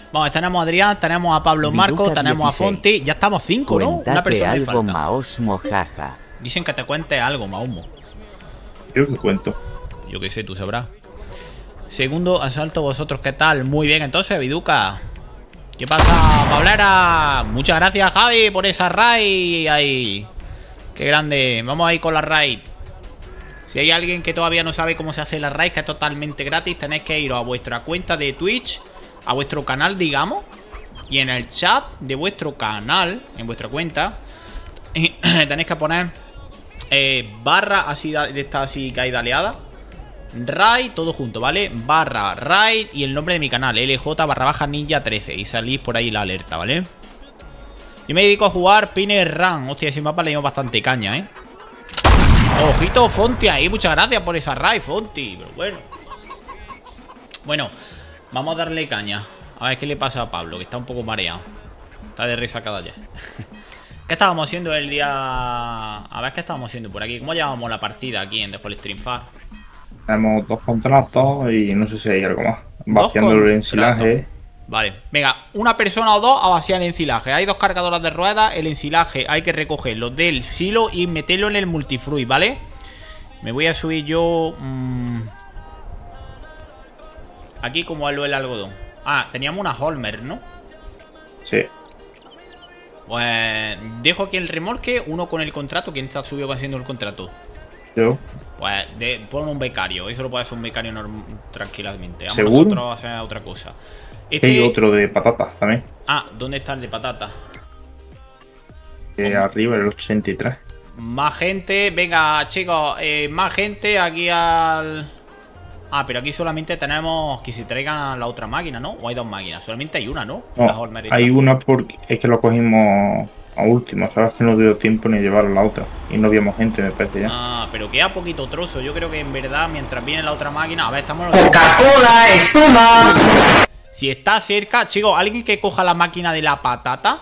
Vamos, tenemos a Adrián, tenemos a Pablo Marco, Viduca tenemos 16. a Fonti. Ya estamos 5, ¿no? Una Cuéntate persona me algo, falta. Maosmo, jaja. Dicen que te cuente algo, Mausmo. Yo que cuento. Yo qué sé, tú sabrás. Segundo asalto, vosotros, ¿qué tal? Muy bien, entonces, Viduca. ¿Qué pasa, Pablera? Muchas gracias, Javi, por esa raid ahí. Qué grande. Vamos ahí con la raid. Si hay alguien que todavía no sabe cómo se hace la raid, que es totalmente gratis, tenéis que ir a vuestra cuenta de Twitch, a vuestro canal, digamos, y en el chat de vuestro canal, en vuestra cuenta, tenéis que poner barra así de esta así caída aleada. Raid, todo junto, ¿vale? Barra Raid y el nombre de mi canal, LJ_Ninja13. Y salís por ahí la alerta, ¿vale? Yo me dedico a jugar Piner Run. Hostia, ese mapa le dimos bastante caña, ¿eh? Ojito, Fonti ahí. Muchas gracias por esa raid, Fonti. Pero bueno, vamos a darle caña. A ver qué le pasa a Pablo, que está un poco mareado. Está de resacada ya. ¿Qué estábamos haciendo el día? A ver qué estábamos haciendo por aquí. ¿Cómo llevamos la partida aquí en The Fall Stream Far? Tenemos 2 contratos y no sé si hay algo más. Vaciando el ensilaje. Vale, venga, una persona o dos a vaciar el ensilaje. Hay 2 cargadoras de ruedas. El ensilaje hay que recogerlo del silo y meterlo en el multifruit, ¿vale? Me voy a subir yo aquí como lo del algodón. Ah, teníamos una Holmer, ¿no? Sí. Pues dejo aquí el remolque. Uno con el contrato. ¿Quién está subido haciendo el contrato? Yo. Pues pon un becario. Eso lo puede hacer un becario tranquilamente. Vamos ¿Seguro? nosotros a hacer otra cosa. Hay otro de patatas también. Ah, ¿dónde está el de patata? Arriba, el 83. Más gente. Venga, chicos. Más gente aquí al... Ah, pero aquí solamente tenemos que se traigan la otra máquina, ¿no? O hay 2 máquinas. Solamente hay una, ¿no? No, hay una porque es que lo cogimos a último. Sabes que no dio tiempo ni llevar la otra. Y no habíamos gente, me parece ya. Ah, pero queda poquito trozo. Yo creo que en verdad, mientras viene la otra máquina... A ver, estamos... ¡Coca-Cola, espuma! Si está cerca, chicos, alguien que coja la máquina de la patata.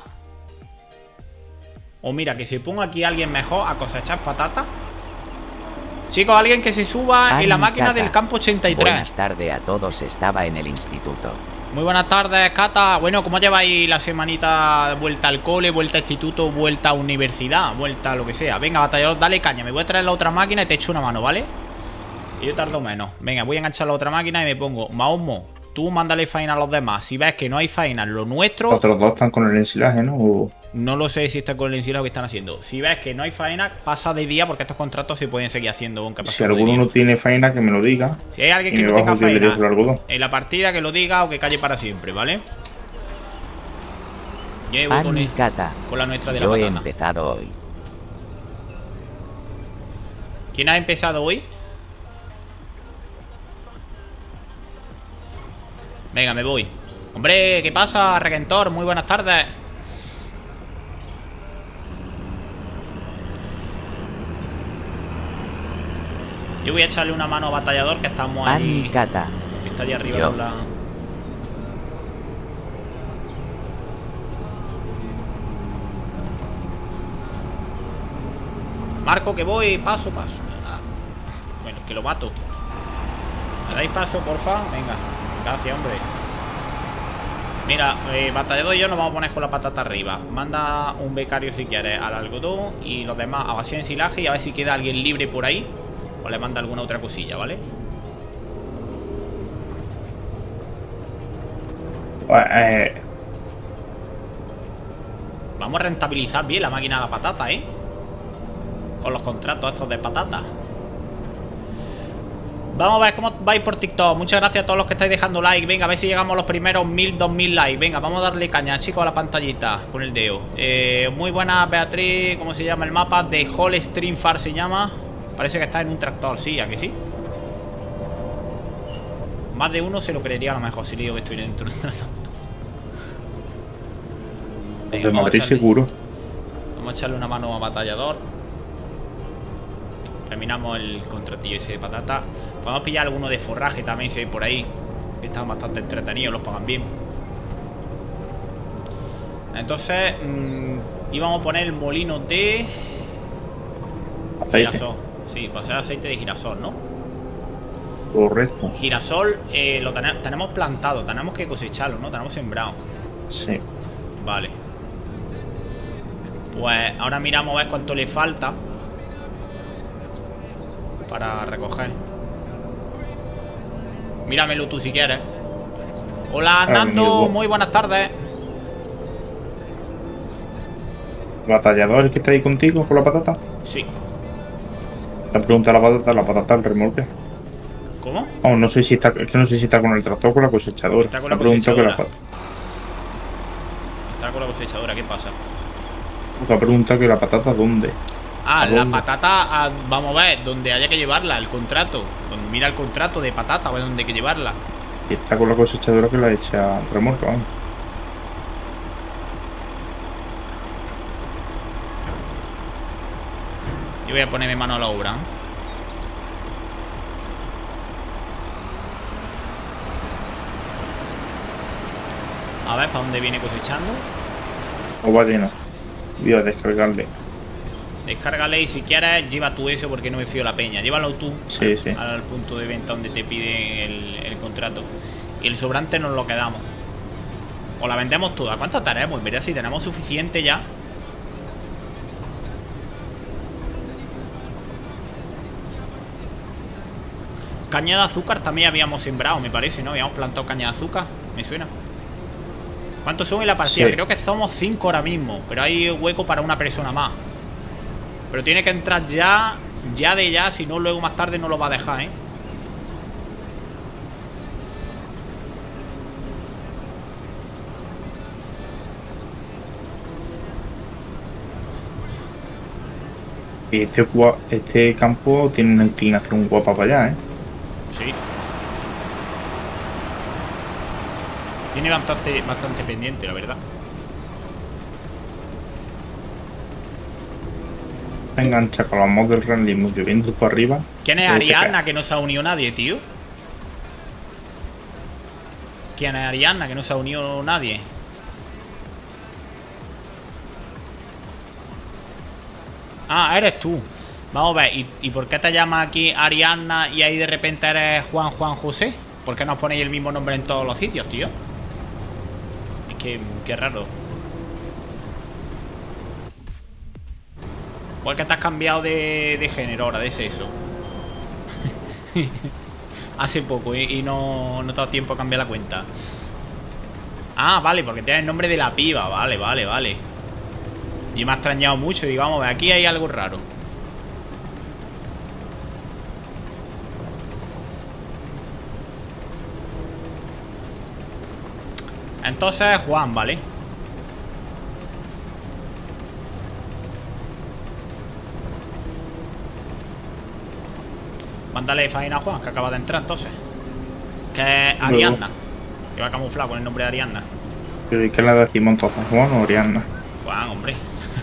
O mira, que se ponga aquí alguien mejor a cosechar patata. Chicos, alguien que se suba en la máquina del campo 83. Buenas tardes a todos, estaba en el instituto. Muy buenas tardes, Cata. Bueno, ¿cómo lleváis la semanita? Vuelta al cole, vuelta a instituto, vuelta a universidad, vuelta a lo que sea. Venga, batallador, dale caña. Me voy a traer la otra máquina y te echo una mano, ¿vale? Y yo tardo menos. Venga, voy a enganchar la otra máquina y me pongo. Mausmo, tú mándale faena a los demás. Si ves que no hay faena en lo nuestro... Los otros 2 están con el ensilaje, ¿no? O... No lo sé si está con el ensilado que están haciendo. Si ves que no hay faena, pasa de día porque estos contratos se pueden seguir haciendo. Si alguno no tiene faena, que me lo diga. Si hay alguien que no tenga faena en la partida, que lo diga o que calle para siempre, ¿vale? Yo voy con la nuestra de la patata. Yo he empezado hoy. ¿Quién ha empezado hoy? Venga, me voy. Hombre, ¿qué pasa, Regentor? Muy buenas tardes. Yo voy a echarle una mano a batallador, que estamos ahí. Que está allá arriba. Marco, que voy, paso. Bueno, es que lo mato. ¿Me dais paso, porfa? Venga, gracias, hombre. Mira, batallador y yo nos vamos a poner con la patata arriba. Manda un becario si quieres al algodón y los demás a vaciar ensilaje y a ver si queda alguien libre por ahí. O le manda alguna otra cosilla, ¿vale? Vamos a rentabilizar bien la máquina de la patata, ¿eh? Con los contratos estos de patata. Vamos a ver cómo vais por TikTok. Muchas gracias a todos los que estáis dejando like. Venga, a ver si llegamos a los primeros 1000, 2000 likes. Venga, vamos a darle caña, chicos, a la pantallita con el dedo. Muy buena, Beatriz. ¿Cómo se llama el mapa? The Fall Stream Far se llama. Parece que está en un tractor, sí, ¿a que sí? Más de uno se lo creería a lo mejor si le digo que estoy dentro. Venga, de Madrid seguro. Vamos a echarle una mano a batallador. Terminamos el contratillo ese de patata. Podemos pillar alguno de forraje también si hay por ahí. Que están bastante entretenidos, los pagan bien. Entonces íbamos a poner el molino de aceite. girasol. Sí, va a ser aceite de girasol, ¿no? Correcto. Girasol lo tenemos plantado. Tenemos que cosecharlo, ¿no? Tenemos sembrado. Sí. Vale. Pues ahora miramos a ver cuánto le falta para recoger. Míramelo tú si quieres. Hola Nando, muy buenas tardes. ¿Batallador que está ahí contigo con la patata? Sí. Te pregunta la patata el remolque. ¿Cómo? Oh, no sé si está, es que no sé si está con el tractor o con la cosechadora. Está con la cosechadora. Está con la cosechadora, ¿qué pasa? Te pregunta que la patata ¿dónde? Ah, la patata, vamos a ver, donde haya que llevarla, el contrato. Mira el contrato de patata, a ver dónde hay que llevarla. Y está con la cosechadora que la echa al remolque, vamos. Yo voy a ponerme mano a la obra, ¿eh? A ver, ¿para dónde viene cosechando? O va lleno. Voy a descargarle. Descárgale y si quieres lleva tú eso porque no me fío la peña. Llévalo tú Sí, sí. al punto de venta donde te piden el contrato. Y el sobrante nos lo quedamos. O la vendemos toda. ¿Cuánto tenemos? Mira si tenemos suficiente ya. Caña de azúcar también habíamos sembrado, me parece, ¿no? Habíamos plantado caña de azúcar. Me suena. ¿Cuántos son en la partida? Sí. Creo que somos 5 ahora mismo. Pero hay hueco para una persona más. Pero tiene que entrar ya de ya, si no luego más tarde no lo va a dejar, ¿eh? Y este campo tiene una inclinación guapa para allá, ¿eh? Sí. Tiene bastante pendiente, la verdad. Engancha con los mods del realismo lloviendo por arriba. ¿Quién es Ariadna que no se ha unido nadie, tío? ¿Quién es Ariadna que no se ha unido nadie? Ah, eres tú. Vamos a ver, ¿y por qué te llamas aquí Ariadna y ahí de repente eres Juan José? ¿Por qué no os ponéis el mismo nombre en todos los sitios, tío? Es que, qué raro. ¿Por qué te has cambiado de género ahora, de sexo? Hace poco y no te ha dado tiempo a cambiar la cuenta. Ah, vale, porque tienes el nombre de la piba. Vale. Y me ha extrañado mucho. Y vamos a ver, aquí hay algo raro. Entonces, Juan, ¿vale? Mándale faena a Juan, que acaba de entrar entonces. Que es Ariadna. Que va camuflado con el nombre de Ariadna. Pero ¿y qué le decimos entonces? ¿Juan o Ariadna? Juan, hombre.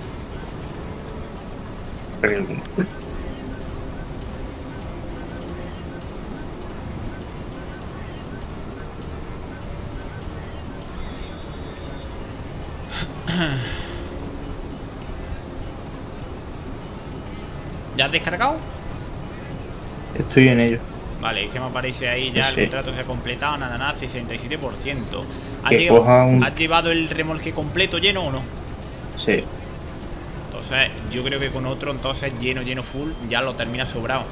Pregunta. ¿Ya has descargado? Estoy en ello. Vale, es que me aparece ahí ya Sí. el contrato se ha completado, nada, 67%. Que coja un... ¿Has llevado el remolque completo lleno o no? Sí. Entonces, yo creo que con otro, entonces lleno full, ya lo termina sobrado.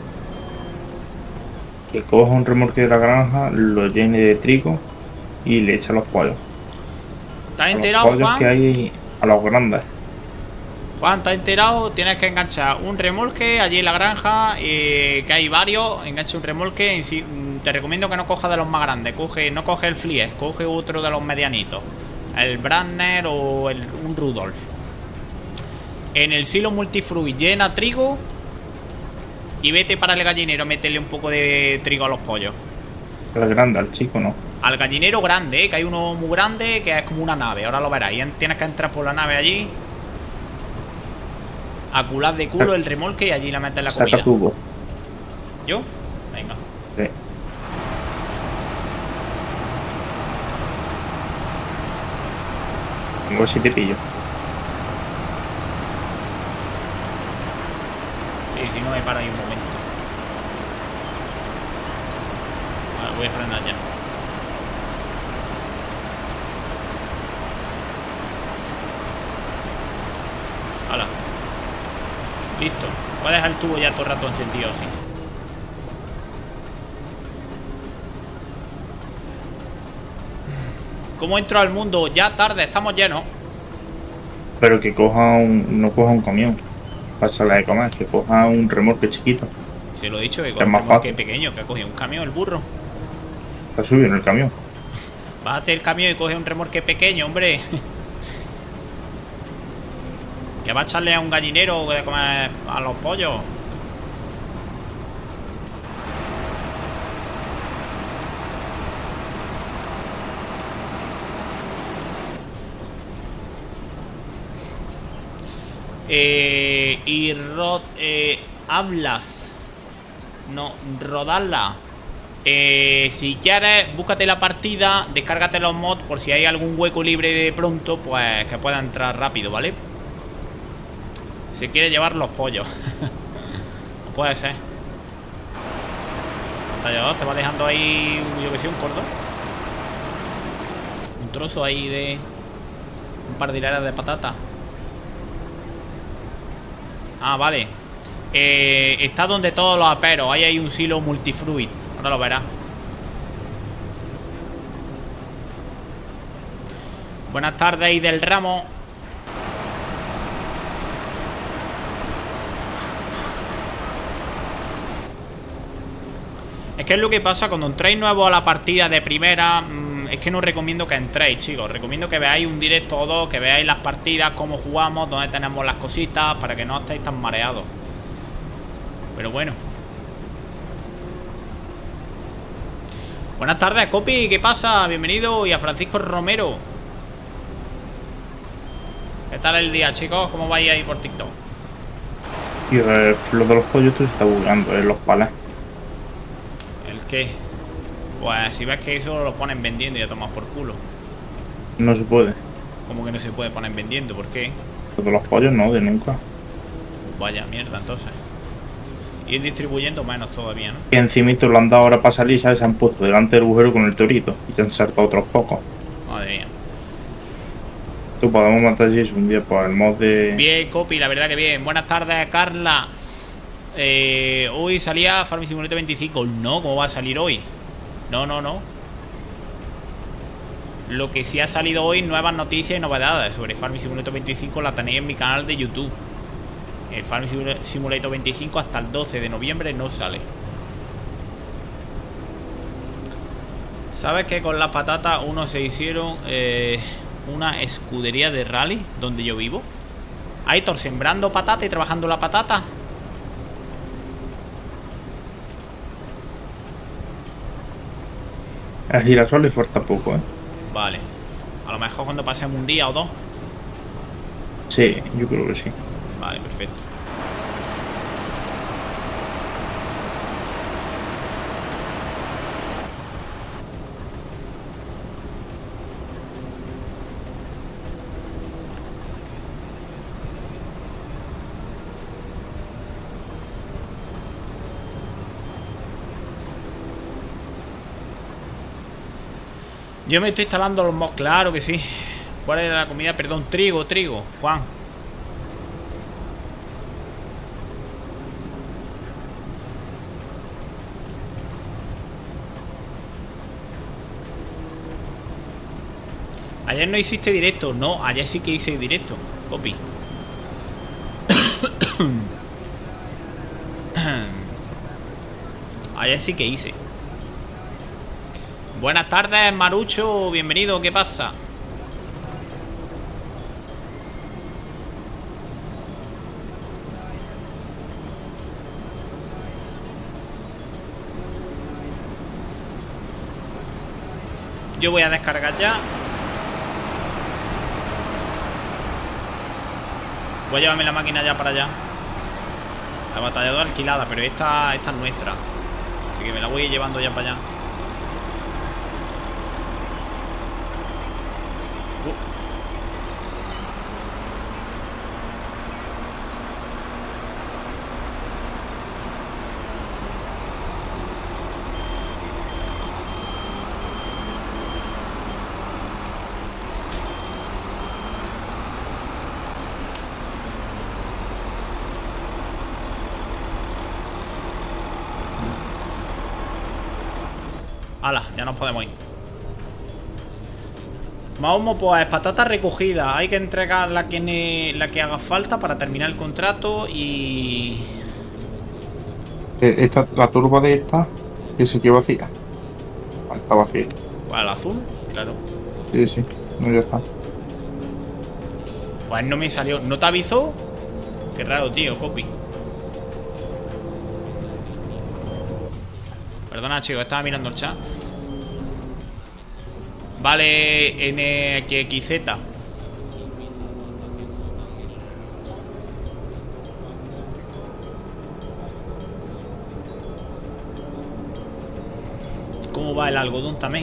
Que coja un remolque de la granja, lo llene de trigo y le echa los pollos. ¿Estás A los enterado, pollos Juan? que hay a los grandes. Juan, ¿estás enterado? Tienes que enganchar un remolque allí en la granja, que hay varios. Engancha un remolque. Te recomiendo que no cojas de los más grandes. No coge el Flies, coge otro de los medianitos. El Brandner o un Rudolf. En el silo multifruit llena trigo y vete para el gallinero, métele un poco de trigo a los pollos. El grande, al chico no. Al gallinero grande, que hay uno muy grande que es como una nave, ahora lo verás. Y tienes que entrar por la nave allí, a cular de culo el remolque y allí le metes la comida. Saca tubo. ¿Yo? Venga. Sí. Tengo si te pillo. Sí, si no me para ahí un momento. Voy a frenar ya. Hala. Listo. Voy a dejar el tubo ya todo el rato encendido así. ¿Cómo entro al mundo? Ya tarde, estamos llenos. Pero que no coja un camión. Pásala de comer, que coja un remolque chiquito. Se lo he dicho, que es más fácil. pequeño, que ha cogido un camión, el burro. Está subido en el camión. Bájate el camión y coge un remolque pequeño, hombre. Que va a echarle a un gallinero de comer a los pollos. Hablas. No, rodarla. Si quieres, búscate la partida, descárgate los mods por si hay algún hueco libre de pronto, pues que pueda entrar rápido, ¿vale? Se quiere llevar los pollos. No puede ser. Batallador, te va dejando ahí, yo que sé, un cordón. Un trozo ahí de... un par de hileras de patata. Ah, vale. Está donde todos los aperos. Ahí hay un silo multifruit. Ahora lo verás. Buenas tardes, y del ramo. Es que es lo que pasa cuando entráis nuevo a la partida de primera. Es que no recomiendo que entréis, chicos. Recomiendo que veáis un directo o dos, que veáis las partidas, cómo jugamos, dónde tenemos las cositas, para que no estéis tan mareados. Pero bueno. Buenas tardes, Copi, ¿qué pasa? Bienvenido. Y a Francisco Romero. ¿Qué tal el día, chicos? ¿Cómo vais ahí por TikTok? Y lo de los pollos se está bugueando, los palés. ¿El qué? Pues si ves que eso lo ponen vendiendo y ya tomas por culo. No se puede. ¿Cómo que no se puede poner vendiendo? ¿Por qué? Lo de los pollos no, de nunca. Vaya mierda, entonces. Y distribuyendo menos todavía, ¿no? Y encimito lo han dado ahora para salir, ¿sabes? Se han puesto delante del agujero con el torito y ya han saltado otros pocos. Madre mía. Tú podemos matar si es un día por el mod de... Bien, Copi, la verdad que bien. Buenas tardes, Carla. Hoy salía Farming Simulator 25. No, ¿cómo va a salir hoy? No. Lo que sí ha salido hoy, nuevas noticias y novedades sobre Farming Simulator 25, la tenéis en mi canal de YouTube. El Farming Simulator 25 hasta el 12 de noviembre no sale. ¿Sabes que con las patatas uno se hicieron una escudería de rally donde yo vivo? Aitor, sembrando patata y trabajando la patata. El girasol le falta poco, ¿eh? Vale. A lo mejor cuando pasemos un día o dos. Sí, yo creo que sí. Vale, perfecto. Yo me estoy instalando los mods, claro que sí. ¿Cuál era la comida? Perdón, trigo, Juan. Ayer no hiciste directo. No, ayer sí que hice directo. Copy. Ayer sí que hice. Buenas tardes, Marucho. Bienvenido, ¿qué pasa? Yo voy a descargar ya. Voy a llevarme la máquina ya para allá. La batalladora alquilada, pero esta es nuestra. Así que me la voy llevando ya para allá. Hala, ya nos podemos ir. Vamos, pues patata recogida. Hay que entregar la que haga falta para terminar el contrato y... La turba de esta, que se quedó vacía. Ah, está vacía. ¿Cuál, el azul? Claro. Sí, sí. No, ya está. Pues no me salió. ¿No te avisó? Qué raro, tío, copy. Perdona, chicos, estaba mirando el chat. Vale, NXZ. ¿Cómo va el algodón también?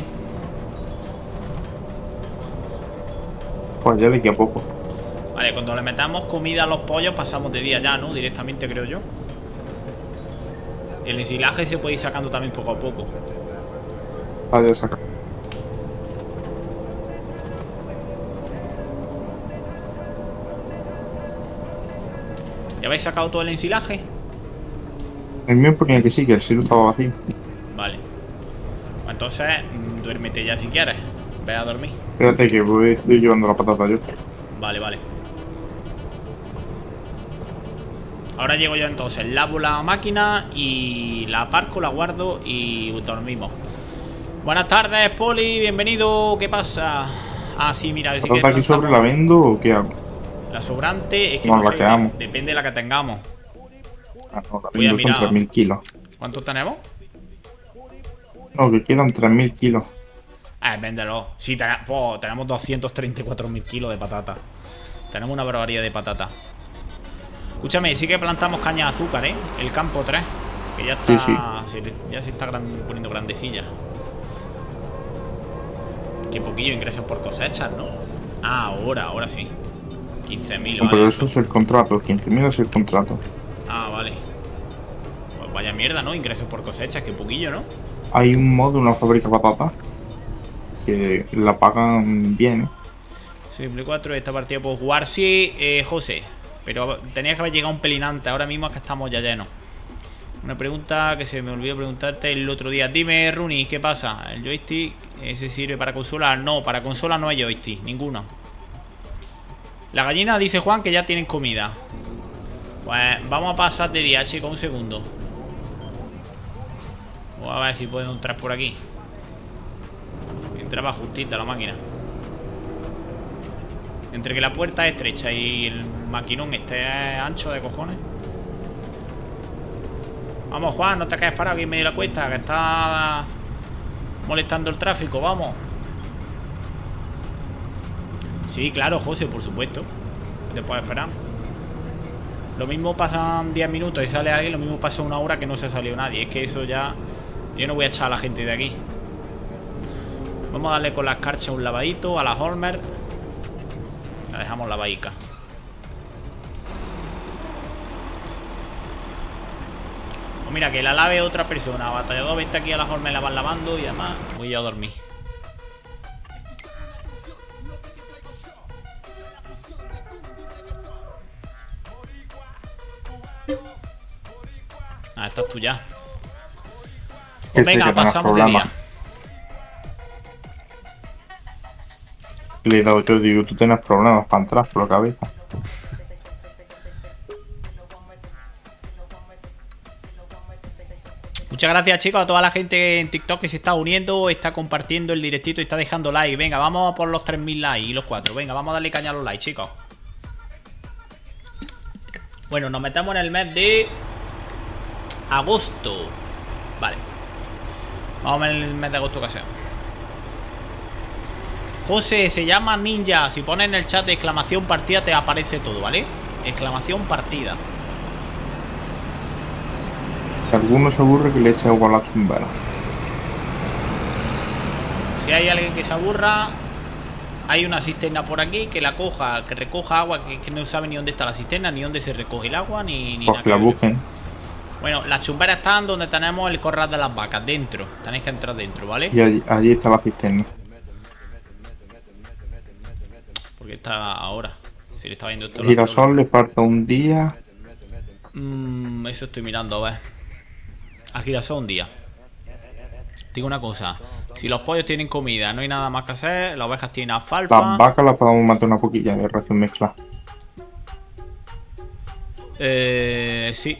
Pues ya de aquí a poco. Vale, cuando le metamos comida a los pollos pasamos de día ya, ¿no? Directamente, creo yo. El ensilaje se puede ir sacando también poco a poco. Vale, saca. ¿Ya habéis sacado todo el ensilaje? El mío ponía que sí, que el sitio estaba vacío. Vale. Pues entonces, duérmete ya si quieres. Ve a dormir. Espérate que estoy llevando la patata yo. Vale, vale. Ahora llego yo entonces, lavo la máquina y la aparco, la guardo y dormimos. Buenas tardes, Poli, bienvenido. ¿Qué pasa? Ah, sí, mira, ¿La decir patata aquí sobre la vendo o qué hago? la sobrante es que No, no la sé, que amo. depende de la que tengamos. Ah, no, la Voy a vendo son mirar. 3000 kilos. ¿Cuántos tenemos? No, que quedan 3000 kilos. Véndelo. Sí, tenemos 234.000 kilos de patata. Tenemos una barbaridad de patata. Escúchame, sí que plantamos caña de azúcar, ¿eh? El campo 3. Que ya está. Sí. Ya se está poniendo grandecilla. Qué poquillo ingresos por cosechas, ¿no? Ah, ahora sí. 15.000, No, vale. pero eso es el contrato. 15.000 es el contrato. Ah, vale. Pues vaya mierda, ¿no? Ingresos por cosechas, qué poquillo, ¿no? Hay un modo, una fábrica de patatas, que la pagan bien, ¿eh? Simple 4, esta partida puedo jugar. Sí, José. Pero tenía que haber llegado un pelín antes. Ahora mismo es que estamos ya llenos. Una pregunta que se me olvidó preguntarte el otro día. Dime, Rooney, ¿qué pasa? ¿El joystick ese sirve para consola? No, para consola no hay joystick, ninguno. La gallina dice Juan que ya tienen comida. Pues vamos a pasar de día, chicos, un segundo. Voy a ver si puedo entrar por aquí. Entraba justita la máquina. Entre que la puerta es estrecha y el maquinón este es ancho de cojones. Vamos, Juan, no te quedes parado aquí en medio de la cuesta, que está molestando el tráfico, vamos. Sí, claro, José, por supuesto. Te puedes esperar. Lo mismo pasan 10 minutos y sale alguien, lo mismo pasa una hora que no se ha salido nadie. Es que eso ya... Yo no voy a echar a la gente de aquí. Vamos a darle con la escarcha un lavadito a la Holmer. La dejamos lavadica. Pues mira, que la lave otra persona. Batallador, vente aquí a la Holmer, la van lavando y además voy a dormir. Ah, estás tú ya. Pues venga, pasamos de día. Le he dado yo, digo, tú tienes problemas para entrar por la cabeza. Muchas gracias, chicos, a toda la gente en TikTok que se está uniendo, está compartiendo el directito y está dejando like. Venga, vamos por los 3000 likes y los 4. Venga, vamos a darle caña a los likes, chicos. Bueno, nos metemos en el mes de agosto. Vale. Vamos a ver el mes de agosto que hacemos. José, se llama Ninja. Si pones en el chat de exclamación partida te aparece todo, ¿vale? Exclamación partida. Si alguno se aburre, que le eche agua a la chumbera. Si hay alguien que se aburra, hay una cisterna por aquí que la coja, que recoja agua, que no sabe ni dónde está la cisterna, ni dónde se recoge el agua, ni Pues nada. que la busquen. Bueno, las chumberas están donde tenemos el corral de las vacas, dentro. Tenéis que entrar dentro, ¿vale? Y allí está la cisterna. Porque está ahora. Si le está viendo esto. El girasol le falta un día. Eso estoy mirando, a ver. A girasol un día. Digo una cosa. Si los pollos tienen comida, no hay nada más que hacer. Las ovejas tienen alfalfa. Las vacas las podemos matar una poquilla de ración mezclada. Sí.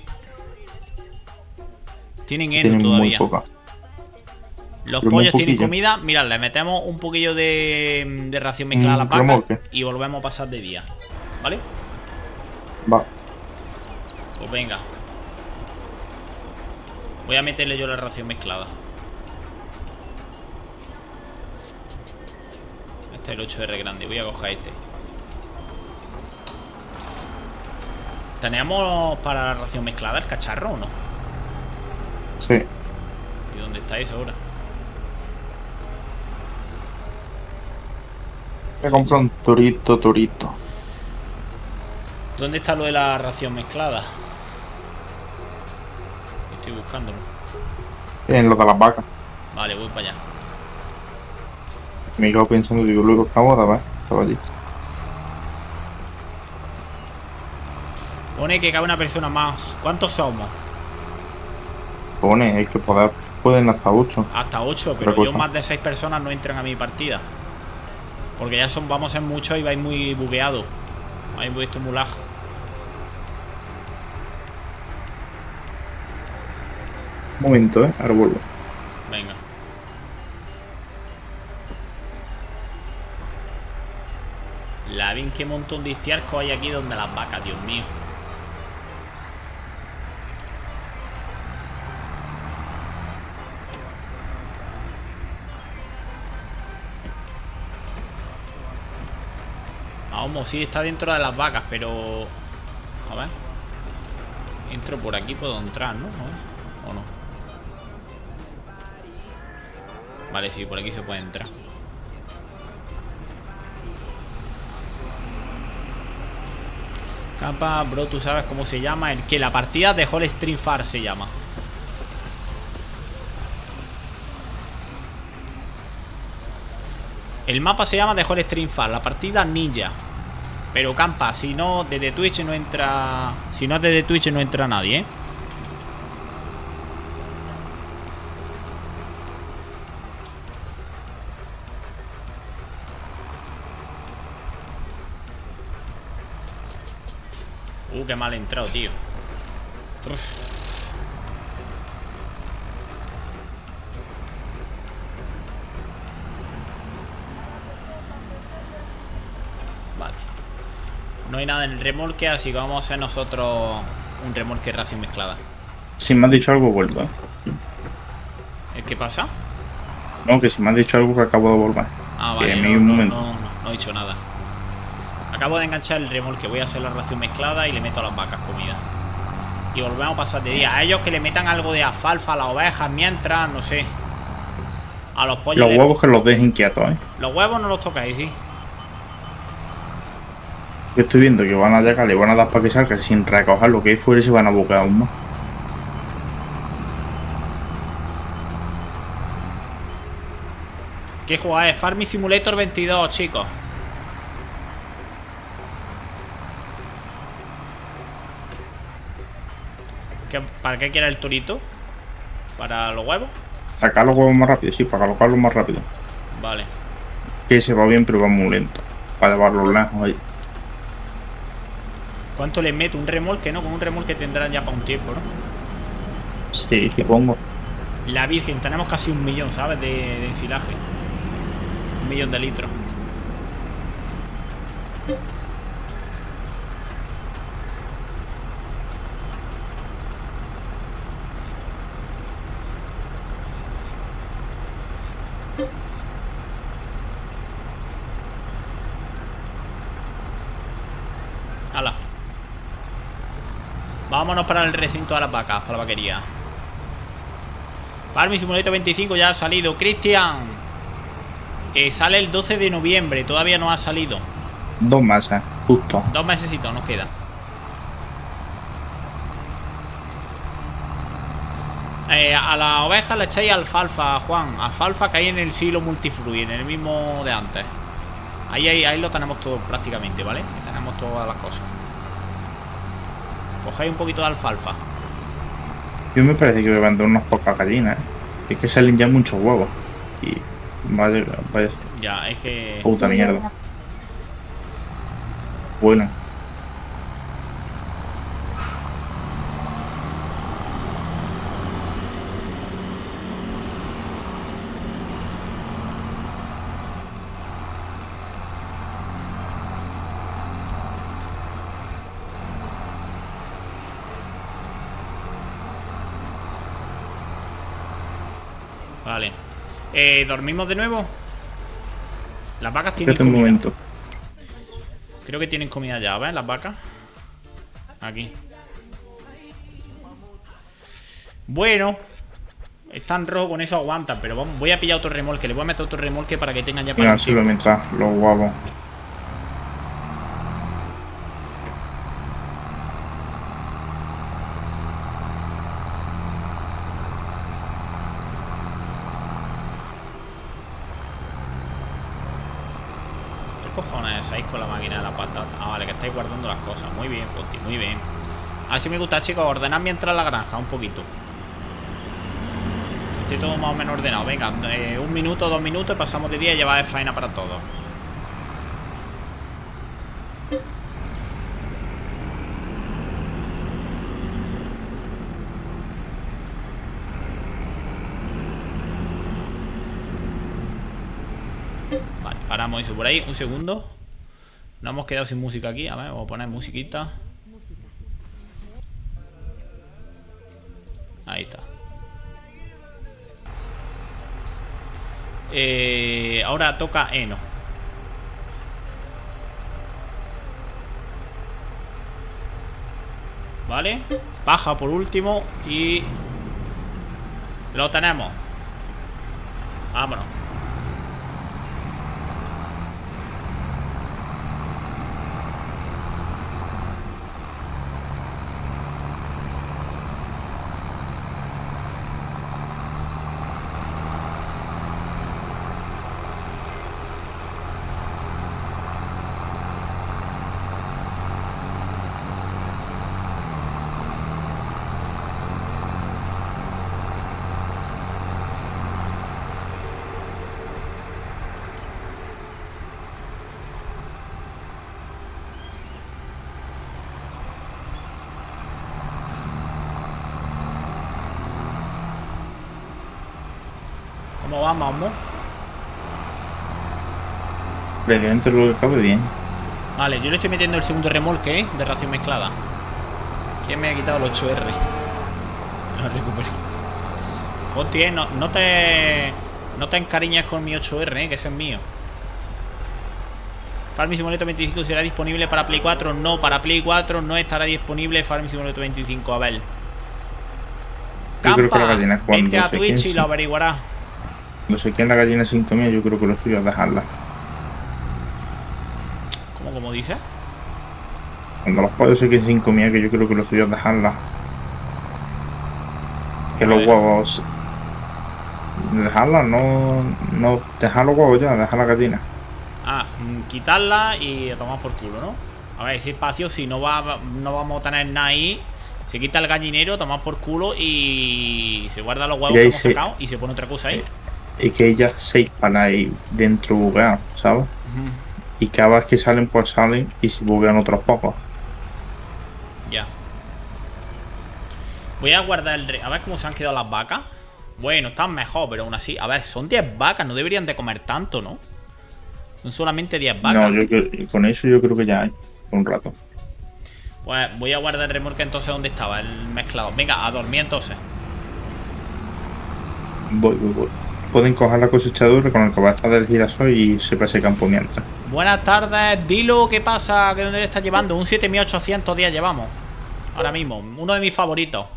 Tienen heno Tienen todavía. muy poca. Los Pero pollos muy tienen poquillo. comida. Mirad, le metemos un poquillo de ración mezclada a las vacas remolque. y volvemos a pasar de día. ¿Vale? Va. Pues venga. Voy a meterle yo la ración mezclada. Este es el 8R grande. Voy a coger este. ¿Tenemos para la ración mezclada el cacharro o no? Sí. ¿Y dónde está eso ahora? Voy a comprar un torito. ¿Dónde está lo de la ración mezclada? Estoy buscándolo. En lo de las vacas. Vale, voy para allá. Me he quedado pensando, digo, luego acabo de ver. Estaba allí. Pone que cabe una persona más. ¿Cuántos somos? Pone, es que pueden hasta 8. Hasta 8, Otra pero yo cosa. más de 6 personas no entran a mi partida. Porque ya vamos a ser muchos y vais muy bugueados. Vais vuestro muy lag. Un momento, ahora vuelvo. Venga. La bien que montón de estiarcos hay aquí donde las vacas, Dios mío. Vamos, sí está dentro de las vacas, pero... A ver. Entro por aquí, puedo entrar, ¿no? A ver. ¿O no? Vale, sí, por aquí se puede entrar. Capa, bro, ¿tú sabes cómo se llama? El que la partida de Hall Stream Far se llama. El mapa se llama The Hall Stream Far, la partida ninja. Pero campa, si no, desde Twitch no entra. Si no es desde Twitch no entra nadie, ¿eh? Qué mal he entrado, tío. Uf. Vale. No hay nada en el remolque, así que vamos a hacer nosotros un remolque ración mezclada. Si me has dicho algo, vuelvo, ¿El qué pasa? No, que si me has dicho algo que acabo de volver. Ah, Que vale, me dio un momento. no he dicho nada. Acabo de enganchar el remolque, voy a hacer la ración mezclada y le meto a las vacas comida. Y volvemos a pasar de día. A ellos que le metan algo de alfalfa a las ovejas mientras, no sé. A los pollos. Los huevos que los dejen quietos, ¿eh? Los huevos no los tocáis, sí. Yo estoy viendo que van a llegar, le van a dar para que salga sin recoger lo que hay fuera y se van a buscar aún más. ¿Qué juega es? Farming Simulator 22, chicos. ¿Para qué quiera el torito? ¿Para los huevos? Sacar los huevos más rápido, sí, para colocarlos más rápido. Vale. Que se va bien, pero va muy lento. Para llevarlos lejos ahí. ¿Cuánto les meto? Un remolque, ¿no? Con un remolque tendrán ya para un tiempo, ¿no? Sí, supongo. La Virgen, tenemos casi 1 millón, ¿sabes? De ensilaje. 1 millón de litros. ¡Hala! Vámonos para el recinto de las vacas, para la vaquería. Farming Simulator 25 ya ha salido. Cristian, sale el 12 de noviembre, todavía no ha salido. 2 meses, justo. 2 mesecitos nos queda. A la oveja le echáis alfalfa, Juan. Alfalfa que hay en el silo multifruit, en el mismo de antes. Ahí lo tenemos todo prácticamente, ¿vale? Tenemos todas las cosas. Cogéis un poquito de alfalfa. Yo me parece que voy a vender unas pocas gallinas, ¿eh? Es que salen ya muchos huevos. Y vaya, vaya Ya, es que... puta mierda. Bueno. Vale. ¿Dormimos de nuevo? Las vacas tienen Espérate un comida. momento. Creo que tienen comida ya, ¿ves? Las vacas. Aquí. Bueno. Están rojos, con eso aguantan. Pero vamos, voy a pillar otro remolque. Le voy a meter otro remolque para que tengan ya para Mira, un sirve tiempo. mientras los huevos. ¿Qué cojones hacéis con la máquina de la patata? Ah, vale, que estáis guardando las cosas. Muy bien, Fonti, muy bien. Así me gusta, chicos, ordenar mientras la granja, un poquito. Estoy todo más o menos ordenado. Venga, 1 minuto, 2 minutos y pasamos de día y llevar faena para todos. Vale, paramos eso por ahí, un segundo. Nos hemos quedado sin música aquí. A ver, vamos a poner musiquita. Ahí está. Ahora toca heno. Vale. Paja por último. Y lo tenemos. Vámonos. ¿Cómo vamos, amor? Dentro de lo que cabe bien. Vale, yo le estoy metiendo el segundo remolque, ¿eh? De ración mezclada. ¿Quién me ha quitado el 8R? Lo recuperé. Hostia, no te encariñas con mi 8R, que ese es mío. Farming Simulator 25 será disponible para Play 4. No, para Play 4 no estará disponible Farming Simulator 25. A ver. Yo creo que la Campa, gallina cuando vente a se Twitch y quede lo averiguará. Cuando se quede la gallina sin comida, yo creo que lo suyo es dejarla. ¿Cómo dices? Cuando los pollos se queden sin comida, que yo creo que lo suyo es dejarla. Que los huevos... Dejarla, no dejar los huevos ya, dejar la gallina. Ah, quitarla y a tomar por culo, ¿no? A ver, ese espacio, si no vamos a tener nada ahí, se quita el gallinero, tomar por culo y se guarda los huevos que hemos sacado y se pone otra cosa ahí. Y que ellas se disparan ahí dentro bugueadas, ¿sabes? Y cada vez que salen, pues salen y se buguean otros pocos. Ya. Voy a guardar el... A ver cómo se han quedado las vacas. Bueno, están mejor, pero aún así... A ver, son 10 vacas, no deberían de comer tanto, ¿no? Son solamente 10 vacas. No, con eso yo creo que ya hay un rato. Pues voy a guardar el remolque entonces donde estaba el mezclado. Venga, a dormir entonces. Voy. Pueden coger la cosechadora con el cabeza del girasol y irse para ese campo mientras. Buenas tardes, dilo, ¿qué pasa? ¿Qué dónde le estás llevando? Un 7800 días llevamos. Ahora mismo, uno de mis favoritos.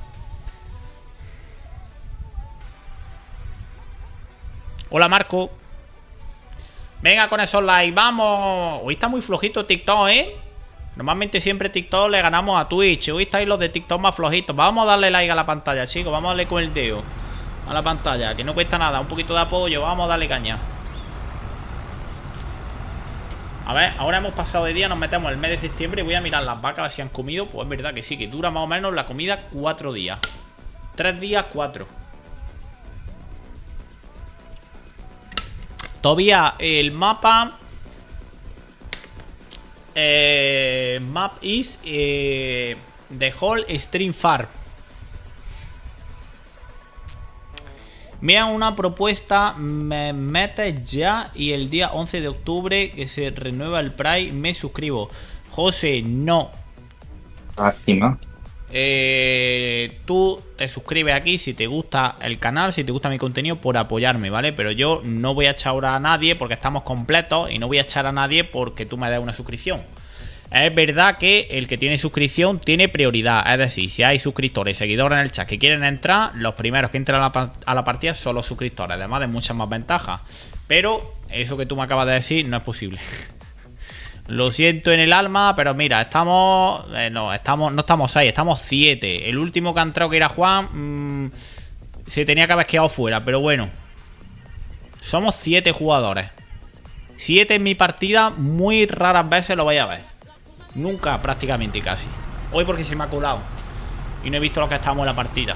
Hola, Marco. Venga con esos likes, vamos. Hoy está muy flojito TikTok, ¿eh? Normalmente siempre TikTok le ganamos a Twitch. Hoy estáis los de TikTok más flojitos. Vamos a darle like a la pantalla, chicos. Vamos a darle con el dedo a la pantalla, que no cuesta nada. Un poquito de apoyo, vamos a darle caña. A ver, ahora hemos pasado de día, nos metemos el mes de septiembre y voy a mirar las vacas a ver si han comido. Pues es verdad que sí, que dura más o menos la comida 4 días. 3 días, 4. Todavía el mapa... map is... The Whole Stream Farm. Mira una propuesta, me metes ya y el día 11 de octubre que se renueva el Prime me suscribo. José, no. Lástima. Tú te suscribes aquí si te gusta el canal, si te gusta mi contenido, por apoyarme, ¿vale? Pero yo no voy a echar ahora a nadie porque estamos completos y no voy a echar a nadie porque tú me des una suscripción. Es verdad que el que tiene suscripción tiene prioridad. Es decir, si hay suscriptores y seguidores en el chat que quieren entrar, los primeros que entran a la partida son los suscriptores. Además de muchas más ventajas. Pero eso que tú me acabas de decir no es posible. Lo siento en el alma, pero mira, estamos... no estamos 6, estamos 7. El último que ha entrado, que era Juan, se tenía que haber quedado fuera. Pero bueno, somos 7 jugadores. 7 en mi partida, muy raras veces lo vais a ver. Nunca, prácticamente, casi. Hoy porque se me ha colado y no he visto lo que estábamos en la partida.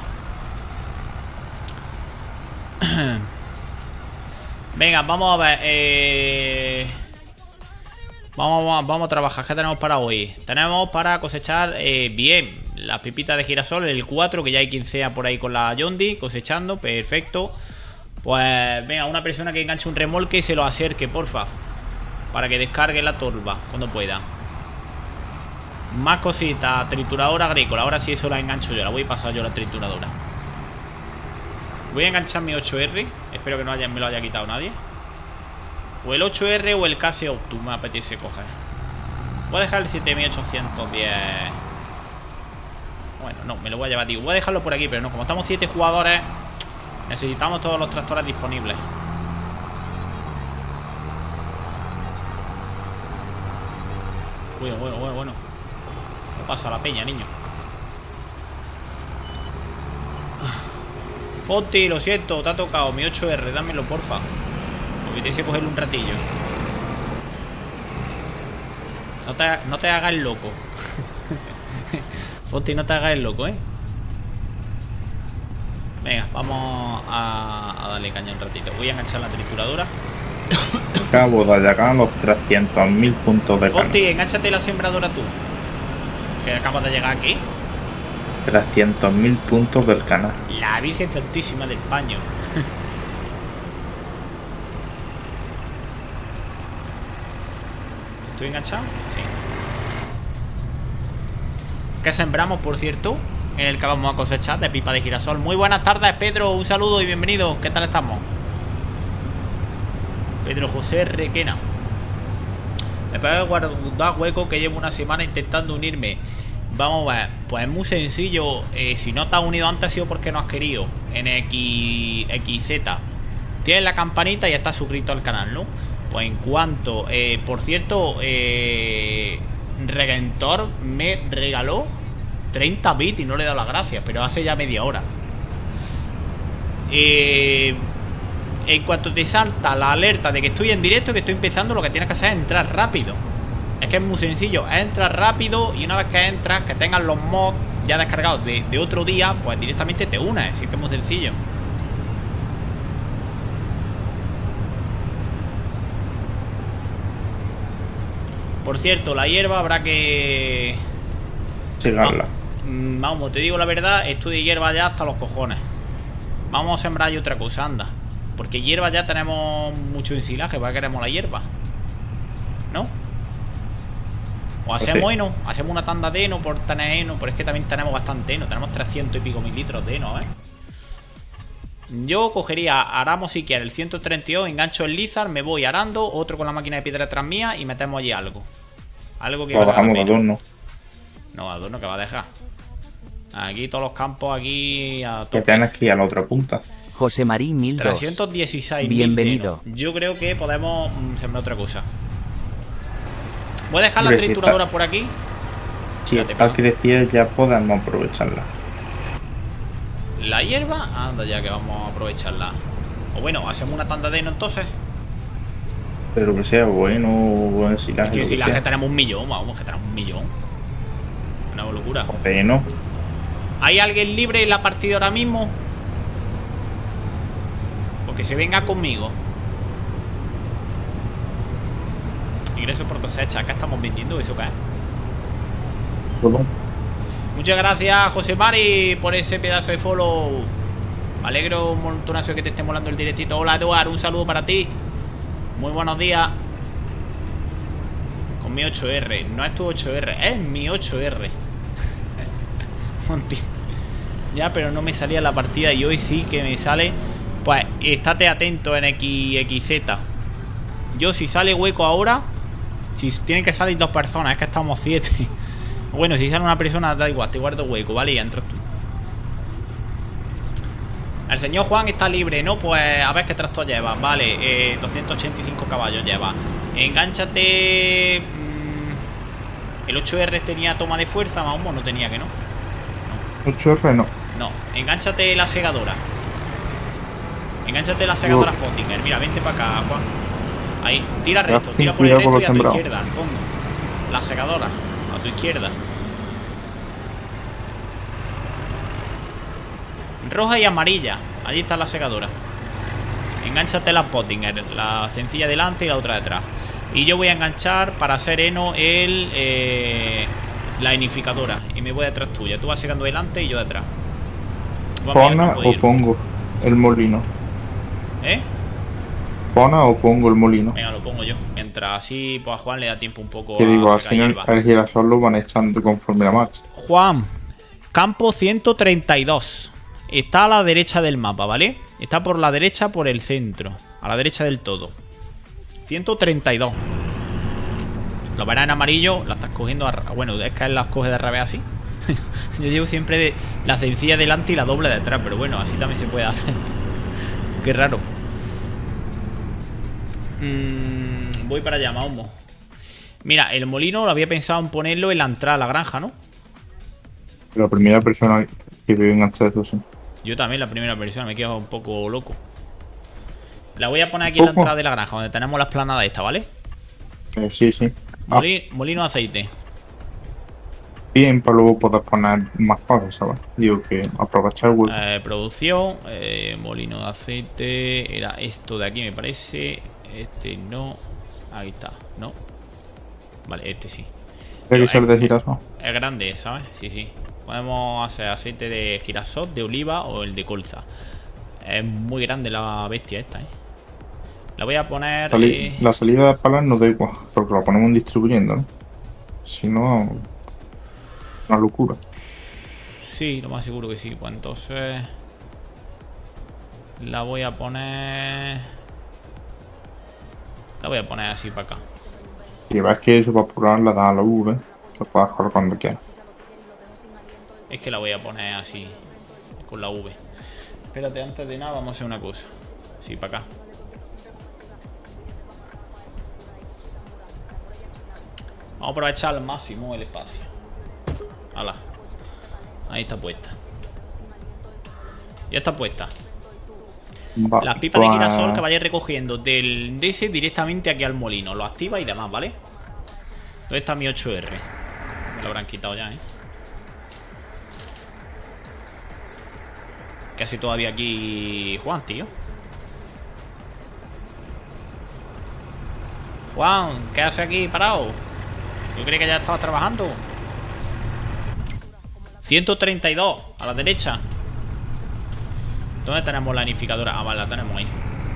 Venga, vamos a ver. Vamos a trabajar. ¿Qué tenemos para hoy? Tenemos para cosechar bien las pepitas de girasol, el 4, que ya hay quien sea por ahí con la Yondi cosechando. Perfecto. Pues venga, una persona que enganche un remolque y se lo acerque, porfa, para que descargue la torba cuando pueda. Más cositas. Trituradora agrícola. Ahora sí, eso la engancho yo. La voy a pasar yo, la trituradora. Voy a enganchar mi 8R. Espero que no me lo haya quitado nadie. O el 8R o el Case Optum me apetece coger. Voy a dejar el 7810. Bueno, no, me lo voy a llevar, digo. Voy a dejarlo por aquí, pero no. Como estamos 7 jugadores, necesitamos todos los tractores disponibles. Bueno. ¿Qué pasa la peña, niño? Fonti, lo siento, te ha tocado mi 8R, dámelo, porfa. Porque te hice cogerle un ratillo. No te hagas el loco. Fonti, no te hagas el loco, Venga, vamos a darle caña un ratito. Voy a enganchar la trituradora. Acabo de llegar a los 300.000 puntos de canal. Fonti, enganchate la sembradora tú, que acabas de llegar aquí. 300.000 puntos del canal. La Virgen Santísima del Paño. ¿Estoy enganchado? Sí. ¿Qué sembramos, por cierto? En el que vamos a cosechar de pipa de girasol. Muy buenas tardes, Pedro. Un saludo y bienvenido. ¿Qué tal estamos? Pedro José Requena. Me parece guardar hueco, que llevo una semana intentando unirme. Vamos a ver. Pues es muy sencillo. Si no te has unido antes ha sido porque no has querido. En XZ tienes la campanita y estás suscrito al canal, ¿no? Pues en cuanto... por cierto, Regentor me regaló 30 bits y no le he dado las gracias, pero hace ya media hora. En cuanto te salta la alerta de que estoy en directo, que estoy empezando, lo que tienes que hacer es entrar rápido. Es que es muy sencillo, es entrar rápido. Y una vez que entras, que tengas los mods ya descargados de otro día, pues directamente te unes. Así que es muy sencillo. Por cierto, la hierba habrá que... Sigarla. Vamos, te digo la verdad, estoy de hierba ya hasta los cojones. Vamos a sembrar y otra cosa, anda. Porque hierba ya tenemos mucho ensilaje. ¿Para qué queremos la hierba? ¿No? O hacemos heno. Hacemos una tanda de heno por tener heno. Pero es que también tenemos bastante heno. Tenemos 300 y pico mil litros de heno, Yo cogería, aramos si quieres el 132, engancho el Lizard, me voy arando, otro con la máquina de piedra detrás mía y metemos allí algo. Algo que... Lo bajamos de adorno. No, adorno que va a dejar. Aquí todos los campos, aquí a Que tienes que ir a la otra punta. José Marí 1002. 316. Bienvenido. Yo creo que podemos sembrar otra cosa. Voy a dejar la trituradora por aquí. Si está crecida ya podemos aprovecharla. La hierba, anda ya que vamos a aprovecharla. O bueno, hacemos una tanda de heno entonces. Pero que sea bueno, buen silaje. Es que si la que tenemos un millón, vamos, que tenemos un millón. Una locura. Ok, no. ¿Hay alguien libre en la partida ahora mismo? O que se venga conmigo. Ingresos por cosecha. ¿Qué estamos vendiendo? ¿Eso qué es? Perdón. Muchas gracias, José Mari, por ese pedazo de follow. Me alegro un montonazo que te esté molando el directito. Hola, Eduard, un saludo para ti. Muy buenos días. Con mi 8R. No es tu 8R, es mi 8R. Ya, pero no me salía la partida y hoy sí que me sale. Pues estate atento en XZ. Yo si sale hueco ahora, si tienen que salir 2 personas, es que estamos 7. Bueno, si sale una persona, da igual, te guardo hueco, ¿vale? Y entras tú. El señor Juan está libre, ¿no? Pues a ver qué tractor lleva. Vale, 285 caballos lleva. Engánchate. El 8R tenía toma de fuerza, vamos, no tenía, que no. 8R no. No, engánchate la segadora. Engánchate la segadora Pottinger. Mira, vente para acá, Juan. Ahí, tira recto, tira por el recto y a tu izquierda, al fondo. La segadora, a tu izquierda. Roja y amarilla. Allí está la segadora. Engánchate la Pottinger, la sencilla delante y la otra detrás. Y yo voy a enganchar para hacer heno la inificadora. Y me voy detrás tuya. Tú vas secando delante y yo detrás. ¿Pona o pongo el molino? ¿Eh? ¿Pona o pongo el molino? Venga, lo pongo yo. Mientras así, pues a Juan le da tiempo un poco. Que digo, así el girasol lo van echando conforme la marcha. Juan, campo 132. Está a la derecha del mapa, ¿vale? Está por la derecha, por el centro. A la derecha del todo. 132. Lo verás en amarillo. La estás cogiendo bueno, es que él las coge de revés así. Yo llevo siempre la sencilla delante y la doble detrás. Pero bueno, así también se puede hacer. Qué raro. Voy para allá, Mahombo. Mira, el molino lo había pensado en ponerlo en la entrada a la granja, ¿no? La primera persona que vive en acceso, sí. Yo también, la primera persona, me he quedado un poco loco. La voy a poner aquí en la entrada de la granja, donde tenemos la esplanada esta, ¿vale? Sí, sí. Molino de aceite. Bien, para luego poder poner más cosas, ¿sabes? Digo que aprovechar el hueco. Producción, molino de aceite. Era esto de aquí, me parece. Este no. Ahí está, ¿no? Vale, este sí. Tiene que ser de girasol. Es grande, ¿sabes? Sí, sí. Podemos hacer aceite de girasol, de oliva o el de colza. Es muy grande la bestia esta, ¿eh? La voy a poner... La salida de palas no da igual, porque la ponemos distribuyendo, ¿no? Si no... Una locura. Sí, lo más seguro que sí. Pues entonces... La voy a poner... La voy a poner así para acá. Si ves que eso para apurar la da a la V, lo puedes correr cuando quieras. Es que la voy a poner así, con la V. Espérate, antes de nada vamos a hacer una cosa. Sí, para acá. Vamos a aprovechar al máximo el espacio. Hala. Ahí está puesta. Ya está puesta. Las pipas de girasol que vayáis recogiendo del DS directamente aquí al molino. Lo activa y demás, ¿vale? ¿Dónde está mi 8R? Me lo habrán quitado ya, ¿eh? ¿Qué hace todavía aquí Juan, tío? Juan, ¿qué hace aquí parado? Yo creí que ya estabas trabajando. 132, a la derecha. ¿Dónde tenemos la inificadora? Ah, vale, la tenemos ahí.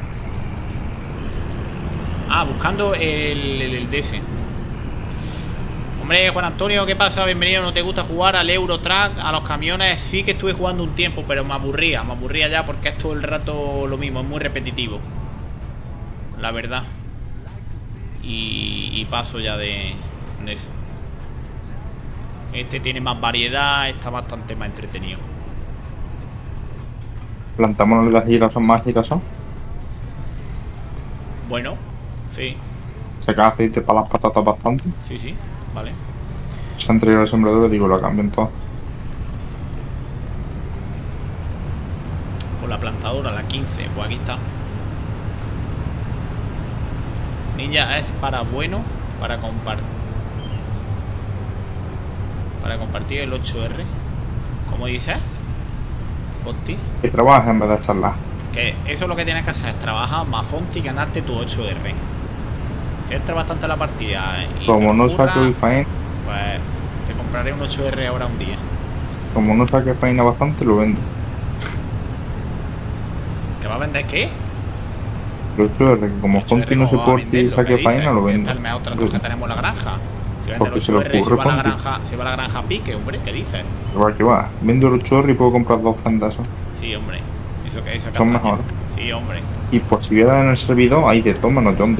Ah, buscando el DS. Hombre, Juan Antonio, ¿qué pasa? Bienvenido. ¿No te gusta jugar al Eurotrack, a los camiones? Sí que estuve jugando un tiempo, pero me aburría ya porque es todo el rato lo mismo, es muy repetitivo, la verdad. Y paso ya de eso. Este tiene más variedad, está bastante más entretenido. ¿Plantamos las girasol más girasol? Bueno, sí. Se cae aceite para las patatas bastante. Sí, sí, vale. Se han traído el sembrador, digo, lo cambian todo. Por la plantadora, la 15, pues aquí está. Ninja es para bueno, para compartir. Para compartir el 8R. ¿Cómo dices? Fonti. Que trabajas en vez de charlar. Que eso es lo que tienes que hacer, es trabajar más Fonti y ganarte tu 8R. Si entra bastante la partida y Como te no ocurra, saque faena, pues te compraré un 8R ahora un día. como no saque faena bastante, lo vendo. ¿Te va a vender qué? Los 8R, que como 8R Conti no ¿cómo va a soporte y venderlo? saque ¿Qué faena, dices? lo vendo. Esta es otra cosa que tenemos en la granja. Si vende Porque el se le 8R, si ocurre, va a la Conti. granja, si va a la granja a pique, hombre, ¿qué dices? Que va. Vendo los 8R y puedo comprar 2 fandazos. Sí, hombre. Eso que es Son mejores. Sí, hombre. Y por si viera en el servidor, hay de toma, no dónde.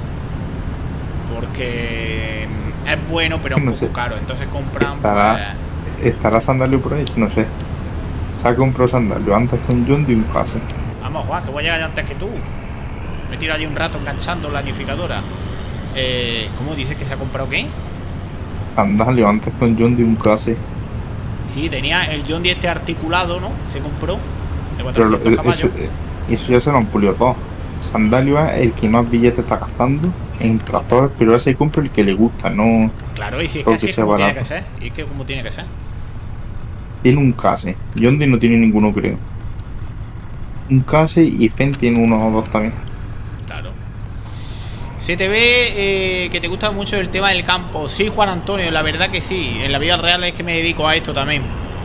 Porque es bueno, pero es un No poco sé. caro. Entonces compran, ¿Estará Sandalio por ahí? No sé. Se ha comprado Sandalio antes que un Yondi y un Pase. Vamos, Juan, que voy a llegar yo antes que tú. Me tiro allí un rato enganchando la unificadora. ¿Cómo dices que se ha comprado qué? Sandalio antes que un Yondi y un Pase. Sí, tenía el John Deere este articulado, ¿no? Se compró de Pero 400 caballos. eso ya se lo han pulido todo. Sandalio es el que más billetes está gastando en tractores, pero ese compra el que le gusta, no Claro, y si es que porque así es sea como tiene barato. que ser. Y es que como tiene que ser. Tiene un Case. Yondi no tiene ninguno, creo. Un Case y Fen tiene uno o dos también. Claro. Se te ve que te gusta mucho el tema del campo. Sí, Juan Antonio, la verdad que sí. En la vida real es que me dedico a esto también.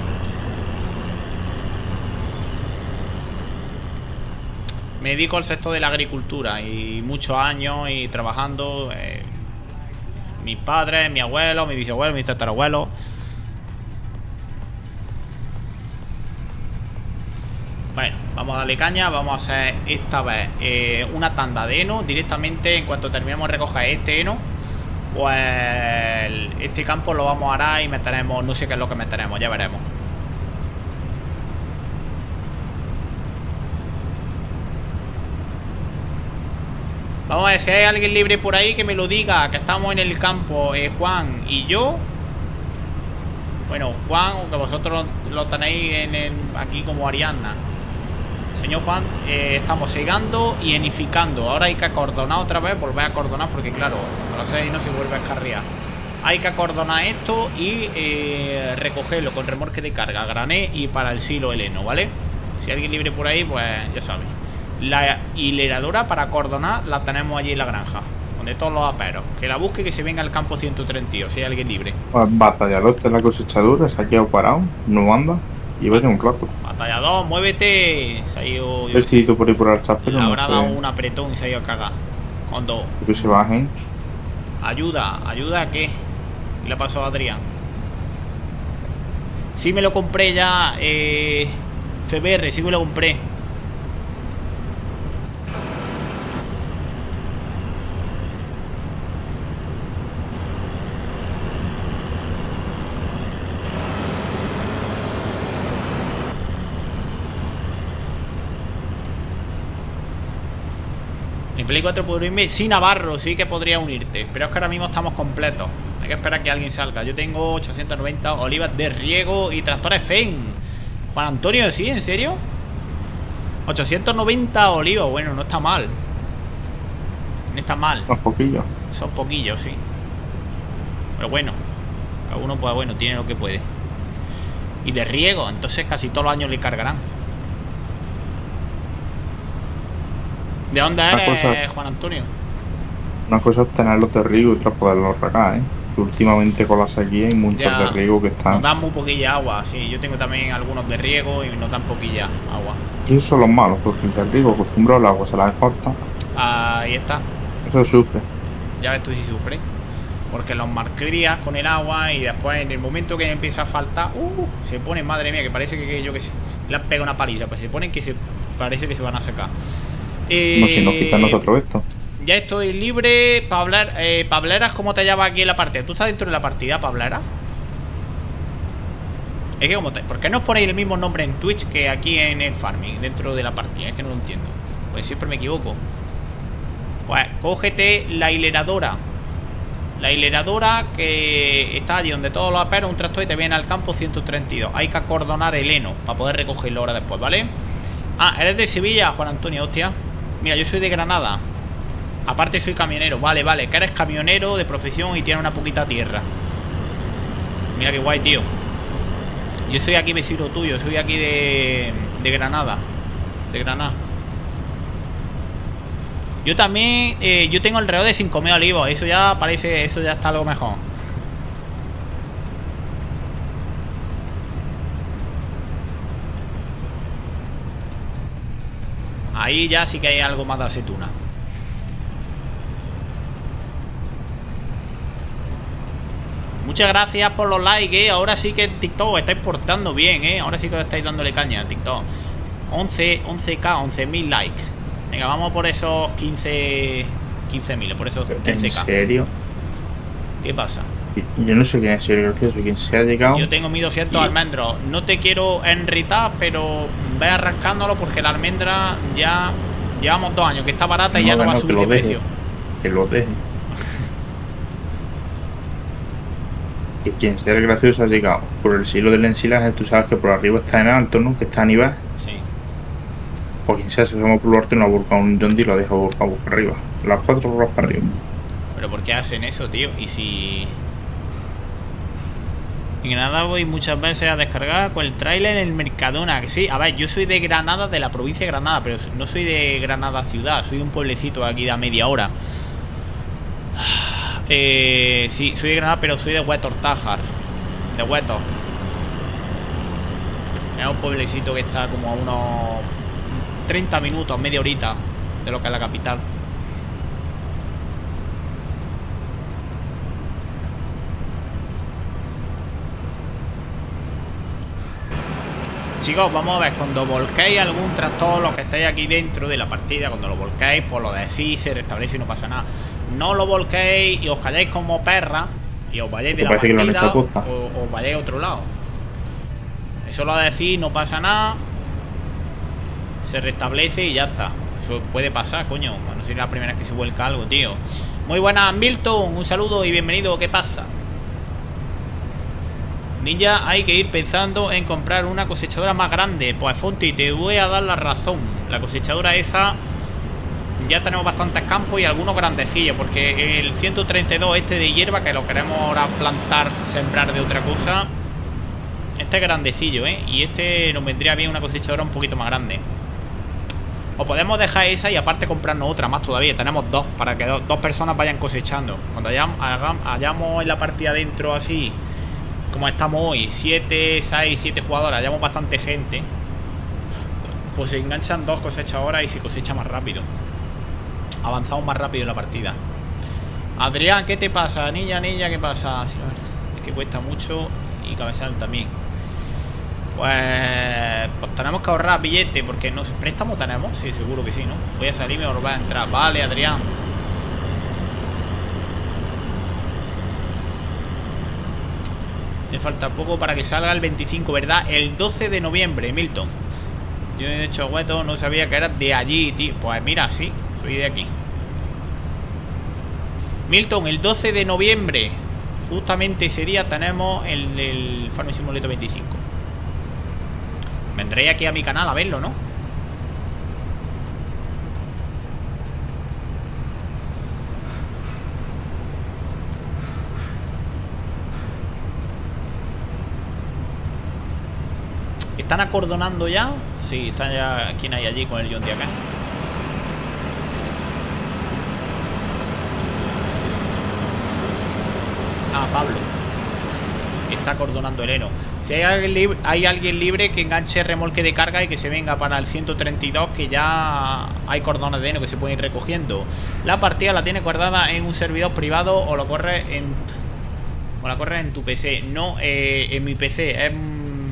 Me dedico al sector de la agricultura y muchos años y trabajando. Mis padres, mi abuelo, mi bisabuelo, mis tatarabuelos. Bueno, vamos a darle caña. Vamos a hacer esta vez una tanda de heno. Directamente, en cuanto terminemos de recoger este heno, pues este campo lo vamos a arar y meteremos, no sé qué es lo que meteremos, ya veremos. Vamos a ver si hay alguien libre por ahí que me lo diga, que estamos en el campo, Juan y yo. Bueno, Juan, que vosotros lo tenéis aquí como Ariadna. Señor Juan, estamos segando y enificando. Ahora hay que acordonar otra vez, volver a acordonar porque claro, a las 6 no se vuelve a escarriar. Hay que acordonar esto y recogerlo con remolque de carga, grané y para el silo el heno, ¿vale? Si hay alguien libre por ahí, pues ya sabéis. La hileradora para acordonar la tenemos allí en la granja, donde todos los aperos. Que la busque, que se venga al campo 132, si hay alguien libre. Batallador de la cosechadora, se ha quedado parado, no anda. Y vaya un rato. Batallador, muévete. Se ha ido. He escrito por ahí por el chat, pero Le no habrá dado sé. un apretón y se ha ido a cagar. Cuando. Que se bajen. Ayuda, ¿ayuda a qué? ¿Qué le pasó a Adrián? Sí, me lo compré ya. FBR, sí me lo compré. En Play 4 puedo unirme. Sí, Navarro, sí que podría unirte. Pero es que ahora mismo estamos completos. Hay que esperar a que alguien salga. Yo tengo 890 olivas de riego y tractores FEN. Juan Antonio, ¿sí? ¿En serio? 890 olivas. Bueno, no está mal. No está mal. Unos poquillos. Son poquillos, sí. Pero bueno, cada uno, pues bueno, tiene lo que puede. Y de riego, entonces casi todos los años le cargarán. ¿De dónde eres, Juan Antonio? Una cosa es tenerlos de riego y otra poderlos regar, ¿eh? Que últimamente con la sequía hay muchos Ya, de riego que están. nos dan muy poquilla agua, sí. Yo tengo también algunos de riego y nos dan poquilla agua. Y esos son los malos, porque el de riego acostumbrado al agua se la corta. Ahí está. Eso sufre. Ya ves tú si sufre. Porque los malcrías con el agua y después en el momento que empieza a faltar, se ponen, madre mía, que parece que yo que sé, le han pegado una paliza. Pues se ponen que parece que se van a secar. No, si nos quitan nosotros esto. Ya estoy libre para hablar. Pableras, ¿cómo te llamas aquí en la partida? ¿Tú estás dentro de la partida, Pablera? Es que ¿por qué no os ponéis el mismo nombre en Twitch que aquí en el farming, dentro de la partida? Es que no lo entiendo. Pues siempre me equivoco. Pues cógete la hileradora. La hileradora que está allí donde todos los aperos, un tractor y te viene al campo 132. Hay que acordonar el heno para poder recogerlo ahora después, ¿vale? Ah, eres de Sevilla, Juan Antonio, hostia. Mira, yo soy de Granada. Aparte soy camionero, vale, que eres camionero de profesión y tienes una poquita tierra. Mira qué guay, tío. Yo soy aquí vecino tuyo, soy aquí de Granada. De Granada. Yo también, yo tengo alrededor de 5.000 olivos. Eso ya parece, eso ya está algo mejor. Ahí ya sí que hay algo más de aceituna. Muchas gracias por los likes, Ahora sí que TikTok estáis portando bien, Ahora sí que estáis dándole caña a TikTok. 11k, 11.000 likes. Venga, vamos por esos 15.000, por esos 15k. ¿En serio? ¿Qué pasa? Yo no sé quién es el gracioso, quién se ha llegado. Yo tengo 1.200 almendros. No te quiero enritar, pero ve arrancándolo porque la almendra ya llevamos 2 años que está barata y ya no va a subir de precio. Que lo deje. Que quien sea el gracioso ha llegado por el siglo del ensilaje. Tú sabes que por arriba está en alto, ¿no? Que está a nivel. Sí. O quien sea, se llama por lo alto y no ha volcado un John Deere y lo deja volcado boca arriba. Las 4 ruedas para arriba. Pero ¿por qué hacen eso, tío? Y si... En Granada voy muchas veces a descargar con el tráiler en el Mercadona. Que sí, a ver, yo soy de Granada, de la provincia de Granada, pero no soy de Granada ciudad. Soy de un pueblecito aquí de a media hora. Sí, soy de Granada, pero soy de Huetor Tájar. De Huetor. Es un pueblecito que está como a unos 30 minutos, media horita de lo que es la capital. Chicos, vamos a ver, cuando volquéis algún tractor, los que estáis aquí dentro de la partida, cuando lo volquéis, pues lo decís, se restablece y no pasa nada. No lo volquéis y os calláis como perra y os vayáis de la partida o os vayáis a otro lado. Eso lo decís, no pasa nada, se restablece y ya está. Eso puede pasar, coño, no sería la primera vez que se vuelca algo, tío. Muy buenas, Milton, un saludo y bienvenido. ¿Qué pasa? Ninja, hay que ir pensando en comprar una cosechadora más grande. Pues Fonti, te voy a dar la razón. La cosechadora esa, ya tenemos bastantes campos y algunos grandecillos, porque el 132 este de hierba, que lo queremos ahora plantar, sembrar de otra cosa, este es grandecillo, y este nos vendría bien una cosechadora un poquito más grande. O podemos dejar esa y aparte comprarnos otra más todavía. Tenemos 2 para que dos personas vayan cosechando. Cuando hayamos en la partida dentro así como estamos hoy, 7 jugadores, hayamos bastante gente, pues se enganchan 2 cosechadoras y se cosecha más rápido. Avanzamos más rápido en la partida. Adrián, ¿qué te pasa? Niña, ¿qué pasa? Sí, es que cuesta mucho y cabezal también. Pues tenemos que ahorrar billete porque no sé, ¿préstamo tenemos? Sí, seguro que sí, ¿no? Voy a salirme y volver a entrar. Vale, Adrián. Me falta poco para que salga el 25, ¿verdad? El 12 de noviembre, Milton. Yo he hecho hueto, no sabía que eras de allí, tío. Pues mira, sí, soy de aquí. Milton, el 12 de noviembre, justamente ese día tenemos el Farming Simulator 25. Vendré aquí a mi canal a verlo, ¿no? ¿Están acordonando ya? Sí, están ya. ¿Quién hay allí con el John Deere acá? Ah, Pablo. Está acordonando el heno. Si hay alguien libre que enganche remolque de carga y que se venga para el 132, que ya hay cordones de heno que se pueden ir recogiendo. La partida la tiene guardada en un servidor privado o lo corre en tu PC. No, en mi PC. Es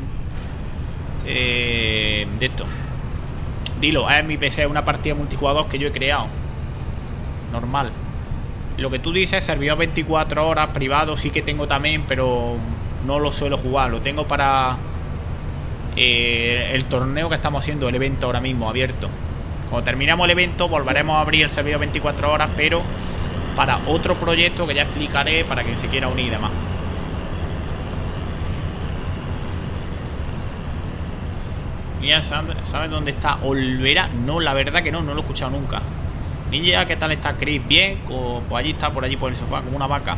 de esto. Dilo, es mi PC, es una partida multijugador que yo he creado. Normal. Lo que tú dices, servidor 24 horas, privado, sí que tengo también, pero no lo suelo jugar. Lo tengo para el torneo que estamos haciendo, el evento ahora mismo abierto. Cuando terminamos el evento volveremos a abrir el servidor 24 horas, pero para otro proyecto que ya explicaré para quien se quiera unir y demás. Ya ¿sabes dónde está Olvera? No, la verdad que no lo he escuchado nunca. Ninja, ¿qué tal está Chris? Bien, pues allí está, por allí por el sofá, como una vaca.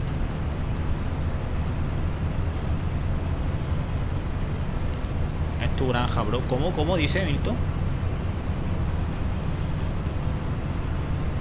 Es tu granja, bro. ¿Cómo dice Milton?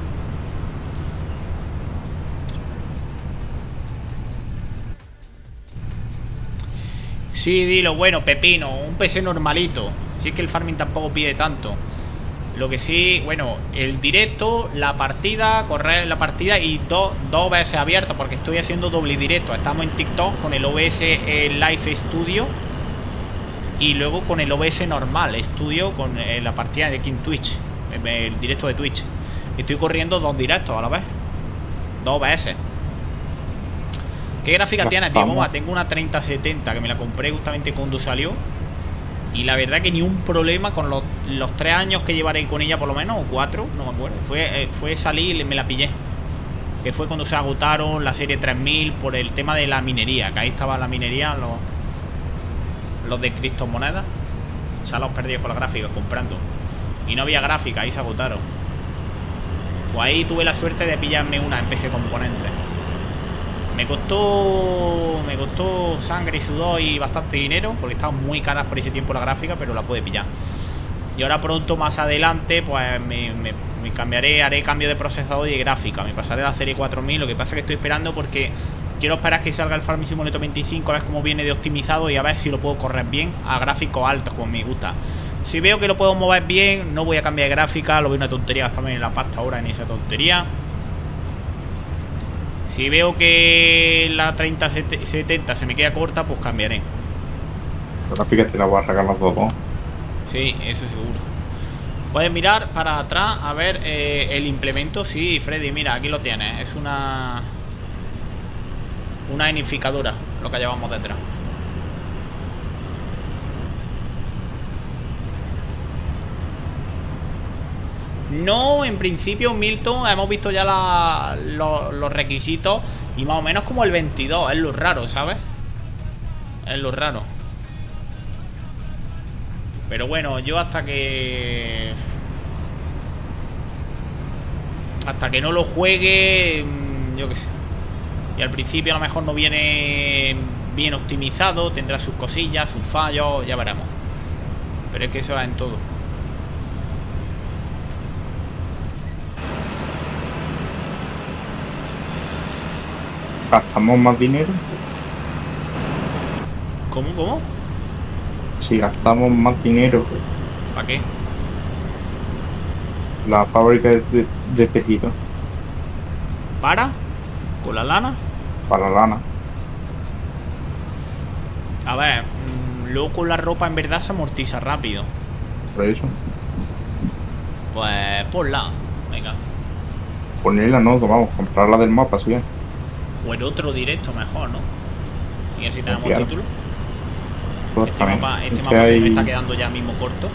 Sí, dilo, bueno, pepino, un PC normalito. Si es que el farming tampoco pide tanto. Lo que sí, bueno, el directo, la partida, correr la partida y dos veces abierto, porque estoy haciendo doble directo. Estamos en TikTok con el OBS Live Studio y luego con el OBS normal Studio con la partida de aquí en Twitch, el directo de Twitch. Estoy corriendo 2 directos a la vez, 2 veces. ¿Qué gráfica tienes, tío? Tengo una 3070 que me la compré justamente cuando salió. Y la verdad que ni un problema con los 3 años que llevaré con ella, por lo menos, o 4, no me acuerdo. Fue salir y me la pillé. Que fue cuando se agotaron la serie 3000 por el tema de la minería. Que ahí estaba la minería, los de criptomonedas. Ya los perdí con las gráficas comprando. Y no había gráfica, ahí se agotaron. Pues ahí tuve la suerte de pillarme una en PC Componentes. Me costó sangre y sudor y bastante dinero, porque estaban muy caras por ese tiempo la gráfica, pero la pude pillar. Y ahora pronto, más adelante, pues me cambiaré, haré cambio de procesador y de gráfica. Me pasaré a la serie 4000, lo que pasa es que estoy esperando porque quiero esperar que salga el Farming Simulator 25, a ver cómo viene de optimizado y a ver si lo puedo correr bien a gráficos altos, como me gusta. Si veo que lo puedo mover bien, no voy a cambiar de gráfica, lo veo una tontería gastarme en la pasta ahora en esa tontería. Si veo que la 3070 se me queda corta, pues cambiaré. La gráfica te la voy a regalar las dos. Sí, eso seguro. Puedes mirar para atrás a ver el implemento. Sí, Freddy, mira, aquí lo tienes. Es una unificadora lo que llevamos detrás. No, en principio, Milton, hemos visto ya los requisitos y más o menos como el 22, es lo raro, ¿sabes? Es lo raro. Pero bueno, yo hasta que no lo juegue, yo qué sé. Y al principio a lo mejor no viene bien optimizado, tendrá sus cosillas, sus fallos, ya veremos. Pero es que eso va en todo. ¿Gastamos más dinero? ¿Cómo? Si gastamos más dinero. ¿Para qué? La fábrica de tejido. ¿Para? ¿Con la lana? Para la lana. A ver, luego con la ropa en verdad se amortiza rápido. Por eso. Pues ponla, venga. Ponerla no, vamos, comprarla del mapa, sí. O en otro directo mejor, ¿no? Y así tenemos Claro. título. Este mapa se me está quedando ya mismo corto.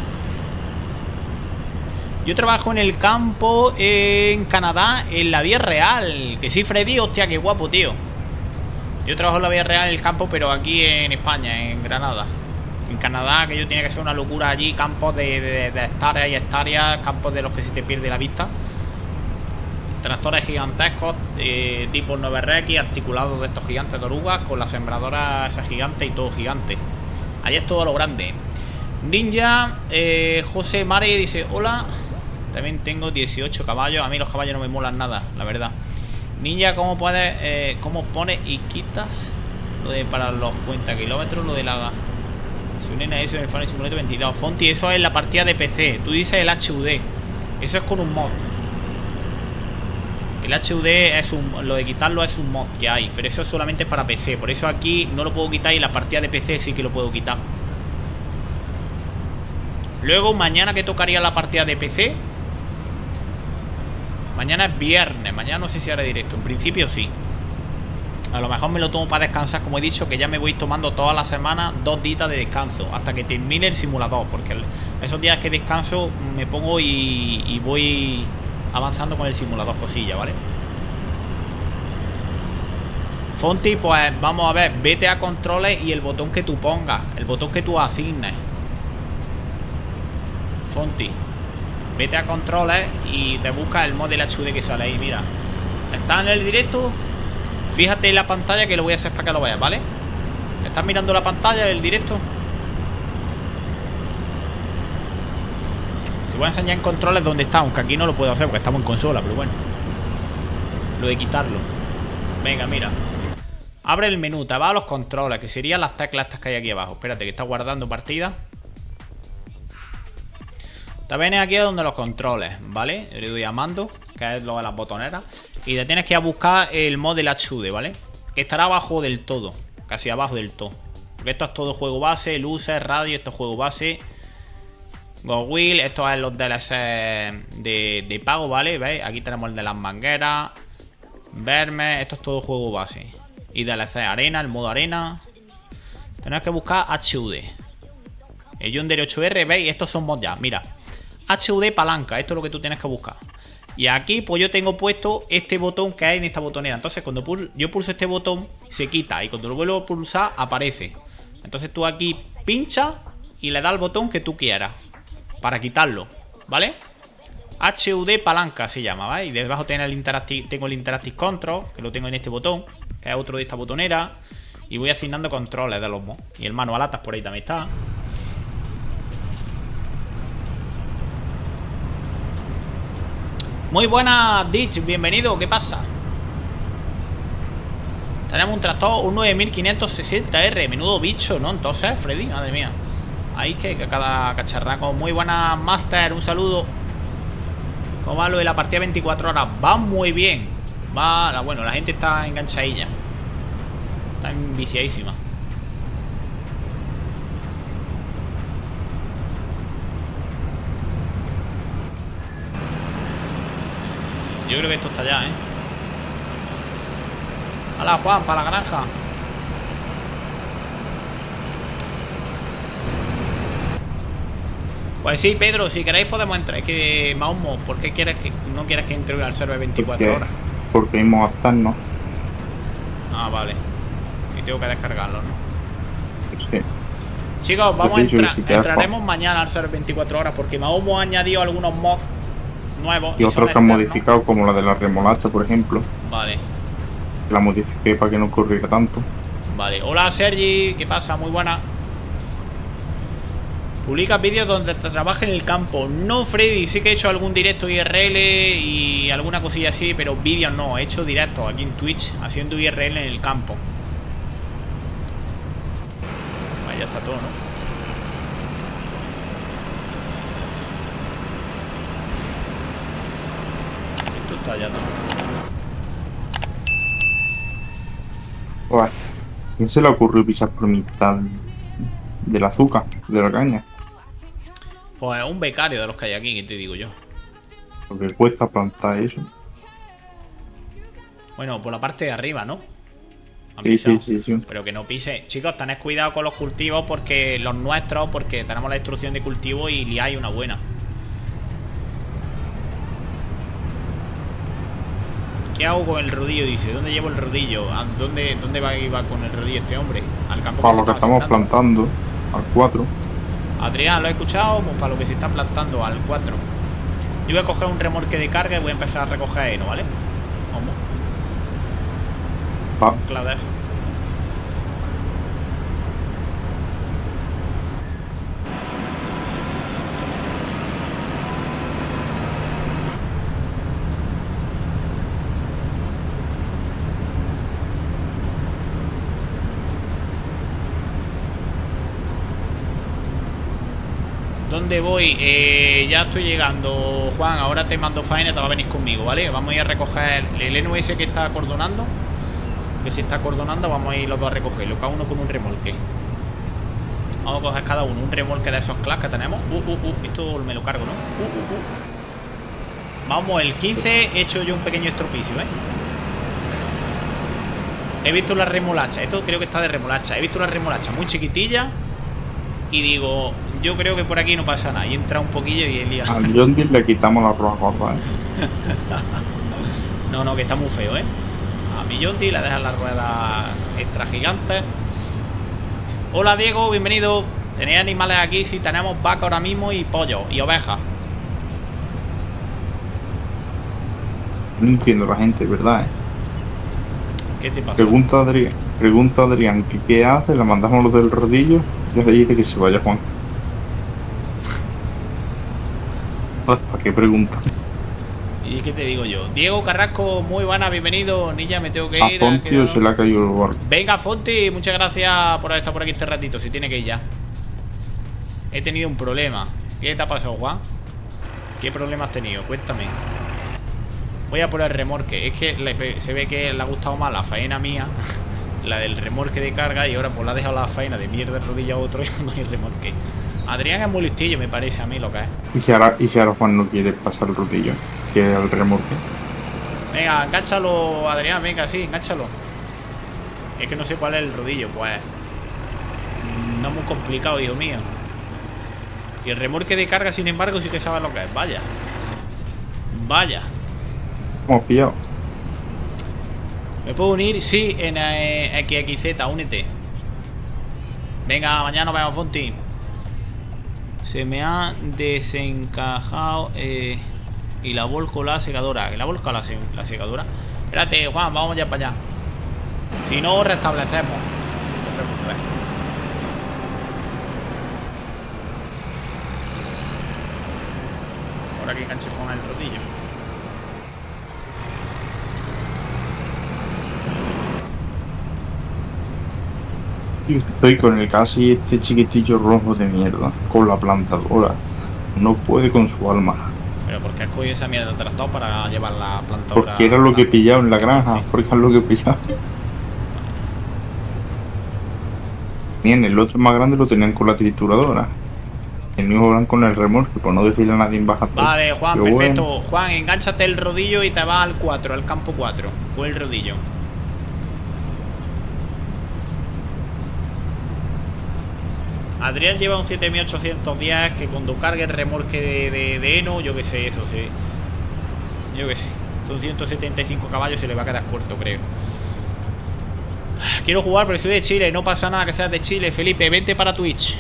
Yo trabajo en el campo en Canadá, en la vida real. Que sí, Freddy, hostia, qué guapo, tío. Yo trabajo en la vida real en el campo, pero aquí en España, en Granada. En Canadá, que yo tiene que ser una locura allí. Campos de hectáreas y hectáreas. Campos de los que se te pierde la vista. Tractores gigantescos, tipo 9RX, articulados de estos gigantes de orugas, con las sembradoras esas gigantes y todo gigante. Allí es todo lo grande. Ninja, José Mare dice: hola, también tengo 18 caballos. A mí los caballos no me molan nada, la verdad. Ninja, ¿cómo puedes, cómo pones y quitas lo de para los cuenta kilómetros, lo de la... Se unen a eso en el Farming Simulator 22. Fonti, eso es la partida de PC. Tú dices el HUD. Eso es con un mod. El HUD es lo de quitarlo es un mod que hay, pero eso es solamente para PC. Por eso aquí no lo puedo quitar y la partida de PC sí que lo puedo quitar. Luego mañana, que tocaría la partida de PC. Mañana es viernes. Mañana no sé si haré directo. En principio sí. A lo mejor me lo tomo para descansar, como he dicho, que ya me voy tomando toda la semana 2 días de descanso hasta que termine el simulador. Porque esos días que descanso me pongo y voy avanzando con el simulador cosilla, ¿vale? Fonti, pues vamos a ver, vete a controles y el botón que tú pongas, el botón que tú asignes. Fonti, vete a controles y te busca el mod del HUD que sale ahí, mira. Está en el directo. Fíjate en la pantalla, que lo voy a hacer para que lo veas, ¿vale? ¿Estás mirando la pantalla del directo? Te voy a enseñar en controles dónde está, aunque aquí no lo puedo hacer porque estamos en consola, pero bueno. Lo de quitarlo. Venga, mira. Abre el menú, te vas a los controles, que serían las teclas estas que hay aquí abajo. Espérate, que está guardando partida. Te vienes aquí a donde los controles, ¿vale? Le doy a mando, que es lo de las botoneras. Y te tienes que ir a buscar el Model HUD, ¿vale? Que estará abajo del todo, casi abajo del todo. Porque esto es todo juego base, luces, radio, esto es juego base. Go Wheel, esto es los DLC de pago, ¿vale? ¿Veis? Aquí tenemos el de las mangueras. Verme, esto es todo juego base. Y DLC arena, el modo arena. Tenemos que buscar HUD. El Yonder 8R, ¿veis? Estos son mods ya, mira. HUD palanca, esto es lo que tú tienes que buscar. Y aquí pues yo tengo puesto este botón que hay en esta botonera. Entonces cuando yo pulso este botón se quita. Y cuando lo vuelvo a pulsar aparece. Entonces tú aquí pinchas y le das al botón que tú quieras para quitarlo, ¿vale? HUD palanca se llama, ¿vale? Y debajo tengo el Interactive Control, que lo tengo en este botón, que es otro de esta botonera. Y voy asignando controles de los mods. Y el manual atas por ahí también está. Muy buenas, Ditch, bienvenido, ¿qué pasa? Tenemos un tractor, un 9560R, menudo bicho, ¿no? Entonces, Freddy, madre mía. Ahí que cada cacharraco. Muy buenas, Master, un saludo. ¿Cómo va lo de la partida 24 horas? Va muy bien. Va, bueno, la gente está enganchadilla. Está enviciadísima. Yo creo que esto está ya, ¿eh? Hola, Juan, para la granja. Pues sí, Pedro, si queréis podemos entrar. Es que, Mahommo, ¿por qué no quieres que entre al server 24 horas? Porque hay Movistar, ¿no? Ah, vale. Y tengo que descargarlo, ¿no? Sí. Chicos, vamos a entrar. Si Entraremos mañana al server 24 horas porque Mahommo ha añadido algunos mods nuevos. Y otros que han modificado, como la de la remolacha, por ejemplo. Vale. La modifiqué para que no ocurriera tanto. Vale. Hola, Sergi. ¿Qué pasa? Muy buena. Publicas vídeos donde te trabajes en el campo. No, Freddy, sí que he hecho algún directo IRL y alguna cosilla así, pero vídeos no, he hecho directos aquí en Twitch haciendo IRL en el campo. Ahí ya está todo, ¿no? Esto está ya todo. Uah, ¿quién se le ocurrió pisar por mitad del azúcar, de la caña? Pues un becario de los que hay aquí, que te digo yo. Porque cuesta plantar eso. Bueno, por la parte de arriba, ¿no? Sí. Pero que no pise. Chicos, tened cuidado con los cultivos porque los nuestros, porque tenemos la instrucción de cultivo y liáis una buena. ¿Qué hago con el rodillo? Dice, ¿dónde llevo el rodillo? ¿Dónde va con el rodillo este hombre? Al campo. Para lo que estamos plantando, al 4. Adrián, ¿lo he escuchado? Pues para lo que se está plantando, al 4. Yo voy a coger un remolque de carga y voy a empezar a recoger heno, ¿vale? ¿Cómo? Claro, eso. ¿Dónde voy? Ya estoy llegando, Juan. Ahora te mando faena, te va a venir conmigo, ¿vale? Vamos a ir a recoger el NUS que está acordonando. Que se está acordonando, vamos a ir los dos a recogerlo, cada uno con un remolque. Vamos a coger cada uno un remolque de esos class que tenemos. Esto me lo cargo, ¿no? Vamos, el 15 he hecho yo un pequeño estropicio, ¿eh? He visto la remolacha, esto creo que está de remolacha. He visto una remolacha muy chiquitilla y digo, yo creo que por aquí no pasa nada. Y entra un poquillo y el Al John Deere le quitamos la rueda gorda, ¿eh? No, que está muy feo, ¿eh? A mi John Deere le dejan las ruedas extra gigantes. Hola, Diego, bienvenido. ¿Tenéis animales aquí? Sí, tenemos vaca ahora mismo y pollo y ovejas. No entiendo la gente, ¿verdad? ¿Qué te pasa? Pregunta a Adrián ¿qué hace? Le mandamos los del rodillo y le dice que se vaya Juan. ¿Para qué pregunta? ¿Y qué te digo yo? Diego Carrasco, muy buena, bienvenido. Niña, me tengo que A ir. Fonti se le ha caído el barco. Venga, Fonti, muchas gracias por haber estado por aquí este ratito. Si tiene que ir ya. He tenido un problema. ¿Qué te ha pasado, Juan? ¿Qué problema has tenido? Cuéntame. Voy a por el remorque. Es que se ve que le ha gustado más la faena mía, la del remorque de carga, y ahora pues la ha dejado la faena de mierda de rodilla a otro y no hay remorque. Adrián es muy listillo, me parece a mí lo que es. ¿Y si ahora Juan no quiere pasar el rodillo? ¿Quiere el remorque? Venga, enganchalo, Adrián, venga, sí, enganchalo. Es que no sé cuál es el rodillo, pues. No es muy complicado, hijo mío. Y el remorque de carga, sin embargo, sí que sabe lo que es. Vaya. Vaya. Hemos pillado. ¿Me puedo unir? Sí, en XXZ, únete. Venga, mañana nos vemos, Fonti. Se me ha desencajado y la volco la secadora. ¿Que la volco la secadora? Espérate, Juan, vamos ya para allá. Si no, restablecemos. No te preocupes. Ahora que enganche con el rodillo. Estoy con el casi este chiquitillo rojo de mierda, con la plantadora. No puede con su alma. Pero ¿por qué has cogido esa mierda de tractor para llevar la plantadora? Porque era lo que he pillado en la granja, Sí. porque es lo que he pillado. Bien, el otro más grande lo tenían con la trituradora. El mismo van con el remolque, por no decirle a nadie en baja. Vale, Juan, Pero perfecto. bueno. Juan, engánchate el rodillo y te vas al 4, al campo 4. O el rodillo. Adrián lleva un 7810 que cuando cargue el remolque de heno, yo que sé, eso sí. Yo que sé. Son 175 caballos, se le va a quedar corto, creo. Quiero jugar, pero soy de Chile. No pasa nada que seas de Chile, Felipe. Vente para Twitch.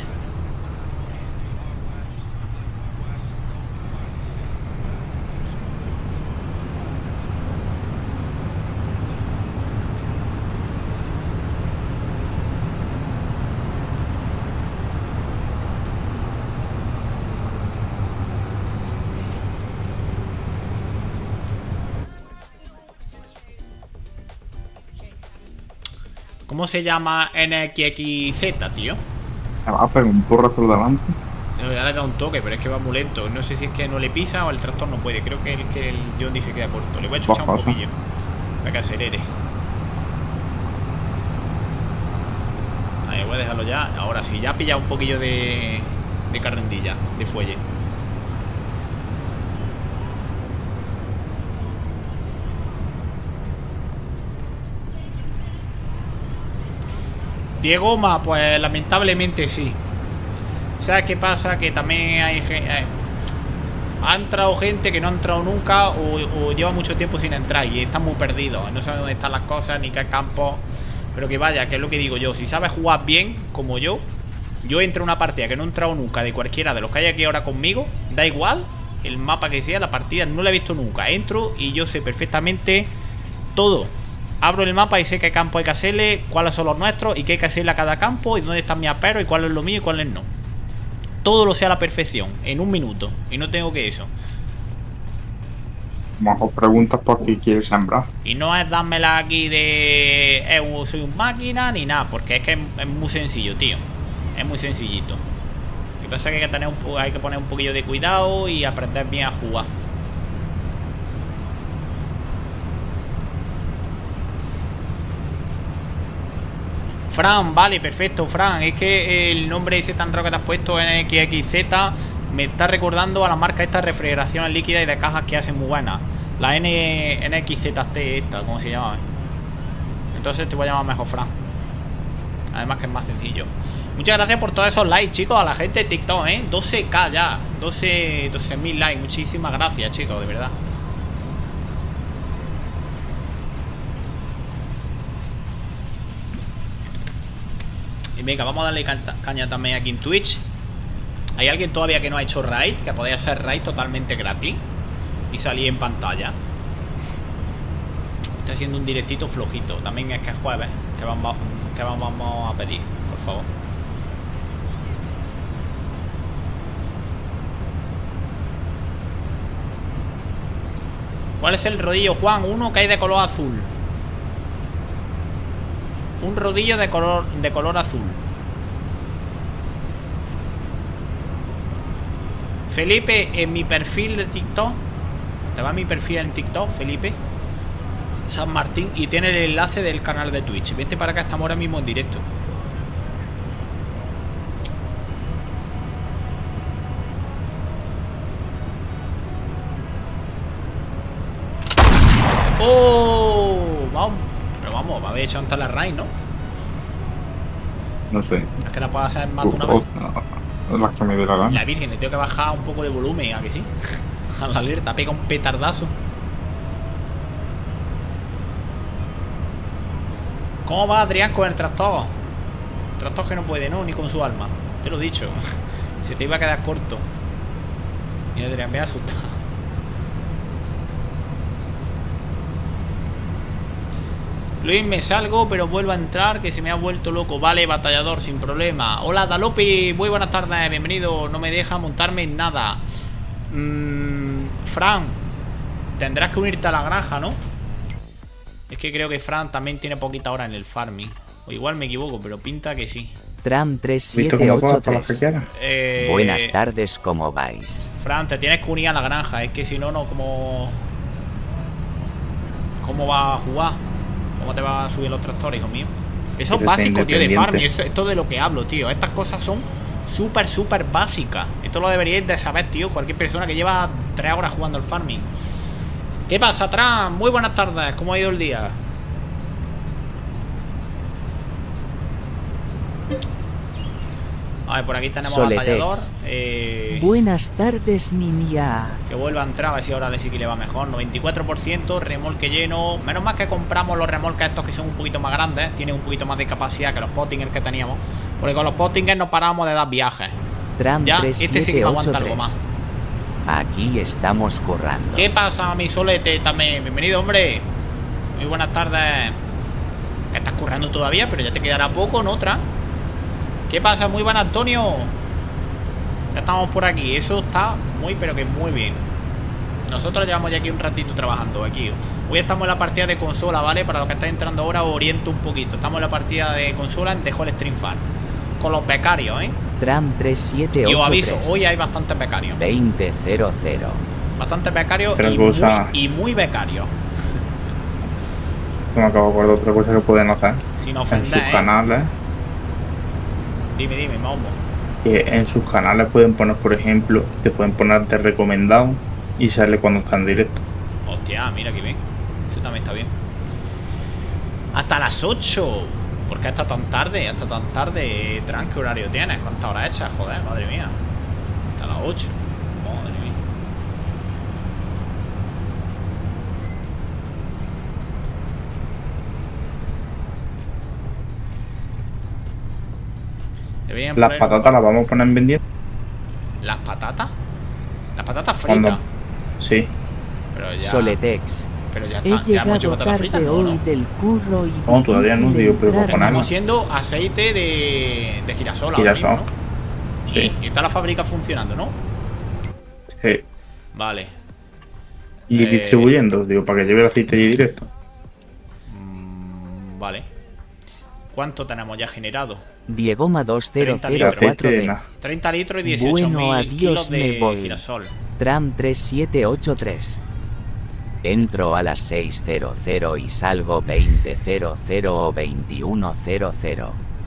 ¿Cómo se llama NXXZ, tío? Me va a pegar un porrazo delante. No, ya le da un toque, pero es que va muy lento. No sé si es que no le pisa o el tractor no puede. Creo que el John se queda corto. Le voy a chuchar un Pasa. poquillo para que acelere. Ahí voy a dejarlo ya. Ahora sí, ya ha pillado un poquillo de carrendilla, de fuelle. Diego Ma, pues lamentablemente sí. ¿Sabes qué pasa? Que también ha entrado gente que no ha entrado nunca o lleva mucho tiempo sin entrar y están muy perdidos. No saben dónde están las cosas ni qué campo. Pero que vaya, que es lo que digo yo. Si sabes jugar bien, como yo entro a una partida que no he entrado nunca de cualquiera de los que hay aquí ahora conmigo. Da igual el mapa que sea, la partida no la he visto nunca. Entro y yo sé perfectamente todo. Abro el mapa y sé qué campo hay que hacerle, cuáles son los nuestros y qué hay que hacerle a cada campo y dónde están mis aperos y cuál es lo mío y cuál es no. Todo lo sé a la perfección, en un minuto. Y no tengo que eso. Mejor preguntas por qué quieres sembrar. Y no es dármela aquí de soy un máquina ni nada, porque es que es muy sencillo, tío. Es muy sencillito. Lo que pasa es que hay que poner un poquillo de cuidado y aprender bien a jugar. Fran, vale, perfecto, Fran. Es que el nombre ese tan raro que te has puesto en XXZ me está recordando a la marca esta de refrigeración líquida y de cajas que hacen muy buenas. La NXZT esta, ¿cómo se llama? Entonces te voy a llamar mejor Fran. Además que es más sencillo. Muchas gracias por todos esos likes, chicos. A la gente de TikTok, 12k ya. 12.000 likes. Muchísimas gracias, chicos, de verdad. Y venga, vamos a darle caña también aquí en Twitch. ¿Hay alguien todavía que no ha hecho raid? Que podría hacer raid totalmente gratis y salir en pantalla. Estoy haciendo un directito flojito. También es que es jueves. Que vamos a pedir, por favor. ¿Cuál es el rodillo, Juan? Uno que hay de color azul. Un rodillo de color azul. Felipe, en mi perfil de TikTok. Te va a mi perfil en TikTok, Felipe San Martín, y tiene el enlace del canal de Twitch. Vente para acá, estamos ahora mismo en directo. ¡Oh! Vamos. Pero vamos, me habéis hecho antes la raid, ¿no? No sé. Es que la puedo hacer más de una vez. Las que me dé la gana. La Virgen, le tengo que bajar un poco de volumen, ¿a que sí? A la alerta, pega un petardazo. ¿Cómo va Adrián con el tractor? El tractor que no puede, ¿no? Ni con su alma. Te lo he dicho. Se te iba a quedar corto. Y Adrián me ha asustado. Luis, me salgo, pero vuelvo a entrar, que se me ha vuelto loco. Vale, batallador, sin problema. Hola, Dalopi, muy buenas tardes, bienvenido. No me deja montarme en nada. Fran, tendrás que unirte a la granja, ¿no? Es que creo que Fran también tiene poquita hora en el farming. O igual me equivoco, pero pinta que sí. Tram 3783. Buenas tardes, ¿cómo vais? Fran, te tienes que unir a la granja. Es que si no, no, ¿cómo va a jugar? ¿Cómo te va a subir los tractores, hijo mío? Eso es básico, tío, de farming. Esto de lo que hablo, tío. Estas cosas son súper básicas. Esto lo deberíais de saber, tío. Cualquier persona que lleva 3 horas jugando al farming. ¿Qué pasa, Tram? Muy buenas tardes. ¿Cómo ha ido el día? A ver, por aquí tenemos al batallador. Buenas tardes, niña. Que vuelva a entrar, a ver si ahora sí que le va mejor. 94%, remolque lleno. Menos mal que compramos los remolques estos que son un poquito más grandes. Tienen un poquito más de capacidad que los Pottingers que teníamos. Porque con los Pottingers no parábamos de dar viajes. Tram ya, este sí que me aguanta algo más. Aquí estamos currando. ¿Qué pasa, mi solete también? Bienvenido, hombre. Muy buenas tardes. Que estás currando todavía, pero ya te quedará poco, ¿no? Otra. ¿Qué pasa? Muy buenas, Antonio. Ya estamos por aquí. Eso está muy, pero que muy bien. Nosotros llevamos ya aquí un ratito trabajando aquí. Hoy estamos en la partida de consola, ¿vale? Para los que estáis entrando ahora, os oriento un poquito. Estamos en la partida de consola en The Whole Stream Farm. Con los becarios, ¿eh? Tram 3783. Y os aviso, hoy hay bastantes becarios. 2000. Bastantes becarios y muy becarios. Me acabo de acordar otra cosa que pueden hacer. Sin ofender, en sus canales. Dime, Momo. Que en sus canales pueden poner, por ejemplo, te pueden poner de recomendado y sale cuando está en directo. Hostia, mira que bien. Eso también está bien. Hasta las 8. ¿Por qué hasta tan tarde? Hasta tan tarde, Tran, ¿qué horario tienes? ¿Cuántas horas echas? Joder, madre mía. Hasta las 8. Madre mía. Las patatas las vamos a poner en vendiendo. ¿Las patatas? ¿Las patatas fritas? Sí. Pero ya... Soletex. Pero ya está. He llegado tarde hoy del curro y... No, todavía no, digo, pero ponerlo. Estamos haciendo aceite de girasol. Girasol. Mismo, ¿no? Sí. Y está la fábrica funcionando, ¿no? Sí. Vale. Y distribuyendo, digo, para que lleve el aceite allí directo. Vale. ¿Cuánto tenemos ya generado? Diegoma 2004D. 30 litros y 18.000 bueno, adiós, kilos de me voy. girasol. Tram 3783. Entro a las 6:00 y salgo 20:00 o 21:00.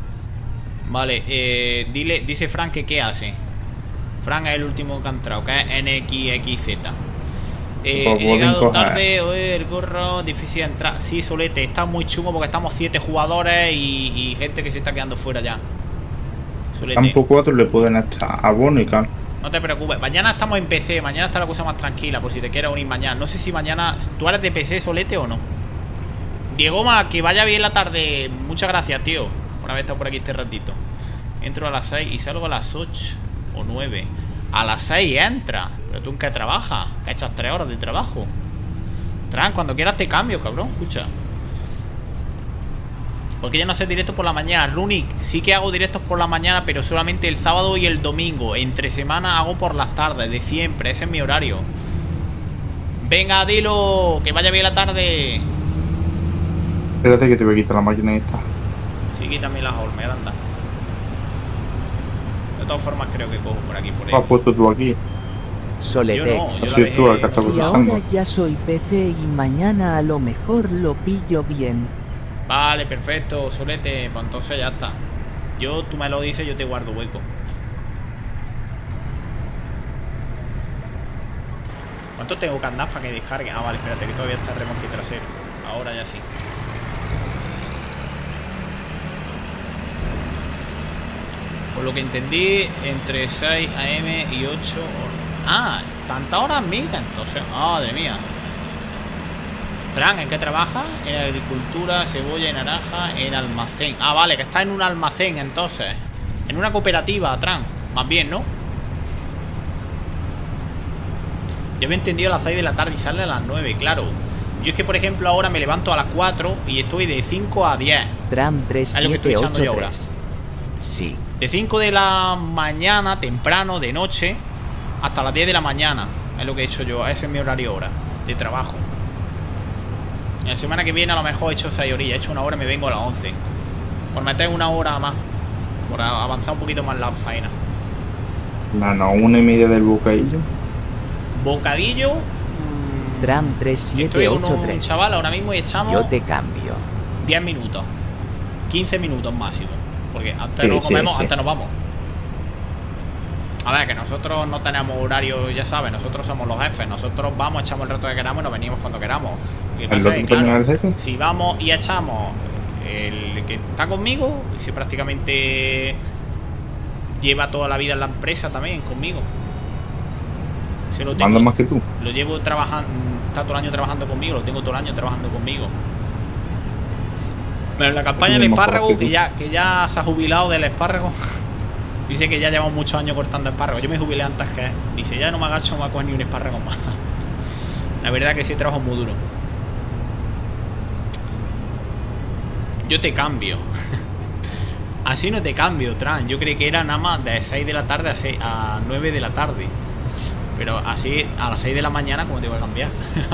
Vale, dice Frank que ¿qué hace? Frank es el último que ha entrado, que es NXXZ. He llegado tarde, el gorro, difícil entrar. Sí, Solete, está muy chungo porque estamos 7 jugadores y gente que se está quedando fuera ya. Solete. Tampoco 4 le pueden echar abono y cal. No te preocupes, mañana estamos en PC, mañana está la cosa más tranquila, por si te quieres unir mañana. No sé si mañana... ¿Tú eres de PC, Solete, o no? Diegoma, que vaya bien la tarde. Muchas gracias, tío, por haber estado por aquí este ratito. Entro a las 6 y salgo a las 8 o 9. A las 6 entra. Pero tú en qué trabajas, que echas 3 horas de trabajo. Tran, cuando quieras te cambio, cabrón, escucha. Porque ya no haces directos por la mañana. Runic, sí que hago directos por la mañana, pero solamente el sábado y el domingo. Entre semana hago por las tardes, de siempre. Ese es mi horario. Venga, dilo, que vaya bien la tarde. Espérate que te voy a quitar la máquina esta. Sí, quítame las hormigas, anda. De todas formas creo que cojo por aquí, por ahí. ¿Has puesto tú aquí? Soletex. Yo no, Has yo la sido tú el que dejé. estás Si usando. ahora ya soy PC y mañana a lo mejor lo pillo bien. Vale, perfecto, Solete, pues entonces ya está. Tú me lo dices, yo te guardo hueco. ¿Cuánto tengo que andar para que descargue? Ah, vale, espérate, que todavía está el remolque trasero. Ahora ya sí. Por lo que entendí, entre 6 AM y 8 horas. Ah, ¿tantas horas mira? Entonces, madre mía. Tran, ¿en qué trabaja? En agricultura, cebolla y naranja, en almacén. Ah, vale, que está en un almacén entonces. En una cooperativa, Tran. Más bien, ¿no? Yo había entendido a las 6 de la tarde y sale a las 9, claro. Yo es que, por ejemplo, ahora me levanto a las 4 y estoy de 5 a 10. Tram Es lo que estoy echando yo ahora. 3783. Sí. De 5 de la mañana, temprano, de noche, hasta las 10 de la mañana. Es lo que he hecho yo. Ese es mi horario ahora de trabajo. En la semana que viene a lo mejor he hecho 6 horas. He hecho una hora y me vengo a las 11. Por meter una hora más. Por avanzar un poquito más la faena. No, 1:30 del bocadillo. Bocadillo. Tram Estoy con un 3783. chaval ahora mismo y echamos Yo te cambio. 10 minutos. 15 minutos máximo. Porque antes Sí, no comemos, sí. antes nos vamos. A ver, que nosotros no tenemos horario, ya sabes, nosotros somos los jefes. Nosotros vamos, echamos el rato que queramos y nos venimos cuando queramos. Y ¿El pasa otro es que, también claro, es el jefe? si vamos y echamos el que está conmigo, y si prácticamente lleva toda la vida en la empresa también conmigo. Se lo tengo, Manda más que tú. lo llevo trabajando, está todo el año trabajando conmigo, lo tengo todo el año trabajando conmigo. Pero en la campaña del Mismo espárrago, corazón. que ya se ha jubilado del espárrago. Dice que ya llevamos muchos años cortando espárragos. Yo me jubilé antes que él. Dice, ya no me agacho, no me voy a coger ni un espárrago más. La verdad que sí, trabajo muy duro. Yo te cambio. Así no te cambio, Tran. Yo creí que era nada más de 6 de la tarde a 9 de la tarde. Pero así a las 6 de la mañana, ¿cómo te voy a cambiar?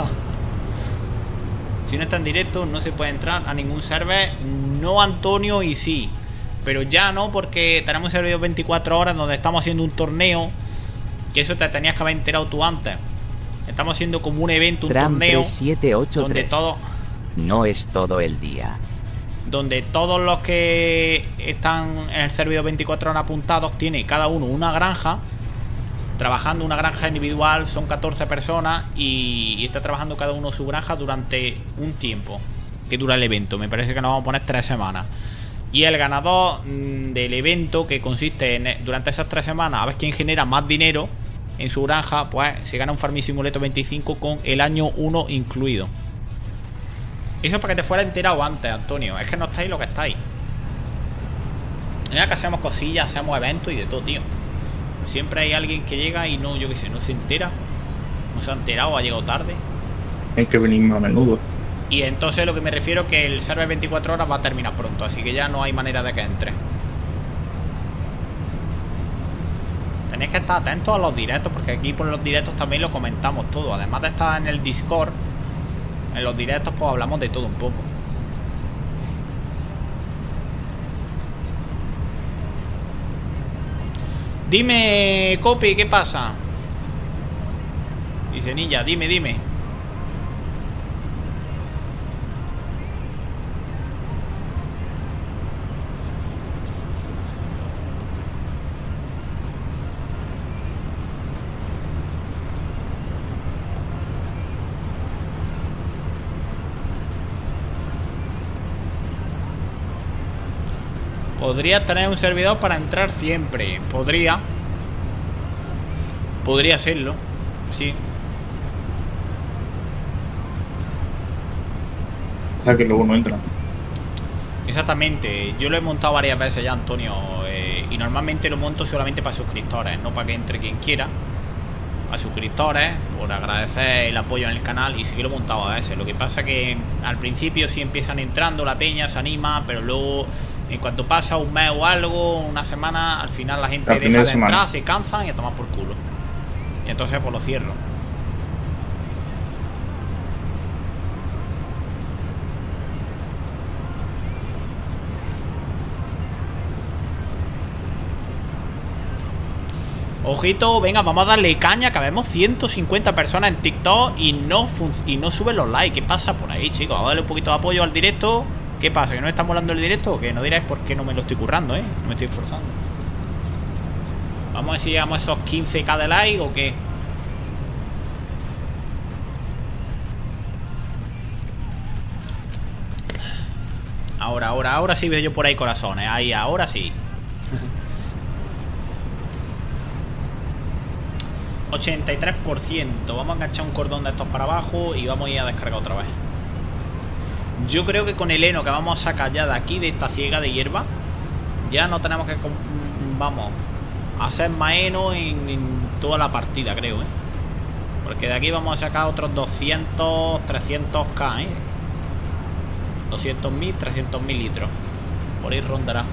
Si no está en directo, no se puede entrar a ningún server. No, Antonio, y sí. Pero ya no, porque tenemos un servidor 24 horas donde estamos haciendo un torneo. Que eso te tenías que haber enterado tú antes. Estamos haciendo como un evento, un Tram torneo. Donde 3783. todo... No es todo el día. Donde todos los que están en el servidor 24 horas apuntados tiene cada uno una granja, trabajando una granja individual, son 14 personas y está trabajando cada uno su granja durante un tiempo que dura el evento. Me parece que nos vamos a poner 3 semanas. Y el ganador del evento, que consiste en durante esas 3 semanas a ver quién genera más dinero en su granja, pues se gana un Farming Simulator 25 con el año 1 incluido. Eso es para que te fuera enterado antes, Antonio. Es que no estáis lo que estáis. Mira que hacemos cosillas, hacemos eventos y de todo, tío. Siempre hay alguien que llega y no, yo qué sé, no se entera. No se ha enterado, ha llegado tarde. Hay que venir más a menudo. Y entonces lo que me refiero es que el server 24 horas va a terminar pronto. Así que ya no hay manera de que entre. Tenéis que estar atentos a los directos, porque aquí por los directos también lo comentamos todo. Además de estar en el Discord, en los directos pues hablamos de todo un poco. Dime, Copi, ¿qué pasa? Dice Ninja, dime. Podría tener un servidor para entrar siempre. Podría serlo. Sí. O sea que luego no entra. Exactamente. Yo lo he montado varias veces ya, Antonio. Y normalmente lo monto solamente para suscriptores. No para que entre quien quiera. A suscriptores. Por agradecer el apoyo en el canal. Y sí que lo he montado a veces. Lo que pasa que al principio sí empiezan entrando. La peña se anima. Pero luego... En cuanto pasa un mes o algo, una semana, al final la gente deja de entrar, se cansan y a tomar por culo. Y entonces pues lo cierro. Ojito, venga, vamos a darle caña. Que vemos 150 personas en TikTok y no suben los likes. ¿Qué pasa por ahí, chicos? Vamos a darle un poquito de apoyo al directo. ¿Qué pasa? ¿Que no está molando el directo? Que no diráis por qué no me lo estoy currando, ¿eh? No me estoy esforzando. Vamos a ver si llegamos a esos 15k de like o qué. Ahora sí veo yo por ahí corazones. Ahí, ahora sí. 83%. Vamos a enganchar un cordón de estos para abajo y vamos a ir a descargar otra vez. Yo creo que con el heno que vamos a sacar ya de aquí, de esta ciega de hierba, ya no tenemos que... Vamos a hacer más heno en toda la partida, creo, ¿eh? Porque de aquí vamos a sacar otros 200, 300k, ¿eh? 200.000, 300.000 litros. Por ahí rondará.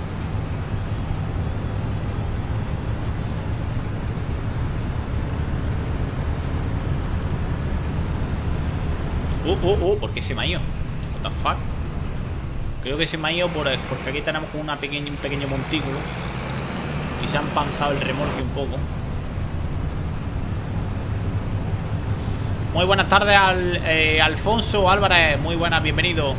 ¿Por qué se me ha ido? What the fuck. Creo que se me ha ido porque aquí tenemos como un pequeño montículo y se ha empanzado el remolque un poco. Muy buenas tardes al Alfonso Álvarez. Muy buenas, bienvenido.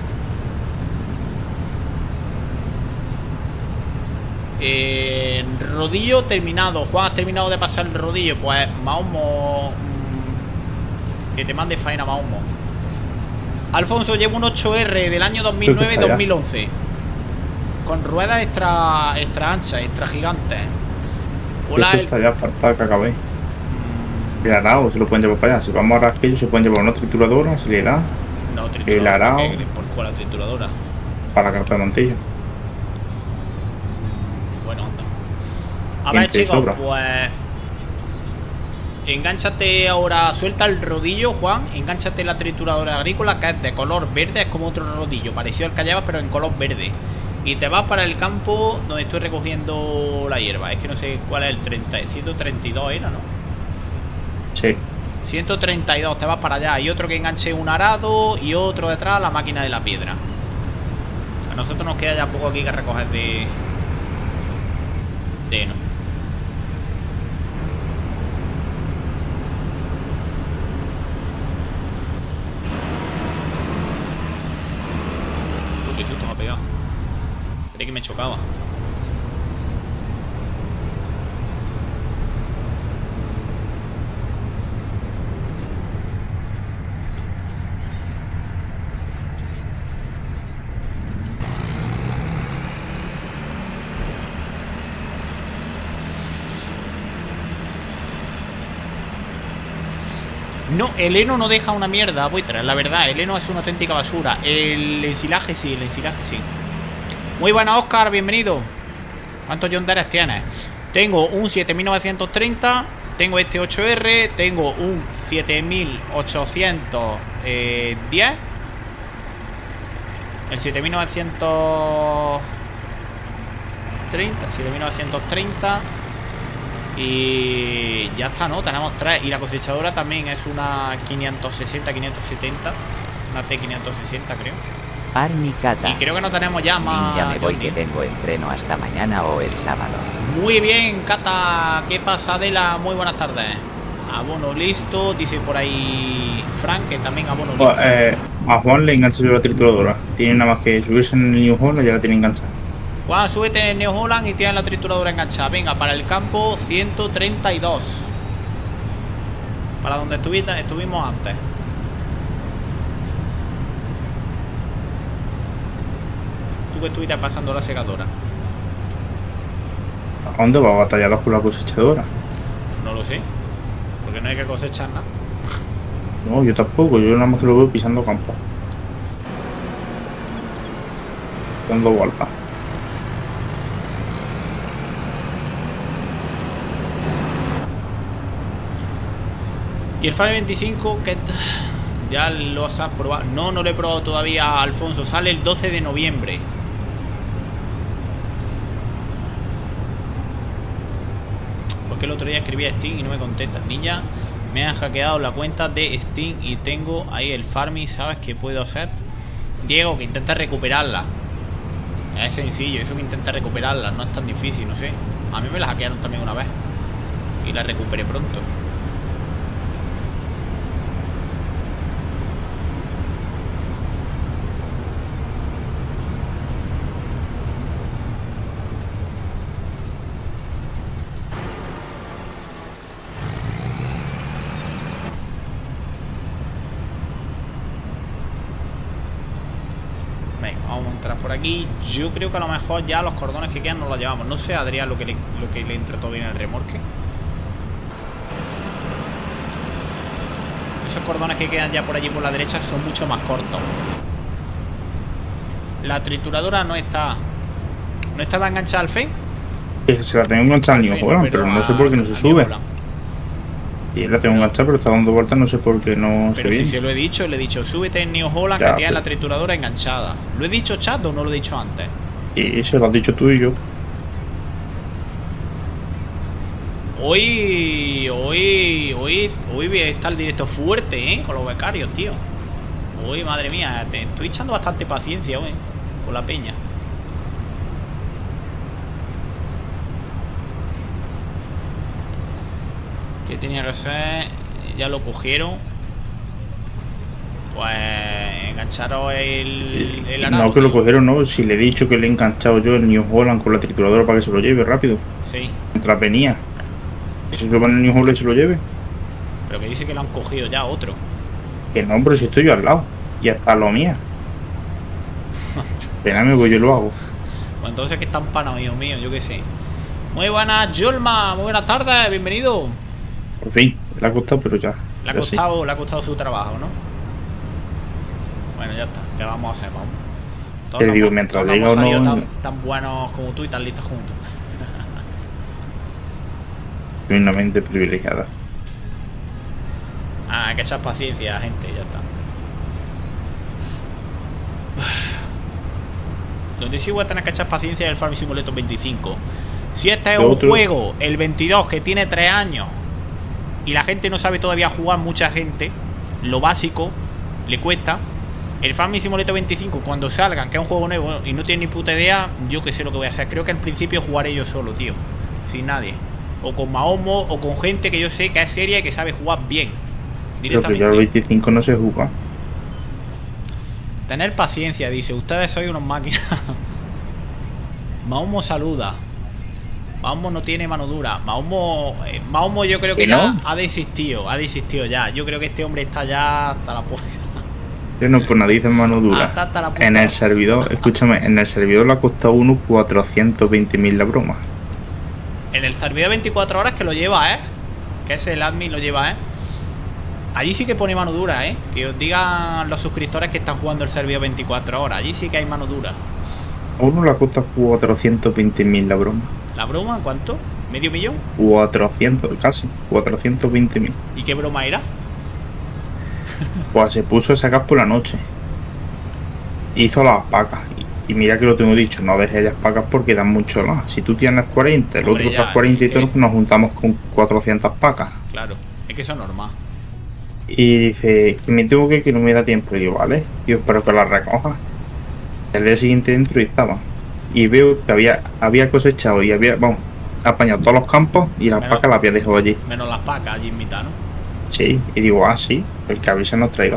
Rodillo terminado. Juan, ¿has terminado de pasar el rodillo? Pues Mahoma, que te mande faena, Mahoma. Alfonso, llevo un 8R del año 2009-2011 con ruedas extra anchas, extra gigantes. Hola. Esto está ya falta que acabéis. El arao se lo pueden llevar para allá. Si vamos a rasquillo se pueden llevar una trituradora, se le da. No, trituradora. El arao. ¿Por cuál la trituradora? Para cargar montillo. Bueno, anda. A ver, chicos, sobra. Pues engánchate ahora, suelta el rodillo, Juan. Engánchate la trituradora agrícola, que es de color verde, es como otro rodillo, parecido al que llevas, pero en color verde. Y te vas para el campo donde estoy recogiendo la hierba. Es que no sé cuál es el 132 era, ¿no? Sí. 132, te vas para allá. Y otro que enganche un arado y otro detrás la máquina de la piedra. A nosotros nos queda ya poco aquí que recoger de heno. Qué susto me ha pegado. Creí que me chocaba. No, el heno no deja una mierda, buitre, la verdad. El heno es una auténtica basura. El ensilaje sí, el ensilaje sí. Muy buena, Oscar, bienvenido. ¿Cuántos John Deere tienes? Tengo un 7930. Tengo este 8R. Tengo un 7810. El 7930. Y ya está, ¿no? Tenemos 3. Y la cosechadora también es una 560, 570. Una T560, creo. Arnicata. Y creo que no tenemos ya más. Ya me voy, que tengo entreno hasta mañana o el sábado. Muy bien, Cata. ¿Qué pasa, Adela? Muy buenas tardes. Abono listo, dice por ahí Frank, que también abono listo. A Juan le engancho yo la trituradora. Tiene nada más que subirse en el New Holland y ya la tiene enganchada. Juan, súbete en New Holland y tienes la trituradora enganchada. Venga, para el campo 132. Para donde estuvimos antes. Tú que estuviste pasando la secadora. ¿A dónde va a batallar con la cosechadora? No lo sé. Porque no hay que cosechar nada. No, yo tampoco. Yo nada más que lo veo pisando campo. Dando vueltas. Y el Fire 25, que ya lo has probado. No, no lo he probado todavía, Alfonso. Sale el 12 de noviembre. Porque el otro día escribí a Steam y no me contestas. Niña, me han hackeado la cuenta de Steam y tengo ahí el farming. ¿Sabes qué puedo hacer? Diego, que intenta recuperarla. Es sencillo, eso que intenta recuperarla. No es tan difícil, no sé. A mí me la hackearon también una vez. y la recupere pronto. Venga, vamos a entrar por aquí. Yo creo que a lo mejor ya los cordones que quedan nos los llevamos. No sé, Adrián, lo que le entra todo bien en el remolque. Esos cordones que quedan ya por allí por la derecha son mucho más cortos. La trituradora no está. ¿No estaba enganchada al FEN? Se la tengo enganchada al New Holland, pero no sé por qué no se sube. Y la tengo enganchada, pero está dando vueltas, no sé por qué no se ve. Pero si se lo he dicho, le he dicho, súbete en New Holland Ya, que tienes pero- la trituradora enganchada. ¿Lo he dicho, chat, o no lo he dicho antes? Y se lo has dicho tú y yo. Hoy está el directo fuerte, con los becarios, tío. Uy, madre mía, te estoy echando bastante paciencia hoy con la peña. ¿Qué tenía que hacer? Ya lo cogieron. Pues engancharos el arado. No, que lo tío. cogieron, no. Si le he dicho que le he enganchado yo el New Holland con la trituradora para que se lo lleve rápido. Sí, Mientras venía. Que se suba en el New Holland y se lo lleve. pero que dice que lo han cogido ya otro. Que no, pero si estoy yo al lado. Y hasta lo mía. Espérame, pues yo lo hago. Pues entonces que están panos, mío, yo qué sé. Muy buenas, Yolma, muy buenas tardes, bienvenido. Por fin, le ha costado, pero ya. Le ha ya sí. costado su trabajo, ¿no? Bueno, ya está, ¿qué vamos a hacer? Vamos. Te digo, hemos- mientras todos llega hemos o salido no- tan buenos como tú y tan listos juntos. Soy una mente privilegiada. Ah, hay que echar paciencia, gente, ya está. Donde sí voy a tener que echar paciencia es el Farming Simulator 25. Si este es Lo un otro- juego, el 22, que tiene 3 años y la gente no sabe todavía jugar, mucha gente, lo básico le cuesta. El Farming Simulator 25, cuando salgan, que es un juego nuevo y no tienen ni puta idea, yo que sé lo que voy a hacer. Creo que al principio jugaré yo solo, tío, sin nadie. O con Mahomo o con gente que yo sé que es seria y que sabe jugar bien. Pero que ya el Directamente. 25 no se juega. Tener paciencia, dice. Ustedes sois unos máquinas. Mahomo saluda. Mahomo no tiene mano dura. Mahomo yo creo que ¿Que ya no? ha desistido ya. Yo creo que este hombre está ya hasta la polla. Yo no, pues nadie dice mano dura. Hasta la puta. En el servidor, escúchame, en el servidor le ha costado uno 420.000 la broma. En el servidor 24 horas que lo lleva, que es el admin, lo lleva, Allí sí que pone mano dura, que os digan los suscriptores que están jugando el servidor 24 horas. Allí sí que hay mano dura. A uno le ha costado 420.000 la broma. ¿La broma cuánto? ¿Medio millón? 400, casi, 420.000. ¿Y qué broma era? Pues se puso a sacar por la noche. Hizo las pacas. Y mira que lo tengo dicho, no dejes las pacas porque dan mucho más. Si tú tienes 40, el Hombre, otro ya, otras 40 y es que- todo, nos juntamos con 400 pacas. Claro, es que eso es normal. Y dice, que me tengo que no me da tiempo. Y digo, vale, yo espero que la recoja. El día siguiente dentro y estaba. Y veo que había cosechado y había, vamos, apañado todos los campos y las Menos- pacas las había dejado allí. Menos las pacas allí en mitad, ¿no? Sí, y digo, ah, sí, el que habéis nos traído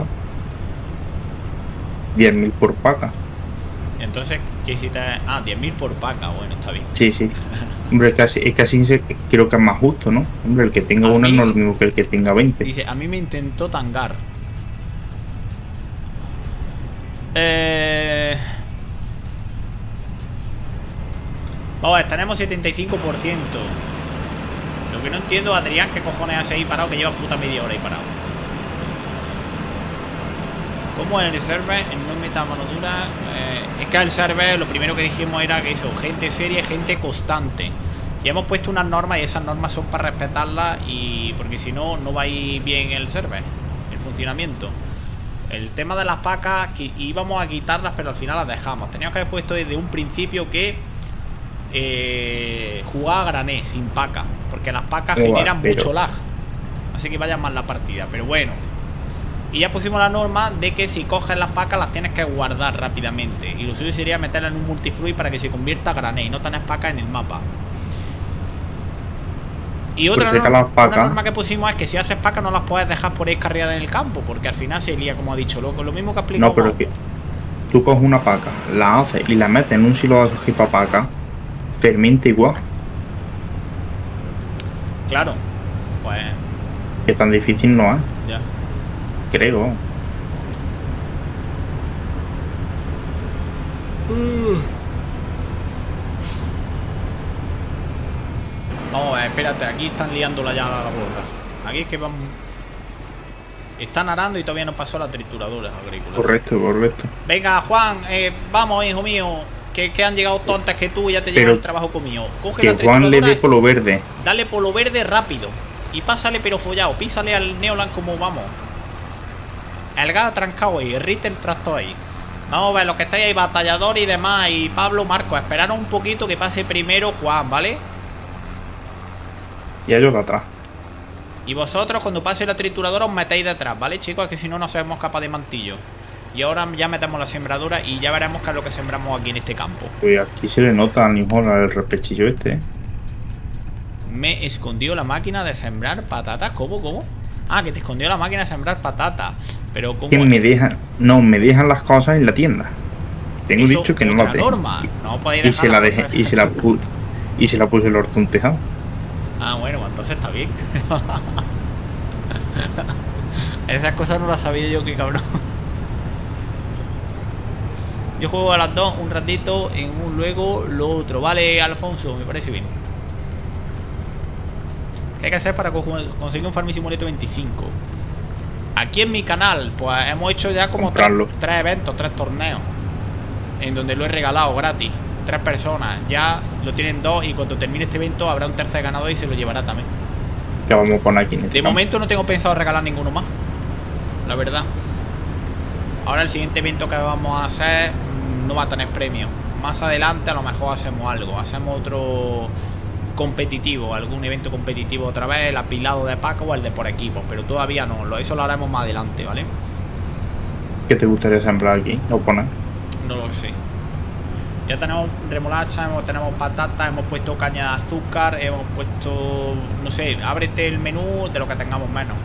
10.000 por paca. Entonces, ¿qué hiciste? Ah, 10.000 por paca, bueno, está bien. Sí, sí. Hombre, es que así creo que es más justo, ¿no? Hombre, el que tenga A una mí- no es lo mismo que el que tenga 20. Dice, a mí me intentó tangar. Vamos a ver, tenemos 75%. Lo que no entiendo, Adrián, ¿qué cojones hace ahí parado? Que lleva puta media hora ahí parado. ¿Cómo en el server no meta mano dura? Es que el server lo primero que dijimos era que eso, gente seria y gente constante. Y hemos puesto unas normas y esas normas son para respetarlas y porque si no, no va a ir bien el server, el funcionamiento. El tema de las pacas, que íbamos a quitarlas, pero al final las dejamos. Teníamos que haber puesto desde un principio que jugar a grané, sin paca, porque las pacas Pero va, generan pero- mucho lag. Así que vaya más la partida, pero bueno. Y ya pusimos la norma de que si coges las pacas las tienes que guardar rápidamente. Y lo suyo sería meterla en un multifluid para que se convierta a grané y no tenés pacas en el mapa. Y otra Pero norma, las pacas. una norma que pusimos es que si haces pacas no las puedes dejar por ahí carriadas en el campo, porque al final se lía, como ha dicho, lo mismo que ha explicado. No, pero es que tú coges una paca, la haces y la metes en un silo de azúcar para paca, fermenta igual. Claro, pues Que tan difícil no es, ya. creo. Vamos, espérate, aquí están liándola ya la borda. Aquí es que vamos. Están arando y todavía no pasó la trituradora agrícola. Correcto, correcto. Venga, Juan, vamos, hijo mío. Que han llegado tontas que tú y ya te llevan Pero el trabajo conmigo. Coge Que la Juan le dé trituradora, polo verde. dale polo verde rápido. Y pásale pero follado. Písale al Neoland como vamos. El gas trancado ahí, rite el tractor ahí. Vamos a ver, los que estáis ahí, batallador y demás. Y Pablo, Marco, esperaros un poquito que pase primero Juan, ¿vale? Y ellos de atrás. Y vosotros cuando pase la trituradora os metéis detrás, ¿vale, chicos? Que si no, no seremos capaces de mantillo. Y ahora ya metemos la sembradura y ya veremos qué es lo que sembramos aquí en este campo. Pues aquí se le nota a Nijola el repechillo este. Me escondió la máquina de sembrar patatas. ¿Cómo? Ah, que te escondió la máquina de sembrar patatas. Pero ¿cómo? Que me dejan, no, me dejan las cosas en la tienda. Tengo Eso, dicho que no otra las dejo. norma. No podéis Y dejar se la las dejé, cosas. y se la puse el orto un tejado. Ah, bueno, pues entonces está bien. Esas cosas no las sabía yo, que cabrón. Yo juego a las dos un ratito, en un luego lo otro. Vale, Alfonso, me parece bien. ¿Qué hay que hacer para conseguir un Farming Simulator 25? Aquí en mi canal, pues hemos hecho ya como tres eventos, 3 torneos. En donde lo he regalado gratis. 3 personas, ya lo tienen 2 y cuando termine este evento habrá un tercer ganador y se lo llevará también. Que vamos a poner aquí en este De campo. momento no tengo pensado regalar ninguno más, la verdad. Ahora el siguiente evento que vamos a hacer no va a tener premio. Más adelante a lo mejor hacemos algo, hacemos otro competitivo, algún evento competitivo otra vez, el apilado de Paco o el de por equipos, pero todavía no, eso lo haremos más adelante, ¿vale? ¿Qué te gustaría sembrar aquí o poner? No lo sé. Ya tenemos remolacha, tenemos patatas, hemos puesto caña de azúcar, hemos puesto, no sé, ábrete el menú de lo que tengamos menos.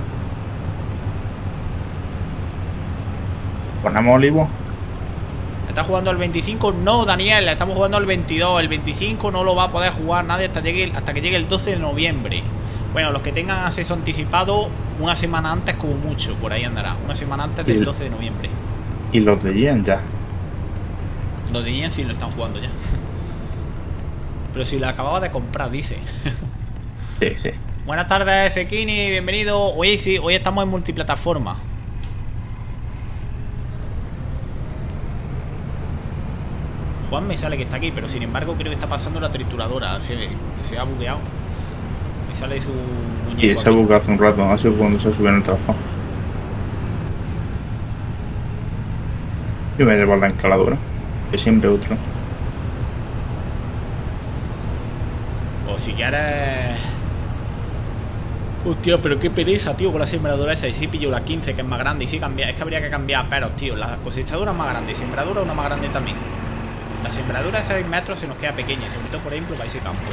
¿Ponemos olivo? ¿Estás jugando al 25? No, Daniel, estamos jugando al 22. El 25 no lo va a poder jugar nadie hasta que llegue el 12 de noviembre. Bueno, los que tengan acceso anticipado, una semana antes como mucho, por ahí andará. Una semana antes del 12 de noviembre. Y los de Gian ya. Los de Ian sí lo están jugando ya. Pero si lo acababa de comprar, dice. Sí, sí. Buenas tardes, Sekini, bienvenido. Hoy sí, hoy estamos en multiplataforma. Juan me sale que está aquí, pero sin embargo creo que está pasando la trituradora. Se ha bugueado. Me sale su muñeco. Y se ha bugueado hace un rato, ha sido cuando se subió en el trabajo. Yo me llevo la escaladora, que siempre otro. O si quieres... Hostia, pero qué pereza, tío, con la sembradora esa. Y sí pillo la 15, que es más grande. Y sí cambia, es que habría que cambiar peros, tío. La cosechadora es más grande y sembradura una más grande también. La sembradura de 6 metros se nos queda pequeña, sobre todo por ejemplo para ese campo.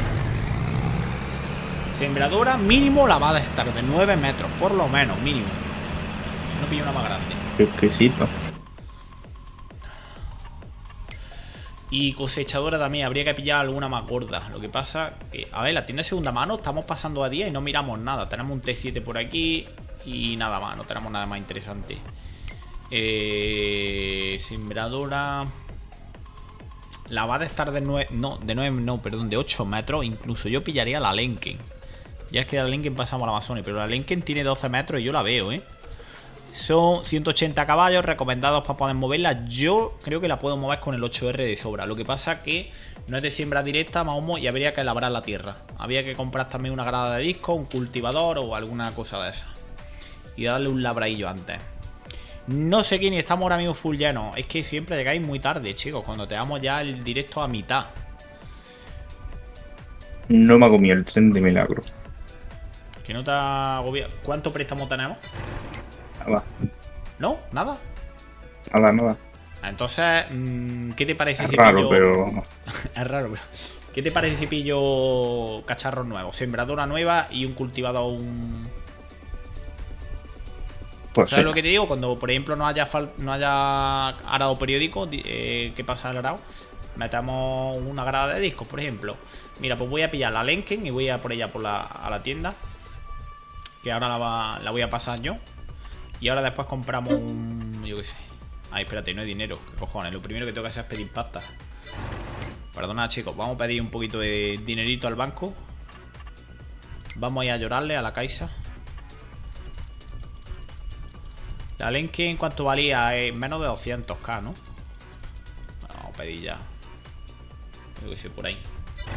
Sembradura mínimo la va a estar de 9 metros, por lo menos, mínimo. No pillo una más grande. Qué exquisito. Y cosechadora también, habría que pillar alguna más gorda. Lo que pasa que, a ver, la tienda de segunda mano estamos pasando a día y no miramos nada. Tenemos un T7 por aquí y nada más, no tenemos nada más interesante. Sembradora... La va a estar de 9... No, de 9 no, perdón, de 8 metros. Incluso yo pillaría la Lenken. Ya es que la Lenken pasamos a la Amazonia, pero la Lenken tiene 12 metros y yo la veo, ¿eh? Son 180 caballos recomendados para poder moverla. Yo creo que la puedo mover con el 8R de sobra. Lo que pasa que no es de siembra directa, Mahomo, y habría que labrar la tierra. Habría que comprar también una grada de disco, un cultivador o alguna cosa de esa. Y darle un labradillo antes. No sé quién, estamos ahora mismo full llenos. Es que siempre llegáis muy tarde, chicos. Cuando te damos ya el directo a mitad. No me ha comido el tren de milagro. Que no te ha agobiado. ¿Cuánto préstamo tenemos? Nada, ¿No? ¿Nada? nada, nada. Entonces, ¿qué te parece Es si raro, pillo- pero... Es raro, pero... ¿Qué te parece si pillo cacharros nuevos? Sembradora nueva y un cultivador, Pues ¿Sabes sí. lo que te digo? Cuando, por ejemplo, no haya arado periódico, ¿qué pasa al arado? Metamos una grada de discos, por ejemplo. Mira, pues voy a pillar la Lenken y voy a por ella a la tienda. Que ahora la voy a pasar yo. Y ahora después compramos un... Yo qué sé. Ay, espérate, no hay dinero. ¿Qué cojones? Lo primero que tengo que hacer es pedir pasta. Perdona, chicos. Vamos a pedir un poquito de dinerito al banco. Vamos a ir a llorarle a la Caixa. La Lenken, ¿cuánto valía? Menos de 200k, ¿no? Vamos a pedir ya. Creo que sí, por ahí.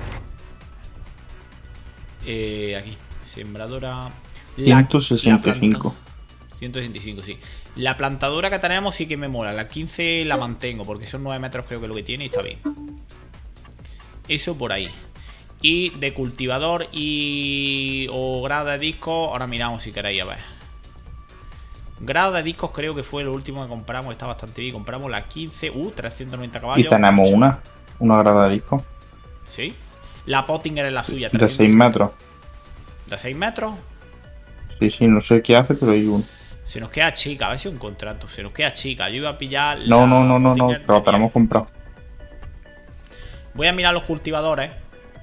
Aquí. Sembradora. 165. 165, sí. La plantadora que tenemos sí que me mola. La 15 la mantengo porque son 9 metros creo que lo que tiene y está bien. Eso por ahí. Y de cultivador o grada de discos. Ahora miramos si queréis, a ver. Grada de discos creo que fue lo último que compramos. Está bastante bien. Compramos la 15. 390 caballos. Y tenemos una grada de disco. ¿Sí? La Pottinger es la suya. De 6 metros. ¿De 6 metros? Sí, no sé qué hace, pero hay uno. Se nos queda chica. A ver si un contrato. Se nos queda chica. Yo iba a pillar. No, Pottinger pero lo tenemos comprado. Voy a mirar los cultivadores.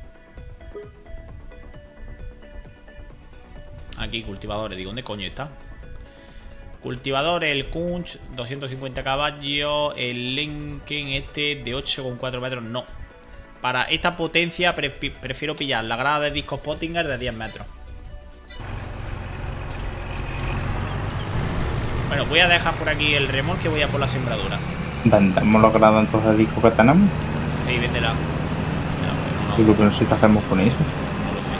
Aquí, cultivadores. Digo, ¿dónde coño está? Cultivador, el Kunch, 250 caballos. El Lenken este de 8,4 metros. No. Para esta potencia prefiero pillar la grada de discos Pottinger de 10 metros. Bueno, voy a dejar por aquí el remolque. Voy a por la sembradura. ¿Vendemos la grada entonces de disco que tenemos? Sí, véndela. Y lo que no sé qué hacemos con eso. No lo sé.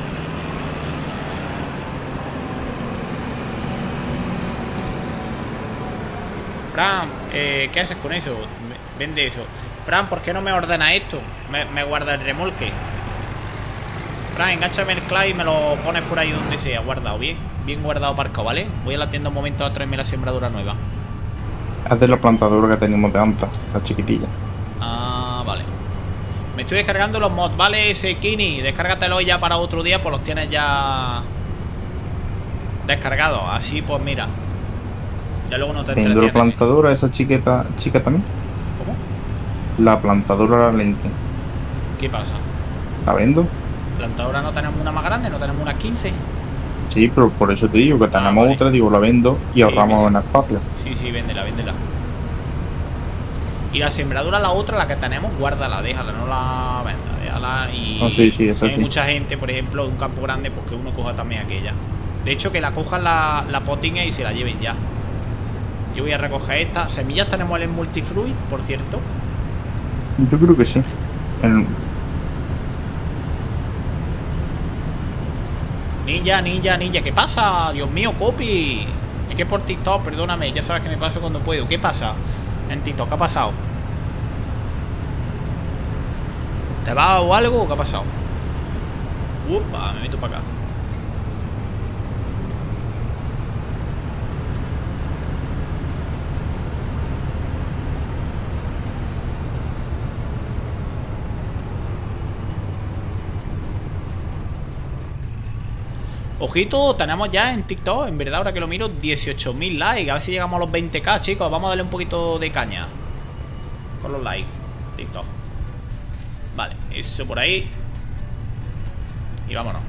Fran, ¿qué haces con eso? Vende eso. Fran, ¿por qué no me ordena esto? Me guarda el remolque. Fran, enganchame el clave y me lo pones por ahí donde sea. Guardado, bien. Bien guardado, aparcado, ¿vale? Voy a la tienda un momento a traerme la sembradura nueva. Es de la plantadora que teníamos de antes, la chiquitilla. Ah, vale. Me estoy descargando los mods, ¿vale? Ese Kini, descárgatelo ya para otro día, pues los tienes ya descargados. Así, pues mira. Ya luego no te Vendo la entretienes. plantadora, esa chica también. ¿Cómo? La plantadora, la lente. ¿Qué pasa? ¿La vendo? ¿Plantadora no tenemos una más grande? ¿No tenemos una 15? Sí, pero por eso te digo que tenemos vale. otra, digo, la vendo y Sí, ahorramos sí. en espacio. Sí, véndela, véndela. Y la sembradura, la otra, la que tenemos, guárdala, déjala, no la venda, déjala. Y Oh, sí, eso hay sí. mucha gente, por ejemplo, de un campo grande, pues que uno coja también aquella. De hecho, que la cojan la Pottinger y se la lleven ya. Yo voy a recoger esta. Semillas tenemos el multifruit, por cierto. Yo creo que sí. Ninja, ¿qué pasa? Dios mío, Copi. Es que por TikTok, perdóname, ya sabes que me paso cuando puedo. ¿Qué pasa? En TikTok, ¿qué ha pasado? ¿Te va o algo? ¿Qué ha pasado? Upa, me meto para acá. Ojito, tenemos ya en TikTok, en verdad, ahora que lo miro, 18.000 likes. A ver si llegamos a los 20k, chicos. Vamos a darle un poquito de caña con los likes. TikTok. Vale, eso por ahí. Y vámonos.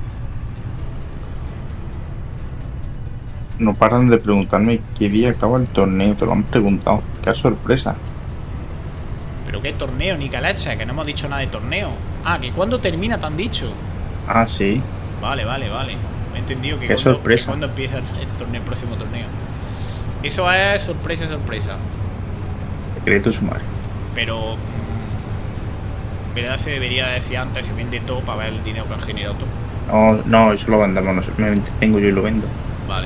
No paran de preguntarme qué día acaba el torneo. Te lo han preguntado. Qué sorpresa. Pero qué torneo, ni que leche, que no hemos dicho nada de torneo. Ah, que cuándo termina, te han dicho. Ah, sí. Vale. Me he entendido que Qué sorpresa. cuando empieza el torneo, el próximo torneo. Eso es sorpresa. Secreto sumario. Pero verdad se debería decir antes, se vende todo para ver el dinero que han generado todo. No, eso lo vendemos. No sé, me tengo yo y lo vendo. Vale.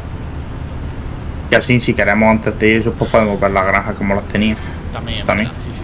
Y así, si queremos antes de eso, pues podemos ver las granjas como las tenía. También. También. ¿Verdad? Sí.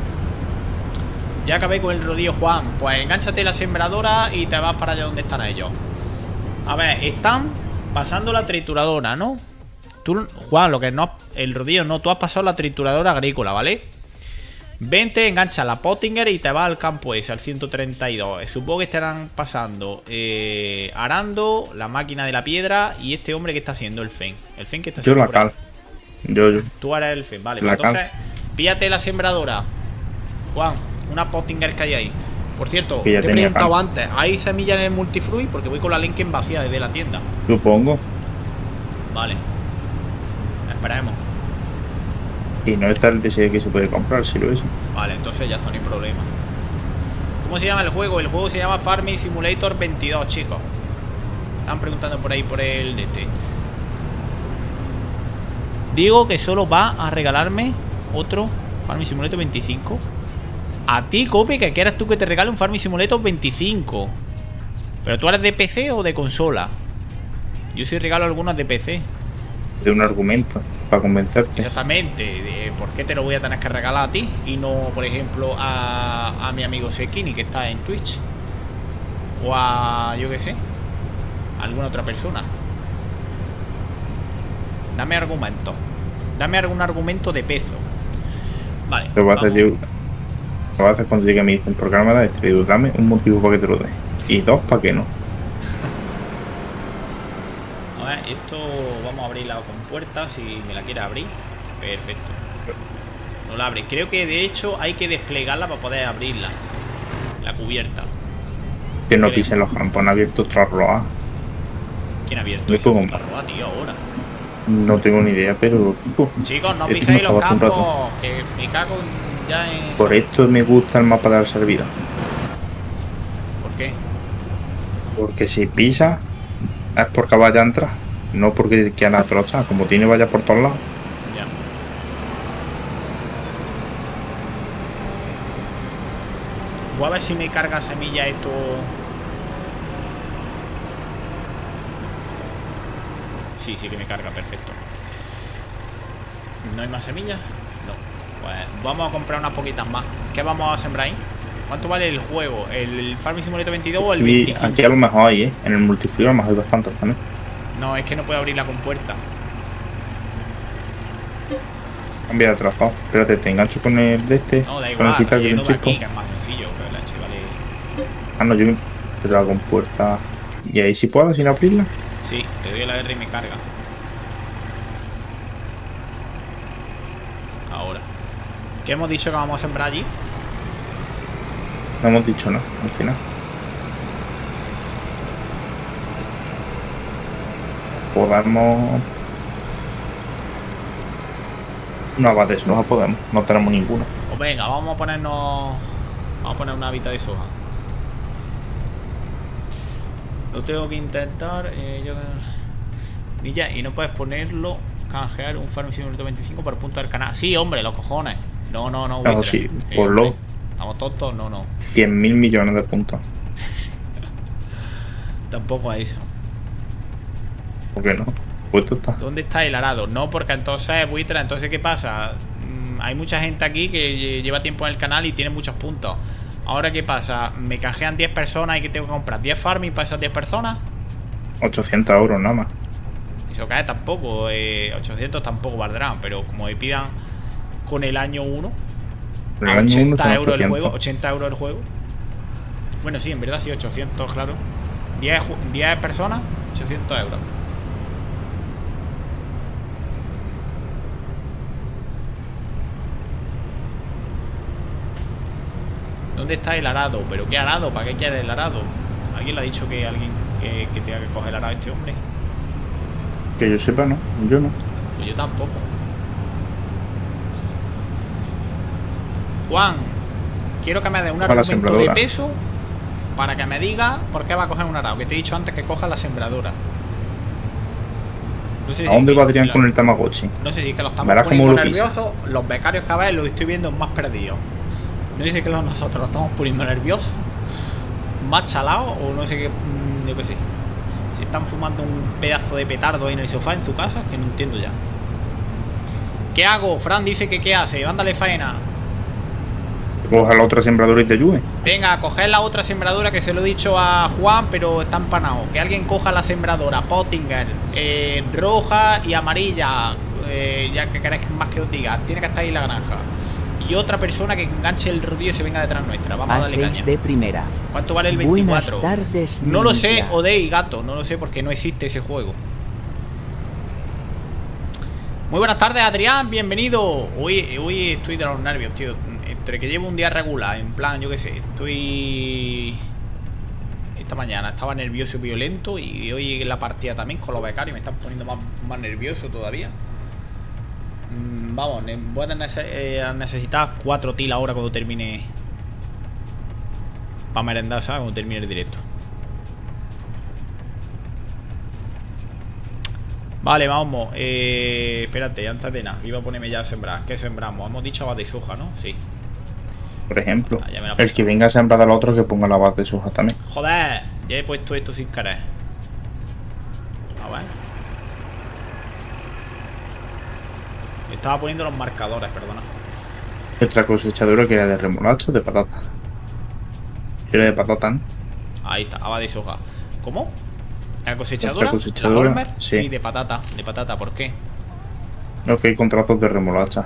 Ya acabé con el rodillo, Juan. Pues engánchate la sembradora y te vas para allá donde están ellos. A ver, están pasando la trituradora, ¿no? Tú, Juan, lo que no... El rodillo no, tú has pasado la trituradora agrícola, ¿vale? Vente, engancha la Pottinger y te va al campo ese, al 132. Supongo que estarán pasando arando, la máquina de la piedra y este hombre que está haciendo, el Fen. El Fen que está haciendo. Yo la cal. Yo. Tú eres el Fen, vale. La Pues entonces, píllate la sembradora. Juan, una Pottinger que hay ahí. Por cierto, Que ya te he tenía preguntado cal. antes, ¿hay semillas en el Multifruit? Porque voy con la Lincoln vacía desde la tienda. Supongo. Vale. Esperemos. Y no está el deseo que se puede comprar, si lo es. Vale, entonces ya está, no hay problema. ¿Cómo se llama el juego? El juego se llama Farming Simulator 22, chicos. Están preguntando por ahí por el de este. Digo que solo va a regalarme otro Farming Simulator 25. A ti, Copi, que quieras tú que te regale un Farming Simulator 25. Pero tú eres de PC o de consola. Yo sí regalo algunas de PC. De un argumento para convencerte. Exactamente, ¿por qué te lo voy a tener que regalar a ti? Y no, por ejemplo, a mi amigo Sekini, que está en Twitch. O a, yo qué sé, a alguna otra persona. Dame argumento. Dame algún argumento de peso. Vale. Lo vas a vamos. hacer yo. Lo vas a hacer cuando llegue me dicen, ¿por qué no me da esto? Y digo, dame un motivo para que te lo dé. Y dos, para que no. A ver, esto vamos a abrirla con puerta. Si me la quiere abrir, perfecto. No la abre. Creo que de hecho hay que desplegarla para poder abrirla. La cubierta. Que no pisen los campos, han abierto otra roa. ¿Quién ha abierto Me esa puedo puta roa, tío, ahora? No tengo ni idea, pero. Chicos, no esto piséis me los estaba hace un rato. campos. Que me cago ya en... Por esto me gusta el mapa de la servida. ¿Por qué? Porque si pisa, es porque vaya a entrar. No porque quieran atrochar. Como tiene vaya por todos lados. Ya. Voy a ver si me carga semilla esto. Sí, sí que me carga, perfecto. ¿No hay más semillas? No. Pues vamos a comprar unas poquitas más. ¿Qué vamos a sembrar ahí? ¿Cuánto vale el juego? ¿El Farming Simulator 22 o el Y 25? aquí a lo mejor hay, ¿eh? En el multifruit a lo mejor hay bastantes también. No, es que no puedo abrirla con puerta. Cambia de trazado. Espérate, te engancho con el de este. No, da con el igual, cita que relleno un de chico. aquí, que es más sencillo, pero la leche vale... Ah, no, yo te la hago con puerta. Y ahí sí puedo, sin abrirla. Sí, le doy a la R y me carga. Ahora. ¿Qué hemos dicho que vamos a sembrar allí? No hemos dicho nada, al final. Podemos. No va de eso, no podemos. No tenemos ninguno. Pues venga, vamos a ponernos... Vamos a poner una habita de soja. Lo tengo que intentar. Ninja, y no puedes ponerlo. Canjear un Farming Simulator 25 por punto del canal. Sí, hombre, los cojones. No, Claro, buitre. sí, ponlo. Hombre. ¿Estamos tontos? No. 100.000 millones de puntos. Tampoco a eso. ¿Por qué no? Puesto está. ¿Dónde está el arado? No, porque entonces, buitre, entonces ¿qué pasa? Hay mucha gente aquí que lleva tiempo en el canal y tiene muchos puntos. Ahora, ¿qué pasa? Me canjean 10 personas y que tengo que comprar 10 farming para esas 10 personas. 800 euros nada más. Eso cae tampoco, 800 tampoco valdrán, pero como me pidan con el año 1 El a año 1 80 son euros el 800. juego, 80 euros el juego. Bueno, sí, en verdad sí, 800, claro. 10 personas, 800 euros. ¿Dónde está el arado? ¿Pero qué arado? ¿Para qué quiere el arado? ¿Alguien le ha dicho que alguien que tenga que coger el arado a este hombre? Que yo sepa, no. Yo no. Pues yo tampoco. Juan, quiero que me dé un Para la argumento de sembradora. peso para que me diga por qué va a coger un arado. Que te he dicho antes que coja la sembradora. No sé ¿A dónde si- va Adrián la- con el Tamagotchi? No sé si es que los estamos Verás cómo poniendo lo pisa. nerviosos. Los becarios cada vez los estoy viendo más perdidos. No sé si es que nosotros los estamos poniendo nerviosos, más chalados, o no sé qué. Yo qué sé. Si están fumando un pedazo de petardo ahí en el sofá en su casa, que no entiendo ya. ¿Qué hago? Fran dice que qué hace. Dándole faena. Coja la otra sembradora y te ayude. Venga, coger la otra sembradora, que se lo he dicho a Juan, pero está empanado. Que alguien coja la sembradora Pottinger, roja y amarilla. Ya que queréis más que os diga, tiene que estar ahí la granja. y otra persona que enganche el rodillo y se venga detrás nuestra. Vamos a darle A6 caña. de primera. ¿Cuánto vale el 24? Buenas tardes, No lo sé, ninja. Odey, gato. No lo sé porque no existe ese juego. Muy buenas tardes, Adrián. Bienvenido. Hoy estoy de los nervios, tío. Entre que llevo un día regular, en plan, yo qué sé. Estoy... Esta mañana estaba nervioso y violento. Y hoy en la partida también con los becarios me están poniendo más nervioso todavía. Vamos, voy a necesitar 4 tilas ahora cuando termine. Para merendar, ¿sabes? Cuando termine el directo. Vale, vamos. Espérate, antes de nada. Iba a ponerme ya a sembrar. ¿Qué sembramos? Hemos dicho abad de soja, ¿no? Sí. Por ejemplo, Ah, ya me la he el puesto. que venga a sembrar al otro que ponga la base de soja también. Joder, ya he puesto esto sin querer. A ver. Estaba poniendo los marcadores, perdona. Otra cosechadora que era de remolacho, de patata. Era de patata, ¿no? Ahí está, abad de soja. ¿Cómo? ¿La cosechadora? Otra cosechadora, ¿La Holmer? sí. Sí, de patata. De patata, ¿por qué? No, que hay contratos de remolacha.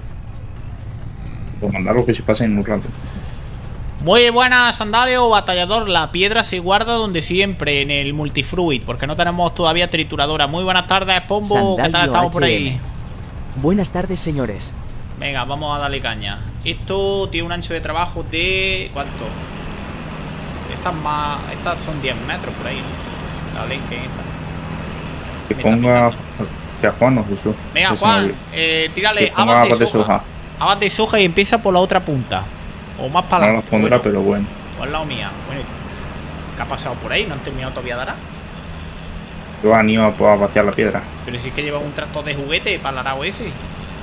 Pues mandarlo que se pasen en un rato. Muy buenas, Sandalio, batallador. La piedra se guarda donde siempre, en el multifruit, porque no tenemos todavía trituradora. Muy buenas tardes, Pombo. ¿Qué tal Sandalio estamos por ahí? HM. Buenas tardes, señores. Venga, vamos a darle caña. Esto tiene un ancho de trabajo de... ¿cuánto? Estas son 10 metros por ahí, ¿no? La ley que esta. Que Me ponga. está Que a Juan o Jesús. Venga, Que se me Juan, olvide. tírale Que ponga habas habas de de soja. soja. Habas de soja y empieza por la otra punta. O más para No la las pondrá, pero bueno. o al lado mía. Bueno, ¿qué ha pasado por ahí? ¿No han terminado todavía de arar? Yo animo a vaciar la piedra. Pero si es que lleva un tractor de juguete para el arao ese.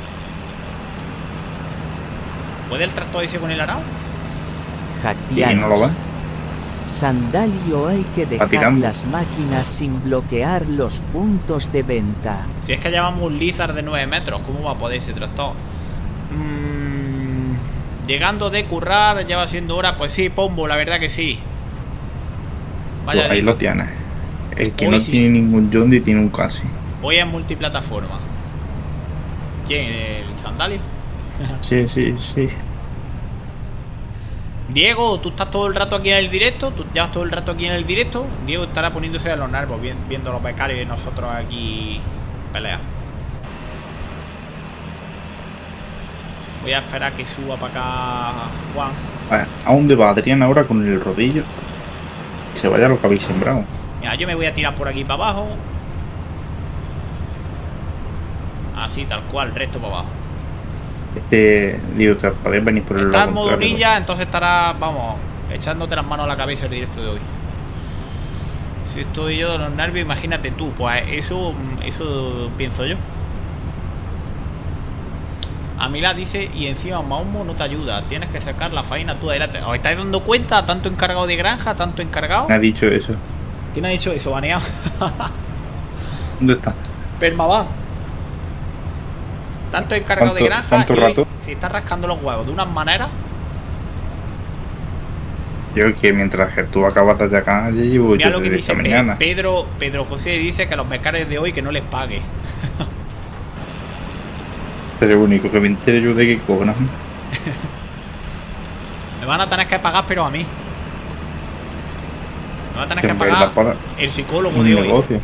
¿Puede el tractor ese con el arao? ¿Y no lo ves? Sandalio, hay que dejar tirando. las máquinas sin bloquear los puntos de venta. Si es que llevamos un Lizard de 9 metros, ¿cómo va a poder ese tractor? Llegando de currar, ya va siendo hora. Pues sí, Pombo, la verdad que sí. Vaya, Pues ahí lo tienes. El que Hoy no sí. tiene ningún Yondi tiene un casi. hoy es multiplataforma. ¿Quién? ¿El Sandalio? Sí, sí, sí. Diego, tú estás todo el rato aquí en el directo. Tú llevas todo el rato aquí en el directo. Diego estará poniéndose a los nervios, viendo los becarios y nosotros aquí pelear. Voy a esperar que suba para acá Juan. A ver, ¿a dónde va Adrián ahora con el rodillo? Se vaya lo que habéis sembrado. Mira, yo me voy a tirar por aquí para abajo. Así, tal cual, resto para abajo. Digo que podéis venir por el Está lado en modo contrario. ninja, entonces estará, vamos, echándote las manos a la cabeza el directo de hoy. Si estoy yo de los nervios, imagínate tú. Pues eso pienso yo. A mí la dice, y encima Maumo no te ayuda. Tienes que sacar la faena tú adelante. ¿Os estáis dando cuenta? Tanto encargado de granja, tanto encargado. Me ha dicho eso. ¿Quién ha dicho eso, baneado? ¿Dónde está? Permaban. Tanto encargado de ¿Cuánto- granja. cuánto y hoy rato? se está rascando los huevos de unas maneras. Yo que mientras que tú acabas de acá, yo llevo Mira yo lo que desde dice esta mañana. Pedro José dice que a los becarios de hoy que no les pague. Pero lo único que me entere yo de que cobran. Me van a tener que pagar, pero a mí. Me van a tener Que que en pagar verdad para el psicólogo un de hoy. negocio.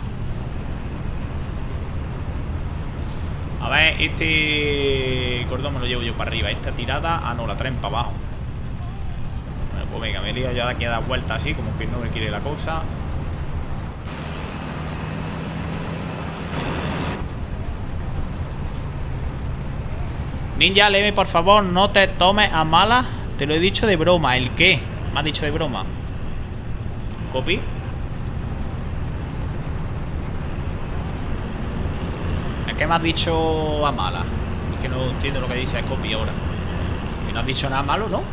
A ver, este cordón me lo llevo yo para arriba. Esta tirada, no, la traen para abajo. Bueno, pues venga, me he liado ya de aquí a dar vueltas así, como que no me quiere la cosa. Ninja, léeme por favor, no te tomes a malas. Te lo he dicho de broma. ¿El qué? Me has dicho de broma. ¿Copy? ¿El qué me has dicho a malas? Es que no entiendo lo que dice el copy ahora. Que no has dicho nada malo, ¿no?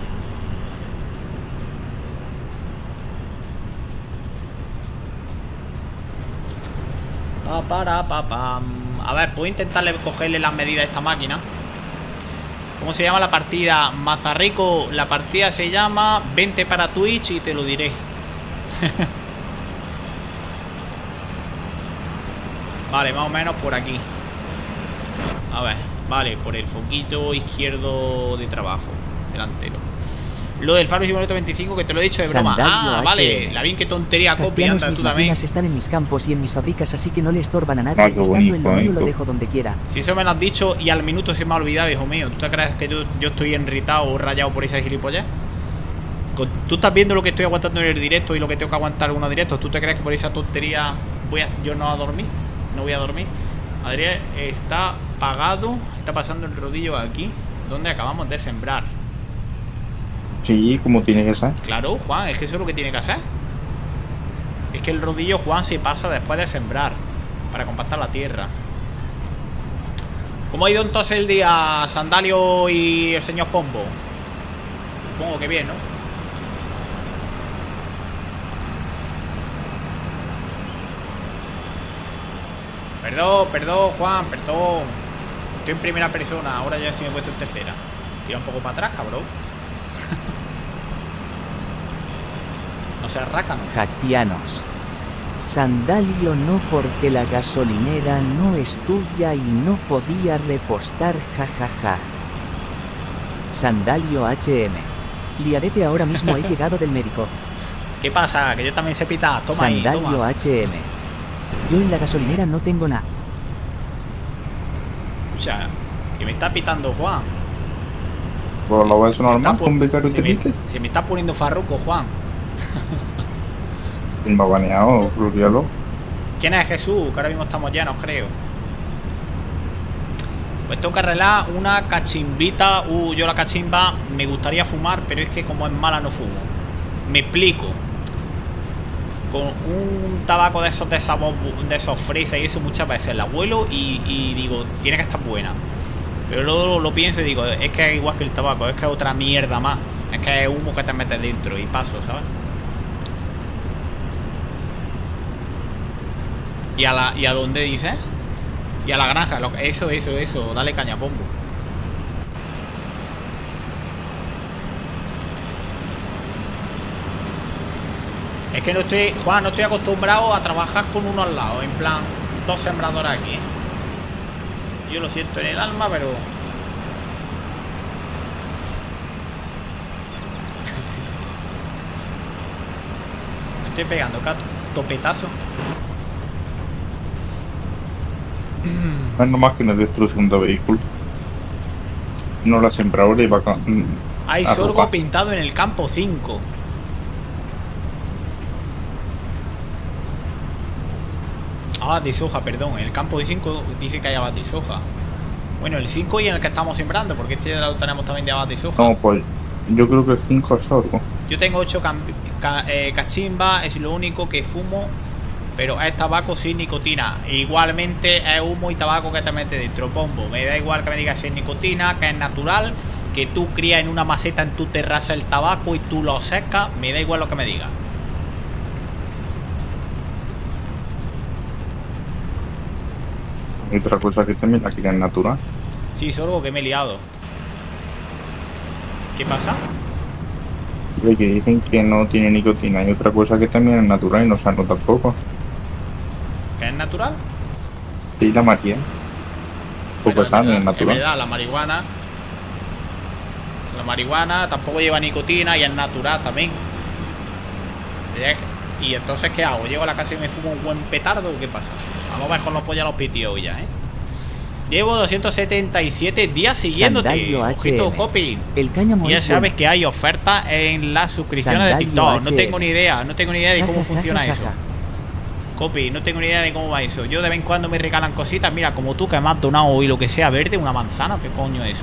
A ver, puedo intentarle cogerle las medidas a esta máquina. ¿Cómo se llama la partida? Mazarrico, la partida se llama Vente para Twitch y te lo diré. Vale, más o menos por aquí. A ver, Vale, por el foquito izquierdo de trabajo, delantero. Lo del Farming Simulator 25, que te lo he dicho de broma. Sandalio Ah, vale, HM. la bien que tontería copia, Haitianos, anda mis tú también. máquinas están en mis campos y en mis fábricas, así que no le estorban a nadie. Ah, qué Estando en lo bonito, mío lo bonito. dejo donde quiera. Si eso me lo has dicho y al minuto se me ha olvidado, hijo mío. ¿Tú te crees que yo estoy enritado o rayado por esa gilipollas? Tú estás viendo lo que estoy aguantando en el directo y lo que tengo que aguantar en algunos directos. ¿Tú te crees que por esa tontería yo no a dormir? No voy a dormir. Adrián está pagado. Está pasando el rodillo aquí, donde acabamos de sembrar. Sí, como tiene que ser. Claro, Juan, es que eso es lo que tiene que hacer. Es que el rodillo, Juan, se pasa después de sembrar para compactar la tierra. ¿Cómo ha ido entonces el día, Sandalio y el señor Pombo? Supongo que bien, ¿no? Perdón, Juan, perdón. Estoy en primera persona, ahora ya sí me he puesto en tercera. Tira un poco para atrás, cabrón. No seas rácano. Haitianos. Sandalio no, porque la gasolinera no es tuya y no podía repostar, jajaja. Sandalio HM. Liadete, ahora mismo he llegado del médico. ¿Qué pasa? Que yo también sé pitar. Toma ahí, Sandalio toma. HM. Yo en la gasolinera no tengo nada. Escucha, que me está pitando Juan. Pues lo ves normal, Está con becario te se, me, pite. se me está poniendo farruco, Juan. Y me ha baneado, bloquealo. ¿Quién es Jesús? Que ahora mismo estamos llenos, creo. Pues tengo que arreglar una cachimbita. Yo la cachimba me gustaría fumar, pero es que como es mala no fumo. Me explico. Con un tabaco de esos sabor, de esos fresas y eso muchas veces la huelo y digo, tiene que estar buena. Pero luego lo pienso y digo, es que es igual que el tabaco, es que es otra mierda más. Es que es humo que te metes dentro y paso, ¿sabes? ¿Y a dónde dices? Y a la granja, eso, dale caña, Pombo. Es que no estoy, Juan, no estoy acostumbrado a trabajar con uno al lado, en plan, dos sembradores aquí. Yo lo siento en el alma, pero... Me estoy pegando, topetazo. Menos más que una destrucción de vehículo. No la sembradora iba a... Hay a sorgo robar. pintado en el campo 5. Abas de soja, perdón. En el campo de 5 dice que hay abas de soja. Bueno, el 5 y en el que estamos sembrando, porque este lo tenemos también de abas de soja. No, pues yo creo que 5 es sorgo. Yo tengo 8 cachimba, es lo único que fumo, pero es tabaco sin nicotina. Igualmente es humo y tabaco que te mete dentro, Pombo. Me da igual que me digas sin nicotina, que es natural, que tú crías en una maceta en tu terraza el tabaco y tú lo secas, me da igual lo que me digas. Y otra cosa que también la quieren natural. Sí, sorgo, que me he liado. ¿Qué pasa? Pero que dicen que no tiene nicotina. Y otra cosa que también es natural y no sano tampoco. ¿Que es natural? Y la María. Poco Pero sano, es es natural. verdad, la marihuana tampoco lleva nicotina y es natural también. Y entonces, ¿qué hago? ¿Llego a la casa y me fumo un buen petardo o qué pasa? Vamos a ver con los pollos a los pitios ya, ¿eh? Llevo 277 días siguiéndote. Sandalio Ojito, HM. copy. El cáñamo Ya es sabes bueno. que hay ofertas en las suscripciones de Sandalio TikTok. No HM. tengo ni idea, de cómo funciona eso. Jajajaja. Copy, no tengo ni idea de cómo va eso. Yo de vez en cuando me regalan cositas. Mira, como tú que me has donado hoy lo que sea verde, una manzana, ¿qué coño es eso?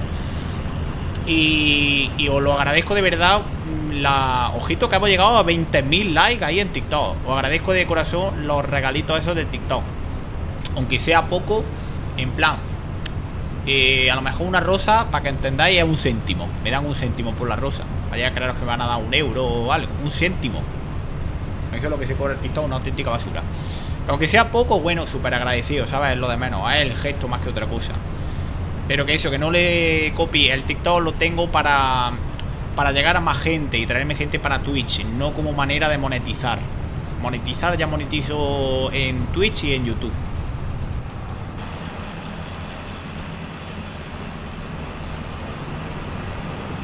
Y os lo agradezco de verdad. Ojito que hemos llegado a 20.000 likes ahí en TikTok. Os agradezco de corazón los regalitos esos de TikTok. Aunque sea poco, en plan, a lo mejor una rosa, para que entendáis, es un céntimo. Me dan un céntimo por la rosa. Vaya a creeros que me van a dar 1 euro o algo. Un céntimo. Eso es lo que se cobra el TikTok, una auténtica basura. Aunque sea poco, bueno, súper agradecido, ¿sabes? Es lo de menos. Es el gesto más que otra cosa. Pero que eso, que no le copie. El TikTok lo tengo para llegar a más gente y traerme gente para Twitch. No como manera de monetizar. Monetizar ya monetizo en Twitch y en YouTube.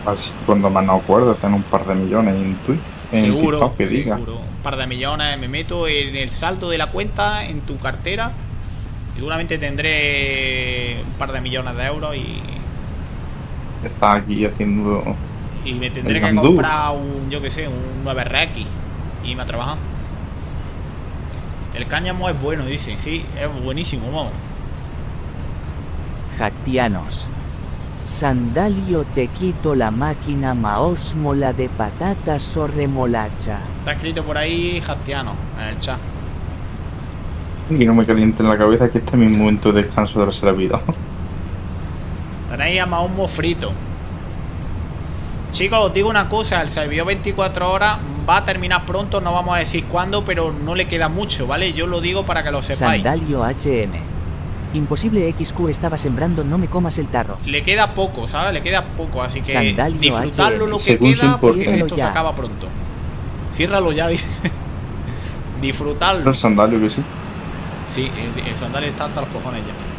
Así, cuando más no acuerdo, tener un par de millones en Twitter. En Seguro, TikTok, que diga. seguro. Un par de millones. Me meto en el saldo de la cuenta, en tu cartera. Seguramente tendré un par de millones de euros y Está aquí haciendo. me tendré el que gandú. comprar un, yo que sé, un 9RX y irme a trabajar. El cáñamo es bueno, dicen, sí, es buenísimo, vamos. Jactianos. Sandalio te quito la máquina maosmola de patatas o remolacha. Está escrito por ahí Jastiano en el chat. Y no me caliente en la cabeza que este es mi momento de descanso de la servidor. Tenéis a Mahombo frito. Chicos, os digo una cosa, el servidor 24 horas va a terminar pronto, no vamos a decir cuándo, pero no le queda mucho, ¿vale? Yo lo digo para que lo sepáis. Sandalio HM. Imposible XQ estaba sembrando, no me comas el tarro. Le queda poco, ¿sabes? Le queda poco, así que Sandalio disfrutarlo HM. lo que Según su queda porque importancia. esto se Ya. acaba pronto. Ciérralo ya, dice. Disfrutarlo. Los sandalios que sí. Sí, el sandal está hasta los cojones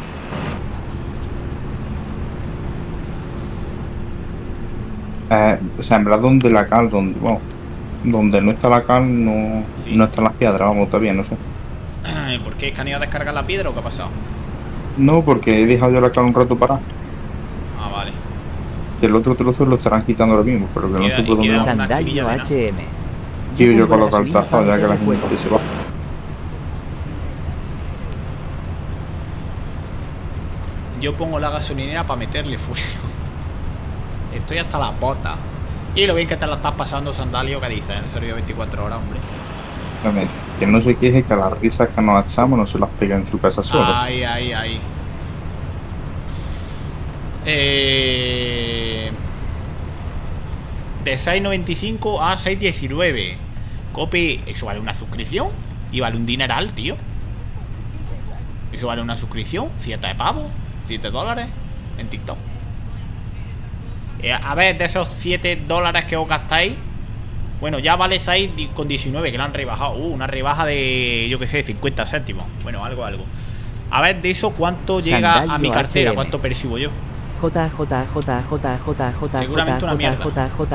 ya. Sembrar donde la cal, donde, bueno, donde no está la cal, no, Sí. no están las piedras, vamos, todavía no sé. ¿Por qué? ¿Es que han ido a descargar la piedra o qué ha pasado? No, porque he dejado yo la cal un rato para. Ah, vale. Que el otro trozo lo estarán quitando ahora mismo, pero que no Queda- sé por y dónde queda va. una Sandalio esquinilla de HM. Tío, yo Llevo la coloco el gasolina trazado ya que la para meterle gente se fuego. va. Yo pongo la gasolinera para meterle fuego. Estoy hasta las botas. Y lo bien que te lo estás pasando, Sandalio, que dices, en el servidor 24 horas, hombre. Dame, que no se queje que a las risas que nos echamos no se las pega en su casa solo. Ahí, ahí, ahí. De 6,95 a 6,19. Copy, eso vale una suscripción. Y vale un dineral, tío. Eso vale una suscripción. 7 de pavos, 7 dólares en TikTok. A ver, de esos 7 dólares que os gastáis, bueno, ya vale 6,19, que lo han rebajado. Una rebaja de, yo que sé, 50 céntimos. Bueno, algo. A ver, de eso, ¿cuánto llega a mi Sandalio cartera? HM. ¿Cuánto percibo yo? JJJJJJJJJJJ. una mierda.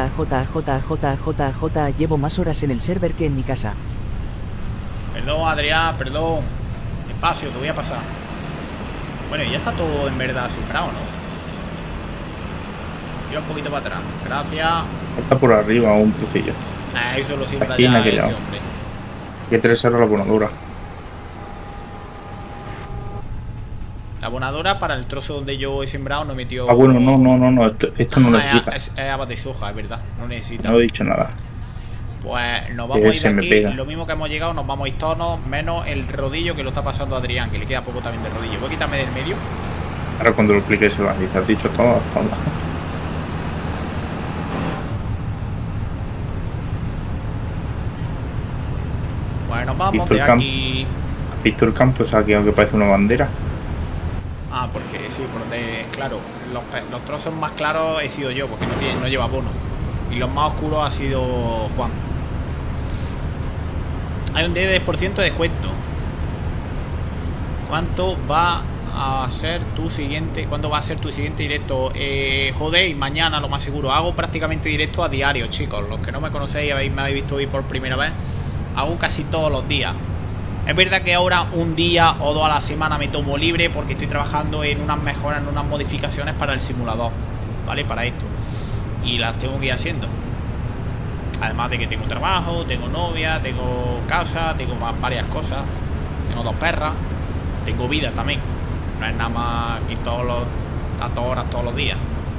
Llevo más horas en el server que en mi casa. Perdón, Adrián, perdón. Espacio, que voy a pasar. Bueno, y ya está todo en verdad sembrado, ¿no? Tira un poquito para atrás. Gracias. Está por arriba un trocillo. Eso lo siembra Aquí en ya aquel este lado. hombre. Y 3 euros la bonadura. La abonadora para el trozo donde yo he sembrado no he metido. Ah, bueno, no. Esto no lo necesita. Es habas de soja, es verdad. No necesita. No he dicho nada. Pues nos vamos a ir Se de me aquí. pega. Lo mismo que hemos llegado, nos vamos a ir todos, menos el rodillo que lo está pasando Adrián, que le queda poco también de rodillo. Voy a quitarme del medio. Ahora cuando lo explique se lo dice. Has dicho todo. Pues nos vamos Visto de el campo. aquí. ¿Has visto el campo? O sea, que aunque parece una bandera. Ah, porque sí, por donde, claro, los trozos más claros he sido yo, porque no lleva bono. Y los más oscuros ha sido Juan. Hay un 10% de descuento. ¿Cuánto va a ser tu siguiente? ¿Cuándo va a ser tu siguiente directo? Joder, mañana lo más seguro. Hago prácticamente directo a diario, chicos. Los que no me conocéis y me habéis visto hoy por primera vez, hago casi todos los días. Es verdad que ahora un día o dos a la semana me tomo libre porque estoy trabajando en unas mejoras, en unas modificaciones para el simulador, ¿vale? Para esto. Y las tengo que ir haciendo. Además de que tengo trabajo, tengo novia, tengo casa, tengo varias cosas. Tengo 2 perras. Tengo vida también. No es nada más ir a todas horas, todos los días.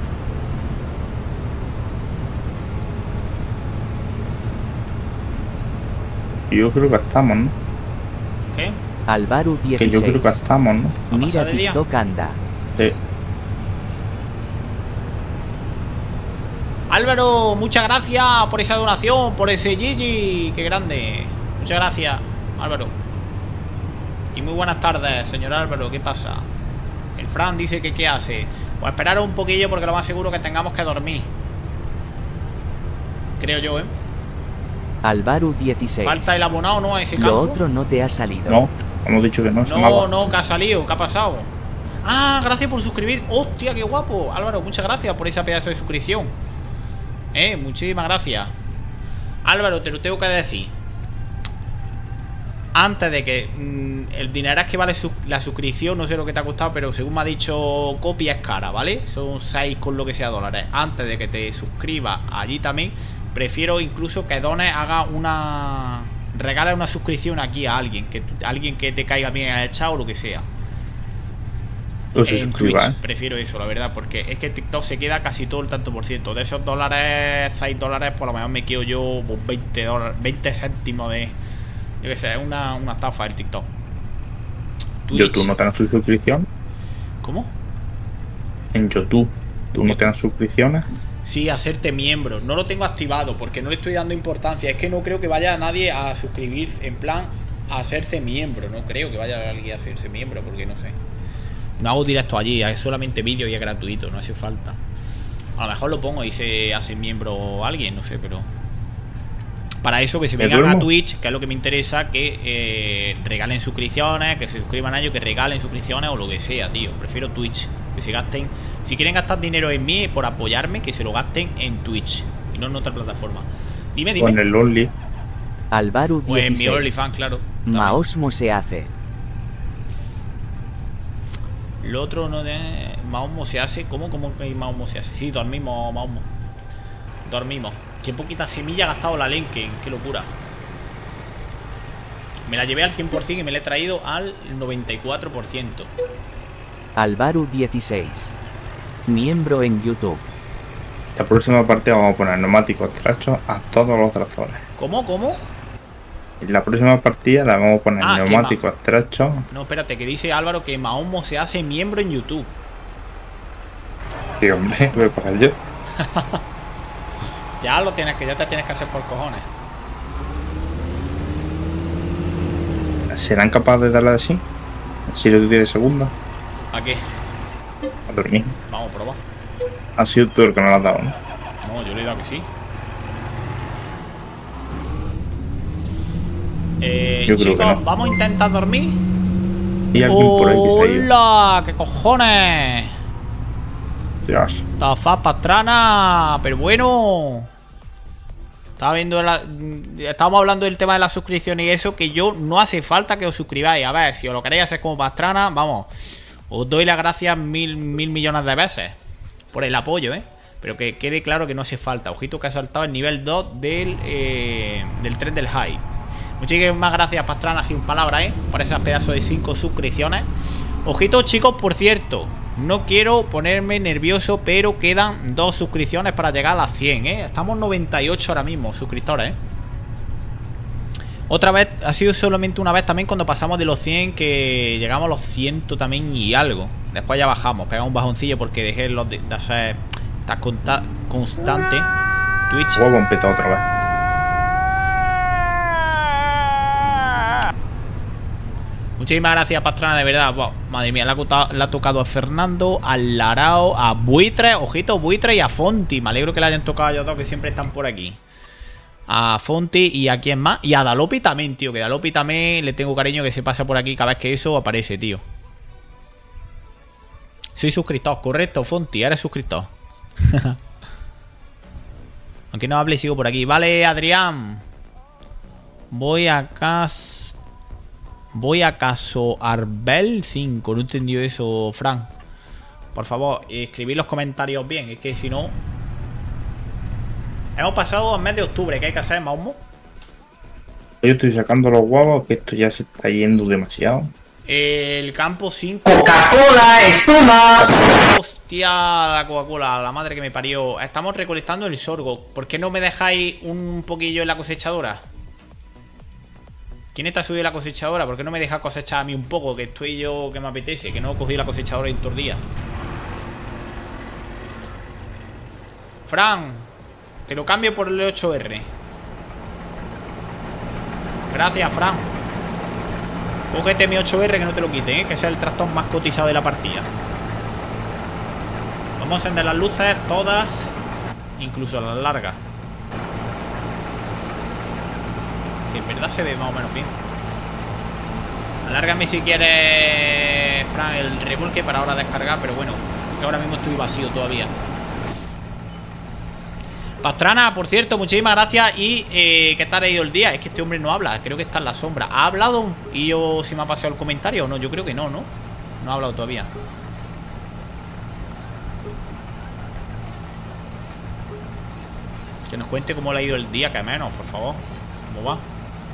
Yo creo que estamos, ¿no? ¿Qué? Alvaru Que yo creo que 16. estamos, ¿no? ¿Ha Mira pasado de día? TikTok anda. Sí. Álvaro, muchas gracias por esa donación, por ese Gigi. Qué grande. Muchas gracias, Álvaro. Y muy buenas tardes, señor Álvaro. ¿Qué pasa? El Fran dice que qué hace. Pues esperar un poquillo porque lo más seguro que tengamos que dormir. Creo yo, ¿eh? Alvaru 16. Falta el abonado, ¿no? A ese campo. Lo otro no te ha salido. No, hemos dicho que no, se No, llamaba. no, que ha salido, ¿qué ha pasado? Ah, gracias por suscribir. Hostia, qué guapo. Álvaro, muchas gracias por esa pedazo de suscripción. Muchísimas gracias. Álvaro, te lo tengo que decir. Antes de que el dinero es que vale la suscripción, no sé lo que te ha costado, pero según me ha dicho Copia es cara, ¿vale? Son 6 con lo que sea dólares. Antes de que te suscribas allí también, prefiero incluso que dones, haga una... regala una suscripción aquí a alguien, alguien que te caiga bien en el chat o lo que sea. O se En suscriba, Twitch, prefiero eso, la verdad, porque es que TikTok se queda casi todo el tanto por ciento. De esos dólares, 6 dólares, por lo menos me quedo yo pues, 20 céntimos de... Yo que sé, es una estafa el TikTok. Twitch. ¿YouTube no te dan suscripción? ¿Cómo? En YouTube, ¿tú no te dan suscripciones? Sí, hacerte miembro. No lo tengo activado porque no le estoy dando importancia. Es que no creo que vaya nadie a suscribirse, en plan, a hacerse miembro. No creo que vaya alguien a hacerse miembro porque no sé. No hago directo allí, es solamente vídeo y es gratuito, no hace falta. A lo mejor lo pongo y se hace miembro alguien, no sé, pero... Para eso que se vengan a Twitch, que es lo que me interesa, que regalen suscripciones, que se suscriban a ellos, que regalen suscripciones o lo que sea, tío. Prefiero Twitch, que se gasten. Si quieren gastar dinero en mí por apoyarme, que se lo gasten en Twitch y no en otra plataforma. Dime, dime. O en el Only. Alvaro O en mi 16. OnlyFans, claro. Maosmo se hace. Lo otro no de... Maosmo se hace. ¿Cómo que Maosmo se hace? Sí, dormimos, Maosmo. Dormimos. Qué poquita semilla ha gastado la Lenken. Qué locura. Me la llevé al 100% y me la he traído al 94%. Alvaro 16. Miembro en YouTube. La próxima partida vamos a poner neumáticos trachos a todos los tractores. ¿Cómo? En la próxima partida la vamos a poner neumáticos trachos. No, espérate, que dice Álvaro que Maosmo se hace miembro en YouTube. Sí, hombre, voy a pagar yo. Ya te tienes que hacer por cojones. ¿Serán capaces de darle así? Si lo tienes segunda. ¿A qué? A dormir. Vamos a probar. Ha sido tú el que no lo has dado, ¿no? No, yo le he dado que sí. Yo chicos, creo que no. vamos a intentar dormir. Y alguien por ahí que se ha ido. ¡Hola! ¿Qué cojones? Dios. Tafa pastrana, pero bueno. Estábamos hablando del tema de la suscripción y eso, que yo no hace falta que os suscribáis. A ver, si os lo queréis hacer como pastrana, vamos, os doy las gracias mil millones de veces por el apoyo, pero que quede claro que no hace falta. Ojito que ha saltado el nivel 2 del tren del high. Muchísimas gracias, pastrana, sin palabras, por esas pedazos de 5 suscripciones. Ojito, chicos, por cierto, no quiero ponerme nervioso, pero quedan 2 suscripciones para llegar a las 100, Estamos 98 ahora mismo, suscriptores, Otra vez, ha sido solamente una vez también cuando pasamos de los 100, que llegamos a los 100 también y algo. Después ya bajamos, pegamos un bajoncillo porque dejé de hacer tan constante Twitch. Huevo empezó otra vez. Muchísimas gracias, pastrana, de verdad. Wow, madre mía, le ha tocado a Fernando, al Larao, a Buitre, ojito, Buitre y a Fonti. Me alegro que le hayan tocado a ellos dos, que siempre están por aquí. A Fonti y a quién más. Y a Dalopi también, tío. Que Dalopi también le tengo cariño, que se pasa por aquí cada vez que eso aparece, tío. Soy suscriptor, correcto, Fonti, eres suscriptor. Aunque no hable, sigo por aquí. Vale, Adrián. Voy a Caso Arbel 5. No he entendido eso, Fran. Por favor, escribid los comentarios bien. Es que si no... Hemos pasado al mes de octubre. ¿Qué hay que hacer, Mausmo? Yo estoy sacando los huevos, que esto ya se está yendo demasiado. El campo 5. Coca-Cola, espuma. Hostia, la Coca-Cola, la madre que me parió. Estamos recolectando el sorgo. ¿Por qué no me dejáis un poquillo en la cosechadora? ¿Quién está subido la cosechadora? ¿Por qué no me deja cosechar a mí un poco? Que estoy yo, que me apetece. Que no he cogido la cosechadora en todo el día. Fran, te lo cambio por el 8R. Gracias, Fran. Cógete mi 8R, que no te lo quite, que sea el tractor más cotizado de la partida. Vamos a encender las luces todas, incluso las largas. Que en verdad se ve más o menos bien. Alárgame si quieres, Fran, el remolque para ahora descargar, pero bueno, que ahora mismo estoy vacío todavía. Pastrana, por cierto, muchísimas gracias. Y ¿qué tal ha ido el día? Es que este hombre no habla, creo que está en la sombra. ¿Ha hablado? ¿Y yo si me ha pasado el comentario o no? Yo creo que no, ¿no? No ha hablado todavía. Que nos cuente cómo le ha ido el día, que menos, por favor. ¿Cómo va?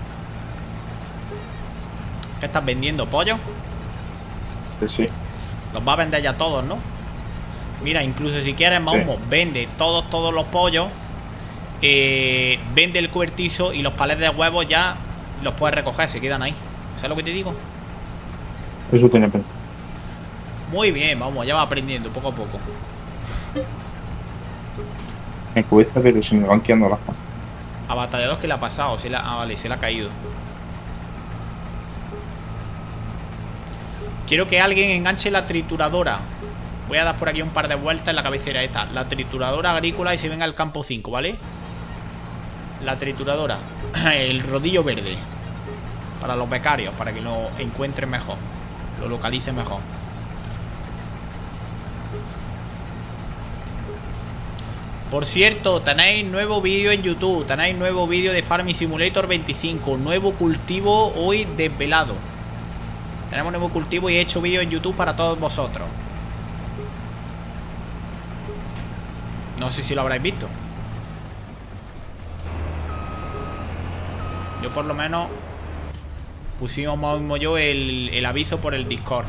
¿Qué estás vendiendo? ¿Pollo? Sí. Los va a vender ya todos, ¿no? Mira, incluso si quieres, Maumo, vende todos los pollos. Vende el cubertizo y los palets de huevos ya los puedes recoger, se quedan ahí. ¿Sabes lo que te digo? Eso tiene pensado. Muy bien, vamos, ya va aprendiendo poco a poco. Me cuesta, pero se me van quedando las manos. A batallador, ¿qué le ha pasado? Vale, se le ha caído. Quiero que alguien enganche la trituradora. Voy a dar por aquí un par de vueltas en la cabecera esta. La trituradora agrícola y se venga al campo 5, ¿vale? La trituradora. El rodillo verde. Para los becarios, para que lo encuentren mejor. Lo localicen mejor. Por cierto, tenéis nuevo vídeo en YouTube. Tenéis nuevo vídeo de Farming Simulator 25. Nuevo cultivo hoy desvelado. Tenemos nuevo cultivo y he hecho vídeo en YouTube para todos vosotros. No sé si lo habréis visto. Yo por lo menos pusimos mismo yo el aviso por el Discord.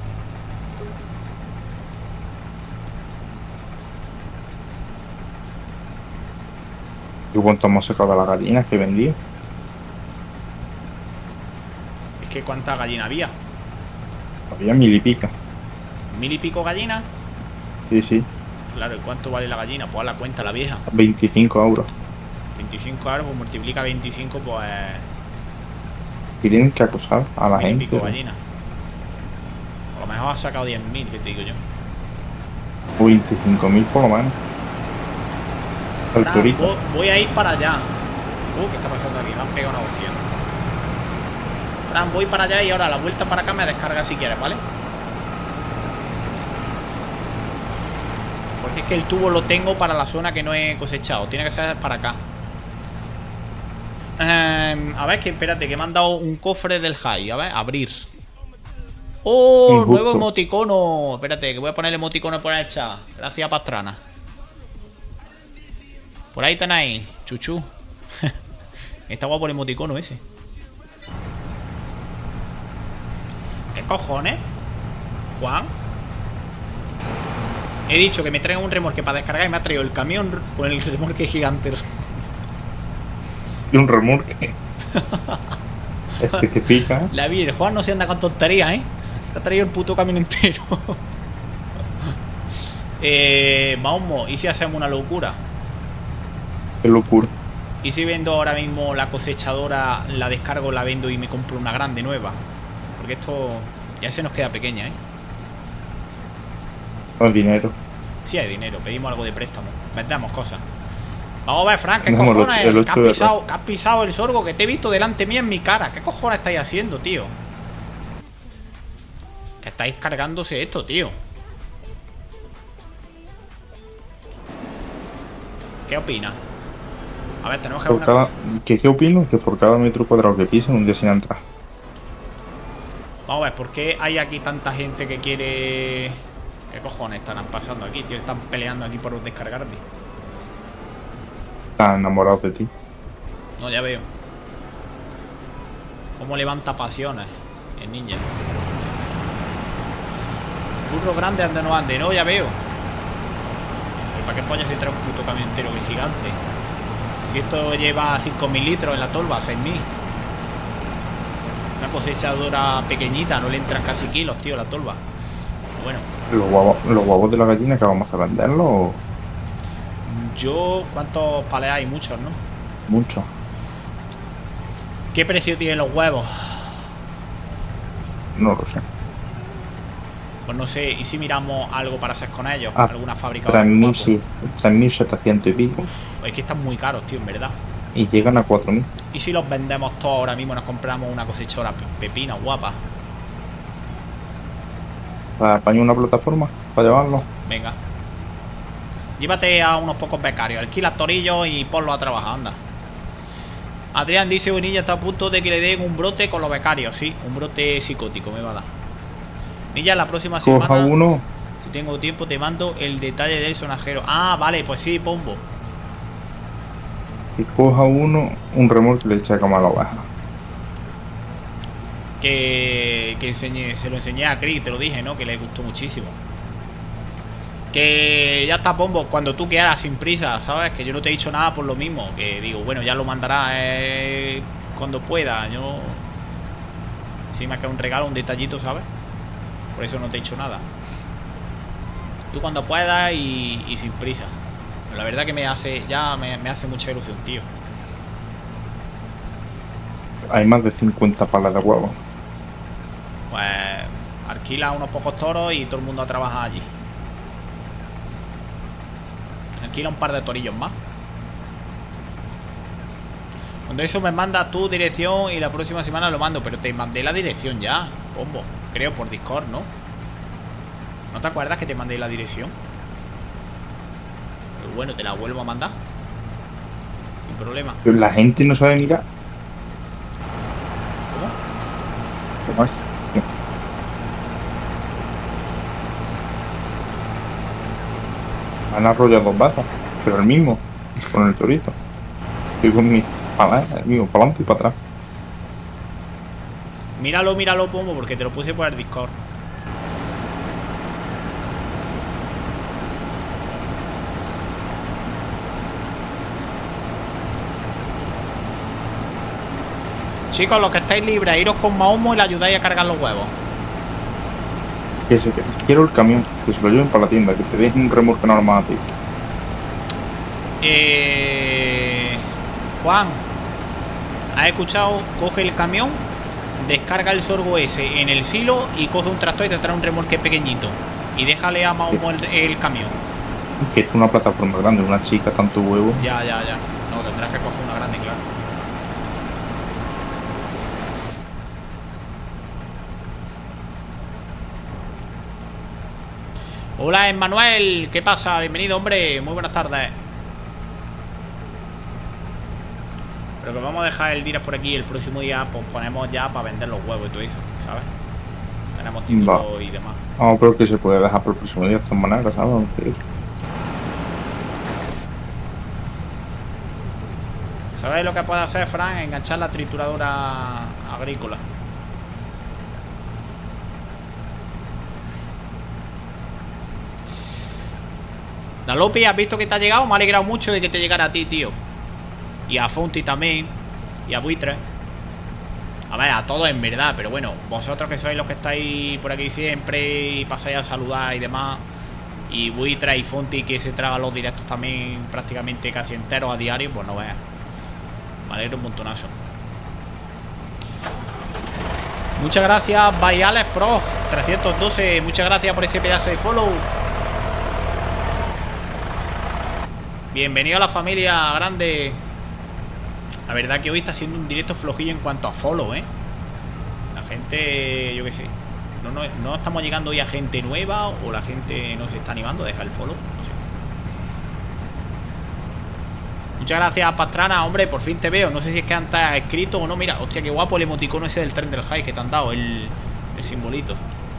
¿Y cuánto hemos sacado de las gallinas que vendí? Es que ¿cuántas gallinas había? Había 1000 y pico. 1000 y pico gallinas. Sí, sí. Claro, ¿y cuánto vale la gallina? Pues a la cuenta la vieja. 25 euros. 25 euros, pues multiplica 25, pues... Y tienen que acosar a la 1000 y gente. pico gallinas. A lo mejor ha sacado 10.000, que te digo yo. O 25.000 por lo menos. El Ahora, turito. voy a ir para allá. ¿Qué está pasando aquí? Me han pegado una hostia. Fran, voy para allá y ahora la vuelta para acá me descarga si quieres, ¿vale? Porque es que el tubo lo tengo para la zona que no he cosechado. Tiene que ser para acá. A ver, que espérate, que me han dado un cofre del high. A ver, abrir. ¡Oh! Nuevo emoticono. Espérate, que voy a poner el emoticono por el chat. Gracias, Pastrana. Por ahí tenéis, chuchu. Está guapo el emoticono ese. ¿Qué cojones? Juan. He dicho que me traigan un remolque para descargar y me ha traído el camión con el remolque gigante. Y un remolque. Este que pica. La vi, el Juan no se anda con tonterías, ¿eh? Se ha traído el puto camión entero. Vamos, ¿y si hacemos una locura? Qué locura. ¿Y si vendo ahora mismo la cosechadora, la descargo, la vendo y me compro una grande nueva? Porque esto ya se nos queda pequeña, ¿eh? No hay dinero. Sí hay dinero, pedimos algo de préstamo. Vendamos cosas. Vamos a ver, Frank, ¿qué No, cojones? el ¿Que has pisado el sorgo que te he visto delante mío en mi cara? ¿Qué cojones estáis haciendo, tío? Que estáis cargándose esto, tío. ¿Qué opinas? A ver, tenemos que ver una cosa. ¿Qué opino? Que por cada metro cuadrado que pisen un día sin entrar. Vamos a ver, ¿por qué hay aquí tanta gente que quiere... ¿Qué cojones están pasando aquí, tío? Están peleando aquí por descargarme. Están enamorados de ti. No, ya veo. Cómo levanta pasiones el ninja. Burro grande ande no ande, no, ya veo. Pero ¿para qué pollas si trae un puto camión entero que es gigante? Si esto lleva 5.000 litros en la tolva, 6.000. Una cosechadora pequeñita, no le entran casi kilos, tío, la tolva. Bueno. ¿Los huevos de la gallina que vamos a venderlos o...? Yo, ¿cuántos palés hay? Muchos, ¿no? Muchos. ¿Qué precio tienen los huevos? No lo sé. Pues no sé, ¿y si miramos algo para hacer con ellos? Ah, ¿Alguna fábrica? 3.700 y pico. Uf, es que están muy caros, tío, en verdad. Y llegan a 4.000. ¿Y si los vendemos todos ahora mismo y nos compramos una cosechadora pepina guapa? ¿Para apañar una plataforma? ¿Para llevarlo? Venga. Llévate a unos pocos becarios, alquila torillos y ponlo a trabajar, anda. Adrián dice: Bonilla está a punto de que le den un brote con los becarios. Sí, un brote psicótico me va a dar. Nilla, la próxima semana, Coja uno. si tengo tiempo, te mando el detalle del sonajero. Ah, vale, pues sí, Pombo. Si coja uno, un remolque le echa cama a la oveja. Que se lo enseñé a Chris, te lo dije, ¿no? Que le gustó muchísimo. Que ya está, Pombo, cuando tú quieras, sin prisa, ¿sabes? Que yo no te he dicho nada por lo mismo. Que digo, bueno, ya lo mandará cuando pueda. Yo... Sí me ha quedado un regalo, un detallito, ¿sabes? Por eso no te he dicho nada. Tú cuando puedas y sin prisa. La verdad que me hace mucha ilusión, tío. Hay más de 50 palas de huevos. Pues alquila unos pocos toros y todo el mundo a trabajar allí. Alquila un par de torillos más. Cuando eso me manda tu dirección y la próxima semana lo mando. Pero te mandé la dirección ya, Pombo. Creo por Discord, ¿no? ¿No te acuerdas que te mandé la dirección? Pero bueno, te la vuelvo a mandar sin problema. Pero la gente no sabe mirar. ¿Cómo? ¿Cómo es? Han arrollado dos bazas, pero el mismo, con el torito. Estoy con mi palas, el mismo, para adelante y para atrás. Míralo, míralo, Pombo, porque te lo puse por el Discord. Chicos, los que estáis libres, iros con Mahomo y le ayudáis a cargar los huevos. Que quiero el camión, que se lo lleven para la tienda, que te dejen un remolque normal a ti. Juan, ¿has escuchado? Coge el camión, descarga el sorgo ese en el silo y coge un tractor y te trae un remolque pequeñito. Y déjale a Mahomo el camión. Que es una plataforma grande, una chica, tanto huevo. Ya. No, tendrás que coger una grande, claro. Hola, Emmanuel, ¿qué pasa? Bienvenido, hombre, muy buenas tardes. Pero que vamos a dejar el direct por aquí y el próximo día pues ponemos ya para vender los huevos y todo eso, ¿sabes? Tenemos título y demás. Vamos, pero que se puede dejar para el próximo día de todas maneras, ¿sabes? ¿Sabéis lo que puede hacer, Fran? Enganchar la trituradora agrícola. Dalopi, ¿has visto que te ha llegado? Me ha alegrado mucho de que te llegara a ti, tío. Y a Fonti también. Y a Buitre. A ver, a todos en verdad. Pero bueno, vosotros que sois los que estáis por aquí siempre y pasáis a saludar y demás. Y Buitre y Fonti que se tragan los directos también prácticamente casi enteros a diario. Pues no veas. Me alegro un montonazo. Muchas gracias, Bayales Pro 312. Muchas gracias por ese pedazo de follow. Bienvenido a la familia grande. La verdad que hoy está siendo un directo flojillo en cuanto a follow, ¿eh? La gente, yo qué sé. No estamos llegando hoy a gente nueva o la gente no se está animando a dejar el follow. No sé. Muchas gracias, Pastrana. Hombre, por fin te veo. No sé si es que antes has escrito o no. Mira, hostia, qué guapo el emoticono ese del tren del high que te han dado, el simbolito.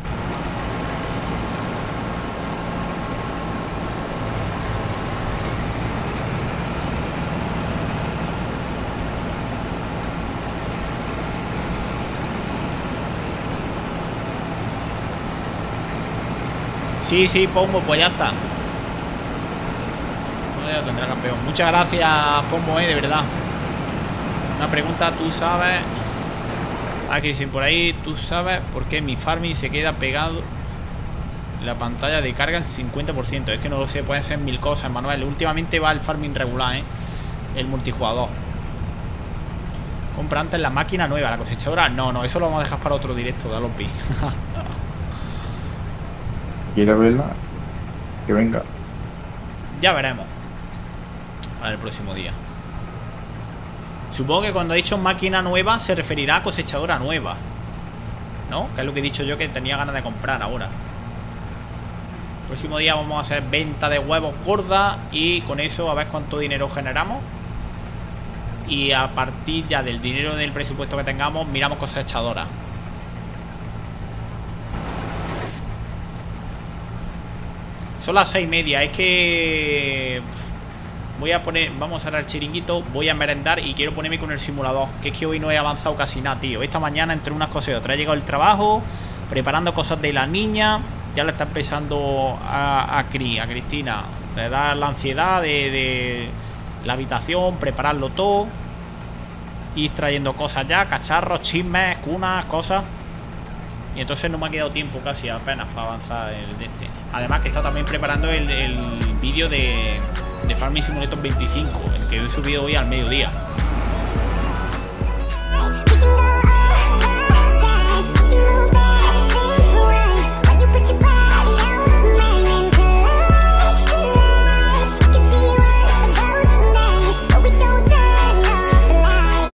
Sí, Pombo, pues ya está. No, ya tendrá campeón. Muchas gracias, Pombo, de verdad. Una pregunta, ¿tú sabes? Aquí dicen por ahí, ¿tú sabes por qué mi farming se queda pegado en la pantalla de carga el 50%? Es que no lo sé, pueden ser mil cosas, Manuel. Últimamente va el farming regular, el multijugador. Compra antes la máquina nueva, la cosechadora. No, eso lo vamos a dejar para otro directo de Alopi. ¿Quiere verla? Que venga. Ya veremos. Para el próximo día. Supongo que cuando he dicho máquina nueva se referirá a cosechadora nueva, ¿no? Que es lo que he dicho yo que tenía ganas de comprar ahora. Próximo día vamos a hacer venta de huevos gorda y con eso a ver cuánto dinero generamos. Y a partir ya del dinero del presupuesto que tengamos, miramos cosechadoras. Son las 6:30. Es que voy a poner, vamos a cerrar el chiringuito, voy a merendar y quiero ponerme con el simulador. Que es que hoy no he avanzado casi nada, tío. Esta mañana entre unas cosas y otras he llegado al trabajo, preparando cosas de la niña. Ya le está empezando a Cristina. Le da la ansiedad de la habitación, prepararlo todo. Ir trayendo cosas ya, cacharros, chismes, cunas, cosas. Y entonces no me ha quedado tiempo casi apenas para avanzar el de este. Además que he estado también preparando el vídeo de Farming Simulator 25, el que he subido hoy al mediodía.